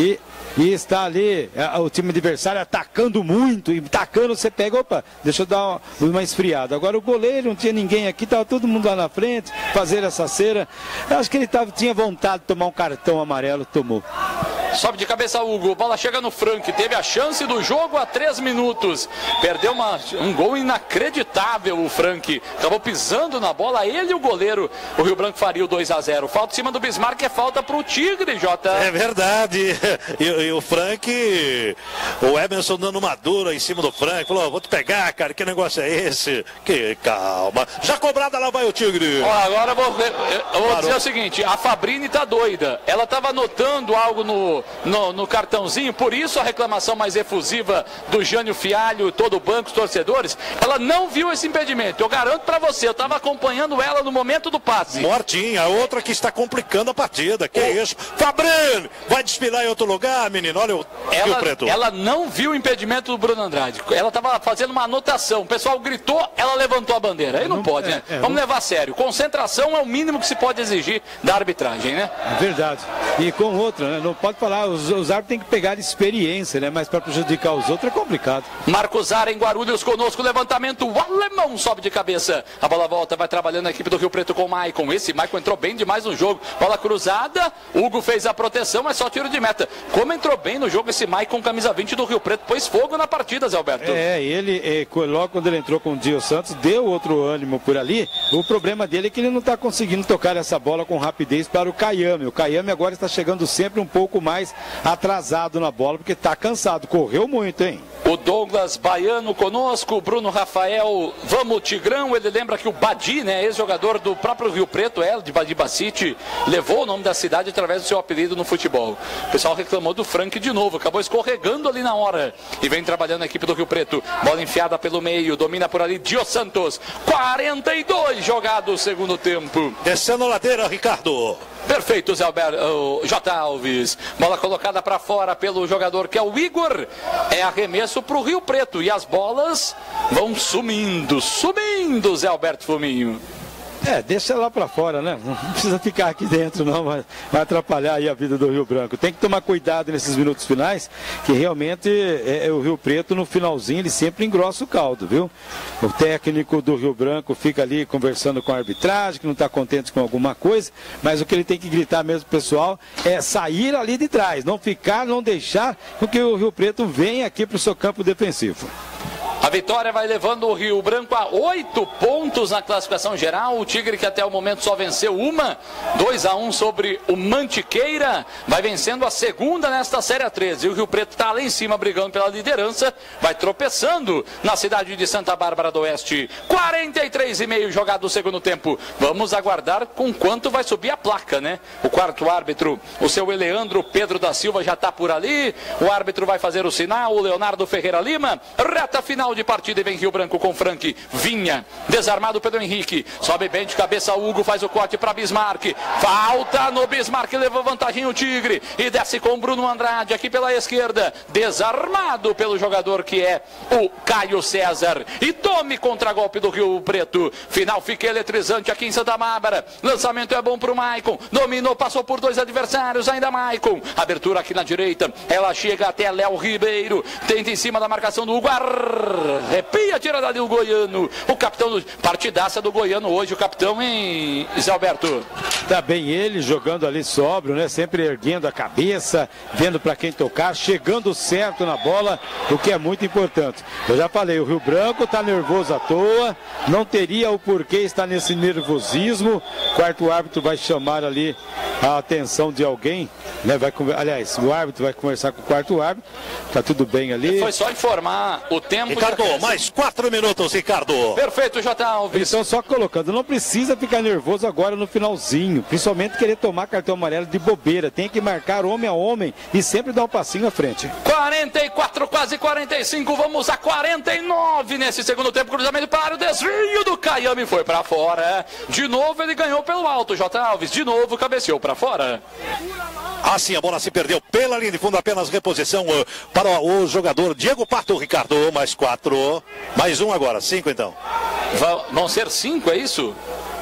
e está ali a, o time adversário atacando muito, e atacando, você pega, opa, deixa eu dar uma, uma esfriada. Agora o goleiro, não tinha ninguém aqui, estava todo mundo lá na frente, fazer essa cera. Eu acho que ele tava, tinha vontade de tomar um cartão amarelo, tomou. Sobe de cabeça Hugo, bola chega no Frank, teve a chance do jogo há três minutos, perdeu uma, um gol inacreditável o Frank, acabou pisando na bola, ele e o goleiro, o Rio Branco faria o dois a zero, falta em cima do Bismarck, é falta pro Tigre, Jota. É verdade, e, e o Frank, o Emerson dando uma dura em cima do Frank, falou, vou te pegar, cara, que negócio é esse? Que calma, já cobrada lá vai o Tigre. Ó, agora eu vou, eu vou dizer o seguinte, a Fabrini tá doida, ela tava anotando algo no No, no cartãozinho, por isso a reclamação mais efusiva do Jânio Fialho, todo o banco, os torcedores, ela não viu esse impedimento, eu garanto pra você, eu estava acompanhando ela no momento do passe. Mortinha, outra que está complicando a partida, que é isso? Fabrini, vai desfilar em outro lugar, menino, olha o ela, Rio Preto. Ela não viu o impedimento do Bruno Andrade, ela estava fazendo uma anotação, o pessoal gritou, ela levantou a bandeira, aí não, não pode, é, né? É, Vamos não... levar a sério, concentração é o mínimo que se pode exigir da arbitragem, né? É verdade, e com outra, né? Não pode falar, os, os árbitros têm que pegar experiência, né? Mas para prejudicar os outros é complicado. Marcos Zara em Guarulhos conosco, levantamento, o alemão sobe de cabeça, a bola volta, vai trabalhando a equipe do Rio Preto com o Maicon, esse Maicon entrou bem demais no jogo, bola cruzada, Hugo fez a proteção, mas só tiro de meta. Como entrou bem no jogo esse Maicon, camisa vinte do Rio Preto, pôs fogo na partida, Zé Alberto. É, ele, é, logo quando ele entrou com o Dio Santos, deu outro ânimo por ali, o problema dele é que ele não está conseguindo tocar essa bola com rapidez para o Caiame, o Caiame agora está chegando sempre um pouco mais atrasado na bola, porque está cansado, correu muito, hein? O Douglas Baiano conosco, o Bruno Rafael, vamos Tigrão, ele lembra que o Badi, né, ex-jogador do próprio Rio Preto, é, de Badiba City, levou o nome da cidade através do seu apelido no futebol. O pessoal reclamou do Frank de novo, acabou escorregando ali na hora, e vem trabalhando a equipe do Rio Preto, bola enfiada pelo meio, domina por ali, Dio Santos, quarenta e dois jogados segundo tempo. Descendo a ladeira, Ricardo. Perfeito, Zé Alberto, uh, J. Alves, bola colocada para fora pelo jogador que é o Igor, é arremesso para o Rio Preto e as bolas vão sumindo, sumindo, Zé Alberto Fuminho. É, deixa lá pra fora, né? Não precisa ficar aqui dentro, não. Vai, vai atrapalhar aí a vida do Rio Branco. Tem que tomar cuidado nesses minutos finais, que realmente é, é o Rio Preto, no finalzinho, ele sempre engrossa o caldo, viu? O técnico do Rio Branco fica ali conversando com a arbitragem, que não está contente com alguma coisa, mas o que ele tem que gritar mesmo, pessoal, é sair ali de trás, não ficar, não deixar com que o Rio Preto venha aqui pro seu campo defensivo. A vitória vai levando o Rio Branco a oito pontos na classificação geral. O Tigre, que até o momento só venceu uma, dois a um sobre o Mantiqueira, vai vencendo a segunda nesta Série treze. E o Rio Preto está lá em cima brigando pela liderança, vai tropeçando na cidade de Santa Bárbara do Oeste. quarenta e três e meio jogado no segundo tempo. Vamos aguardar com quanto vai subir a placa, né? O quarto árbitro, o seu Eleandro Pedro da Silva, já está por ali. O árbitro vai fazer o sinal, o Leonardo Ferreira Lima. Reta final de partida e vem Rio Branco com Frank. Vinha, desarmado pelo Henrique, sobe bem de cabeça, Hugo faz o corte para Bismarck, falta no Bismarck, levou vantagem o Tigre e desce com Bruno Andrade aqui pela esquerda, desarmado pelo jogador que é o Caio César, e tome contragolpe do Rio Preto. Final fica eletrizante aqui em Santa Bárbara, lançamento é bom para o Maicon, dominou, passou por dois adversários, ainda Maicon, abertura aqui na direita, ela chega até Léo Ribeiro, tenta em cima da marcação do Hugo, arrepia a tirada do Goiano, o capitão do partidaça do Goiano hoje, o capitão, hein, Zé Alberto? Tá bem ele, jogando ali sóbrio, né, sempre erguendo a cabeça, vendo para quem tocar, chegando certo na bola, o que é muito importante. Eu já falei, o Rio Branco tá nervoso à toa, não teria o porquê estar nesse nervosismo. O quarto árbitro vai chamar ali a atenção de alguém, né, vai, aliás, o árbitro vai conversar com o quarto árbitro, tá tudo bem ali. Foi só informar o tempo. Ricardo, mais quatro minutos, Ricardo. Perfeito, J. Alves. Eles estão só colocando, não precisa ficar nervoso agora no finalzinho, principalmente querer tomar cartão amarelo de bobeira, tem que marcar homem a homem e sempre dar um passinho à frente. quarenta e quatro, quase quarenta e cinco, vamos a quarenta e nove nesse segundo tempo, cruzamento para o desvio do Caiame, foi para fora, de novo ele ganhou pelo alto, J. Alves, de novo cabeceou para fora. Assim a bola se perdeu pela linha de fundo, apenas reposição uh, para o jogador Diego Pato, Ricardo, mais quatro, mais um agora, cinco então. Va- vão ser cinco, é isso?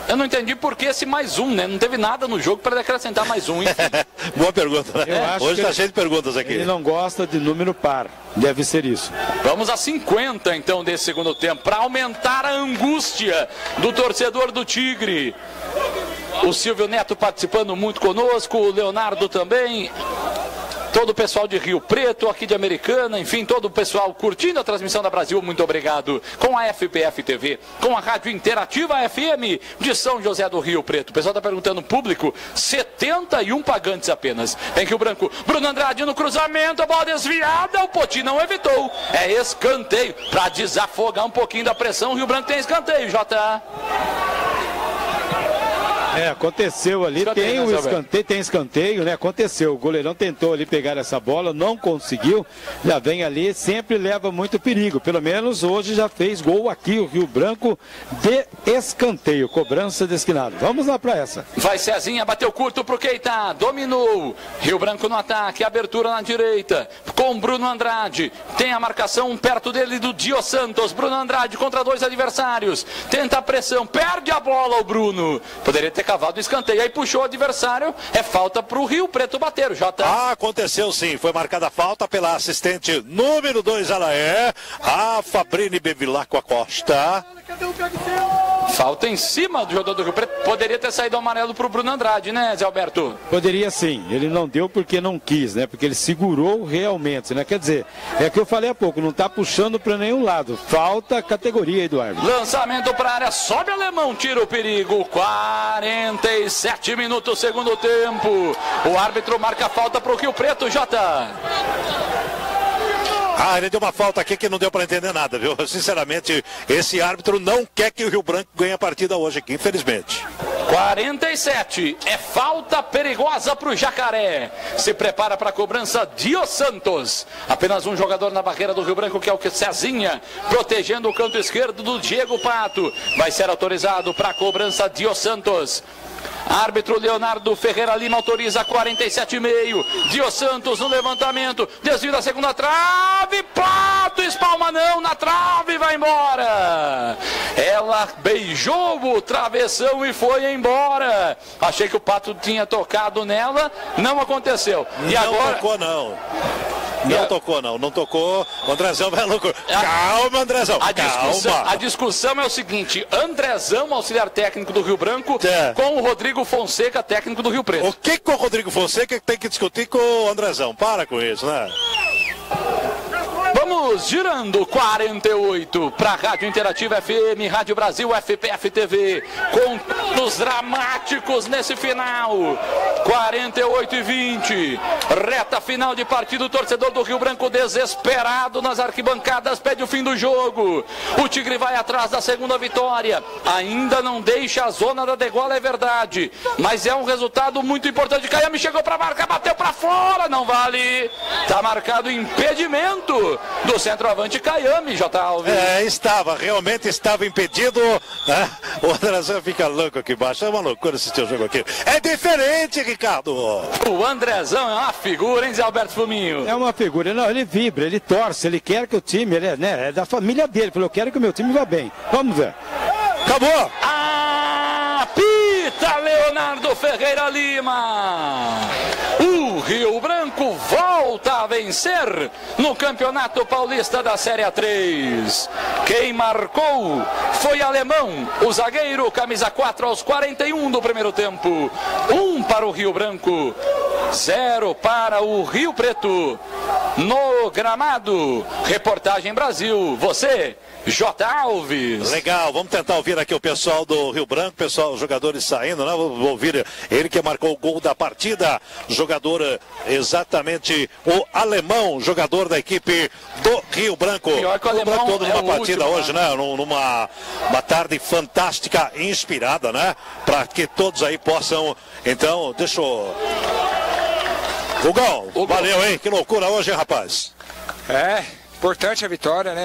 Eu não entendi por que esse mais um, né? Não teve nada no jogo para acrescentar mais um. Boa pergunta, né? É. Hoje está cheio de perguntas aqui. Ele não gosta de número par. Deve ser isso. Vamos a cinquenta, então, desse segundo tempo, para aumentar a angústia do torcedor do Tigre. O Silvio Neto participando muito conosco, o Leonardo também. Todo o pessoal de Rio Preto, aqui de Americana, enfim, todo o pessoal curtindo a transmissão da Brasil, muito obrigado. Com a F P F T V, com a Rádio Interativa F M de São José do Rio Preto. O pessoal está perguntando, público, setenta e um pagantes apenas. Vem que o branco, Bruno Andrade no cruzamento, a bola desviada, o Poti não evitou. É escanteio, para desafogar um pouquinho da pressão, o Rio Branco tem escanteio, Jota. É, aconteceu ali, escanteio, tem o escanteio, tem escanteio, né? Aconteceu, o goleirão tentou ali pegar essa bola, não conseguiu, já vem ali, sempre leva muito perigo, pelo menos hoje já fez gol aqui, o Rio Branco de escanteio, cobrança de esquinado. Vamos lá pra essa. Vai Cezinha, bateu curto pro Keita, dominou, Rio Branco no ataque, abertura na direita, com Bruno Andrade, tem a marcação perto dele do Dio Santos, Bruno Andrade contra dois adversários, tenta a pressão, perde a bola o Bruno, poderia ter cavado o escanteio, aí puxou o adversário, é falta pro Rio Preto bater, o Jota. Ah, aconteceu sim, foi marcada a falta pela assistente número dois, ela é a Fabrini Bevilacqua Costa. Falta em cima do jogador do Rio Preto, poderia ter saído amarelo pro Bruno Andrade, né, Zé Alberto? Poderia sim, ele não deu porque não quis, né, porque ele segurou realmente, né, quer dizer, é que eu falei há pouco, não tá puxando para nenhum lado, falta categoria, Eduardo. Lançamento para área, sobe alemão, tira o perigo, quarenta e sete minutos, segundo tempo, o árbitro marca a falta pro Rio Preto, Jota. Ah, ele deu uma falta aqui que não deu para entender nada, viu? Sinceramente, esse árbitro não quer que o Rio Branco ganhe a partida hoje aqui, infelizmente. quarenta e sete, é falta perigosa para o Jacaré. Se prepara para a cobrança Dio Santos. Apenas um jogador na barreira do Rio Branco, que é o Cezinha, protegendo o canto esquerdo do Diego Pato. Vai ser autorizado para a cobrança Dio Santos. Árbitro Leonardo Ferreira Lima autoriza quarenta e sete e meio. Dio Santos no levantamento. Desvio da segunda trave. Pato espalma não na trave, vai embora. Ela beijou o travessão e foi embora. Achei que o Pato tinha tocado nela. Não aconteceu. E não agora... tocou não. Não tocou, não, não tocou. O Andrezão vai louco. Calma, Andrezão. A discussão, calma. a discussão é o seguinte: Andrezão, auxiliar técnico do Rio Branco, é. com o Rodrigo Fonseca, técnico do Rio Preto. O que com o Rodrigo Fonseca tem que discutir com o Andrezão? Para com isso, né? Vamos girando quarenta e oito para a Rádio Interativa F M, Rádio Brasil, F P F T V, com os dramáticos nesse final. quarenta e oito e vinte, reta final de partida, o torcedor do Rio Branco desesperado nas arquibancadas, pede o fim do jogo. O Tigre vai atrás da segunda vitória, ainda não deixa a zona da degola, é verdade, mas é um resultado muito importante. Caiame chegou para marcar, bateu para fora, não vale. Está marcado impedimento do centroavante Caiame, J. Alves. É, estava, realmente estava impedido, né? O Andrezão fica louco aqui embaixo, é uma loucura assistir o jogo aqui. É diferente, Ricardo. O Andrezão é uma figura, hein, Zé Alberto Fuminho? É uma figura, não, ele vibra, ele torce, ele quer que o time, ele é, né, é da família dele, falou, eu quero que o meu time vá bem. Vamos ver. Acabou. Apita Leonardo Ferreira Lima. O Rio Branco volta a vencer no Campeonato Paulista da Série A três. Quem marcou foi alemão, o zagueiro, camisa quatro aos quarenta e um do primeiro tempo. Um para o Rio Branco, zero para o Rio Preto. No gramado, reportagem Brasil, você, J. Alves. Legal, vamos tentar ouvir aqui o pessoal do Rio Branco, pessoal, os jogadores saindo, né? Vou ouvir ele que marcou o gol da partida, jogador exatamente o alemão, jogador da equipe do Rio Branco. Pior que o alemão Branco todo é numa partida último, hoje, né? Numa uma tarde fantástica, inspirada, né? Para que todos aí possam, então, deixa eu... Hugão, valeu, hein? Que loucura hoje, hein, rapaz? É, importante a vitória, né?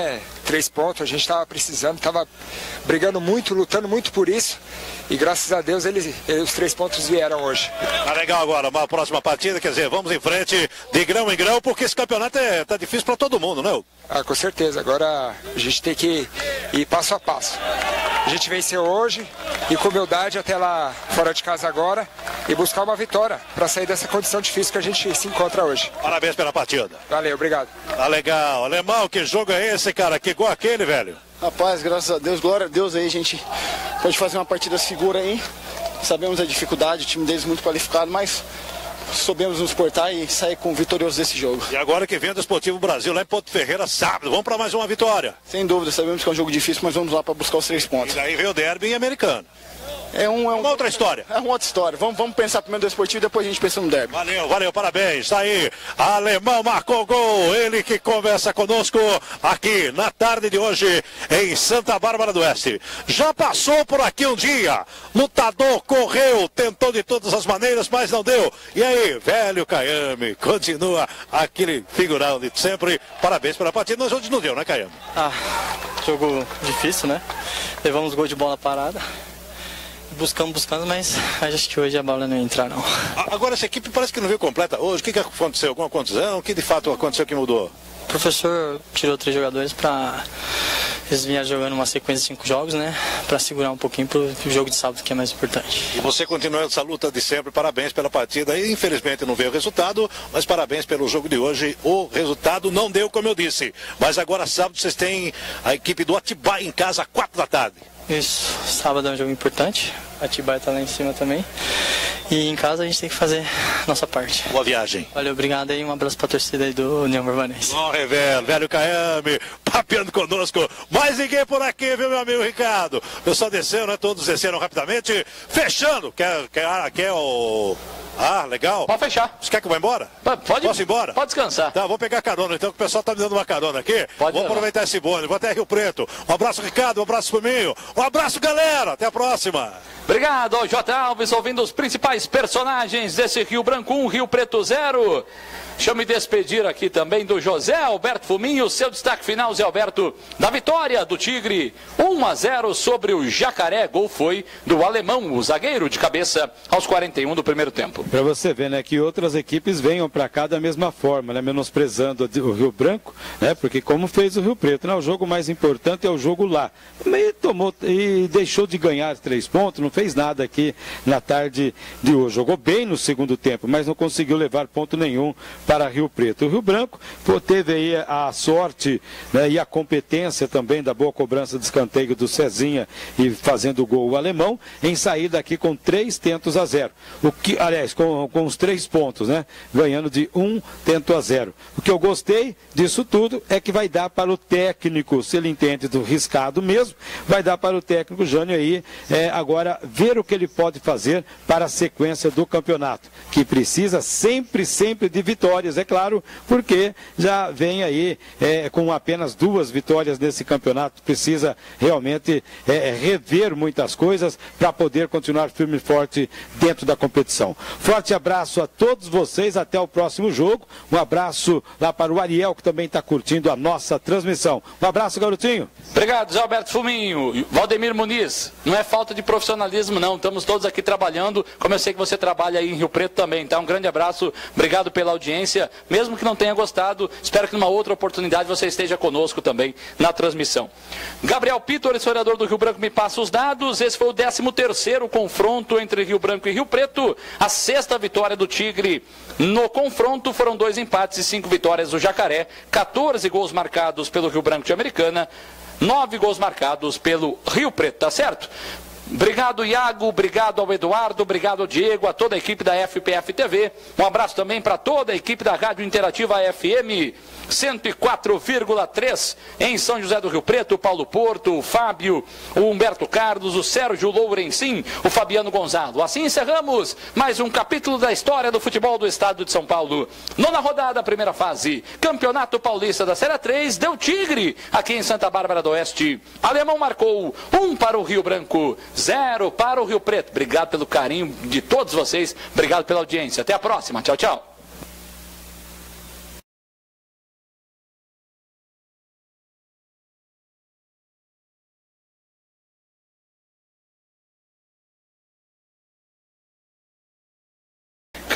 três pontos, a gente estava precisando, estava brigando muito, lutando muito por isso. E graças a Deus eles, eles, os três pontos vieram hoje. Tá legal agora, uma próxima partida, quer dizer, vamos em frente de grão em grão, porque esse campeonato é, tá difícil para todo mundo, né? Ah, com certeza, agora a gente tem que ir passo a passo. A gente venceu hoje e com humildade até lá fora de casa agora e buscar uma vitória para sair dessa condição difícil que a gente se encontra hoje. Parabéns pela partida. Valeu, obrigado. Tá legal. Alemão, que jogo é esse, cara? Que gol aquele, velho? Rapaz, graças a Deus, glória a Deus aí, a gente pode fazer uma partida segura aí. Sabemos a dificuldade, o time deles muito qualificado, mas soubemos nos portar e sair com vitorioso desse jogo. E agora que vem o Desportivo Brasil lá em Porto Ferreira, sábado. Vamos para mais uma vitória. Sem dúvida, sabemos que é um jogo difícil, mas vamos lá para buscar os três pontos. E daí vem o derby americano. É, um, é um, uma outra história. É uma outra história. Vamos, vamos pensar primeiro no esportivo e depois a gente pensa no derby. Valeu, valeu, parabéns. Tá aí, Alemão marcou gol. Ele que conversa conosco aqui na tarde de hoje em Santa Bárbara do Oeste. Já passou por aqui um dia. Lutador, correu, tentou de todas as maneiras, mas não deu. E aí, velho Caiame, continua aquele figurão de sempre. Parabéns pela partida. Mas hoje não deu, né, Caiame? Ah, jogo difícil, né? Levamos gol de bola parada. Buscamos, buscando, mas acho que hoje a bola não ia entrar, não. Agora essa equipe parece que não veio completa hoje. O que, que aconteceu? Alguma contusão? O que de fato aconteceu que mudou? O professor tirou três jogadores para eles vinham jogando uma sequência de cinco jogos, né? Para segurar um pouquinho pro jogo de sábado, que é mais importante. E você continua essa luta de sempre. Parabéns pela partida. E, infelizmente não veio o resultado, mas parabéns pelo jogo de hoje. O resultado não deu, como eu disse. Mas agora sábado vocês têm a equipe do Atibaia em casa às quatro da tarde. Isso, sábado é um jogo importante, a Atibaia tá lá em cima também. E em casa a gente tem que fazer a nossa parte. Boa viagem. Valeu, obrigado aí, um abraço pra torcida aí do União Barbanense. Bom, Revelo, velho Caiame, papeando conosco. Mais ninguém por aqui, viu, meu amigo Ricardo? O pessoal desceu, né? Todos desceram rapidamente. Fechando. Quer, quer, quer o... Ah, legal. Pode fechar. Você quer que eu vá embora? Pode. Posso ir embora? Pode descansar. Tá, vou pegar carona, então, que o pessoal tá me dando uma carona aqui. Pode Vou levar. aproveitar esse bônus. Vou até Rio Preto. Um abraço, Ricardo. Um abraço, Fuminho. Um abraço, galera. Até a próxima. Obrigado, J. Alves, ouvindo os principais personagens desse Rio Branco um, Rio Preto zero. Deixa eu me despedir aqui também do José Alberto Fuminho, seu destaque final, Zé Alberto, da vitória do Tigre, um a zero sobre o Jacaré. Gol foi do alemão, o zagueiro de cabeça, aos quarenta e um do primeiro tempo. Para você ver, né, que outras equipes venham para cá da mesma forma, né, menosprezando o Rio Branco, né, porque como fez o Rio Preto, né, o jogo mais importante é o jogo lá. E tomou e deixou de ganhar três pontos, não fez nada aqui na tarde de hoje. Jogou bem no segundo tempo, mas não conseguiu levar ponto nenhum para Rio Preto. O Rio Branco pô, teve aí a sorte, né, e a competência também da boa cobrança de escanteio do Cezinha e fazendo o gol o alemão, em sair daqui com três tentos a zero. O que, aliás, com, com os três pontos, né? Ganhando de um tento a zero. O que eu gostei disso tudo é que vai dar para o técnico, se ele entende do riscado mesmo, vai dar para o técnico Jânio aí é, agora ver o que ele pode fazer para a sequência do campeonato, que precisa sempre, sempre de vitórias, é claro, porque já vem aí é, com apenas duas vitórias nesse campeonato, precisa realmente é, rever muitas coisas para poder continuar firme e forte dentro da competição. Forte abraço a todos vocês, até o próximo jogo, um abraço lá para o Ariel, que também está curtindo a nossa transmissão. Um abraço, garotinho. Obrigado, Zé Alberto Fuminho. Valdemir Muniz, não é falta de profissionalismo não, estamos todos aqui trabalhando, como eu sei que você trabalha aí em Rio Preto também, tá? Um grande abraço, obrigado pela audiência, mesmo que não tenha gostado, espero que numa outra oportunidade você esteja conosco também na transmissão. Gabriel Pitor, historiador do Rio Branco, me passa os dados. Esse foi o décimo terceiro confronto entre Rio Branco e Rio Preto, a sexta vitória do Tigre no confronto, foram dois empates e cinco vitórias do Jacaré, quatorze gols marcados pelo Rio Branco de Americana, nove gols marcados pelo Rio Preto, tá certo? Obrigado, Iago, obrigado ao Eduardo, obrigado ao Diego, a toda a equipe da F P F T V. Um abraço também para toda a equipe da Rádio Interativa F M cento e quatro vírgula três em São José do Rio Preto, o Paulo Porto, o Fábio, o Humberto Carlos, o Sérgio Lourencin, o Fabiano Gonzalo. Assim encerramos mais um capítulo da história do futebol do estado de São Paulo. Nona rodada, primeira fase, Campeonato Paulista da Série três, deu Tigre aqui em Santa Bárbara do Oeste. Alemão marcou um para o Rio Branco, zero para o Rio Preto. Obrigado pelo carinho de todos vocês, obrigado pela audiência. Até a próxima, tchau, tchau.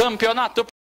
Campeonato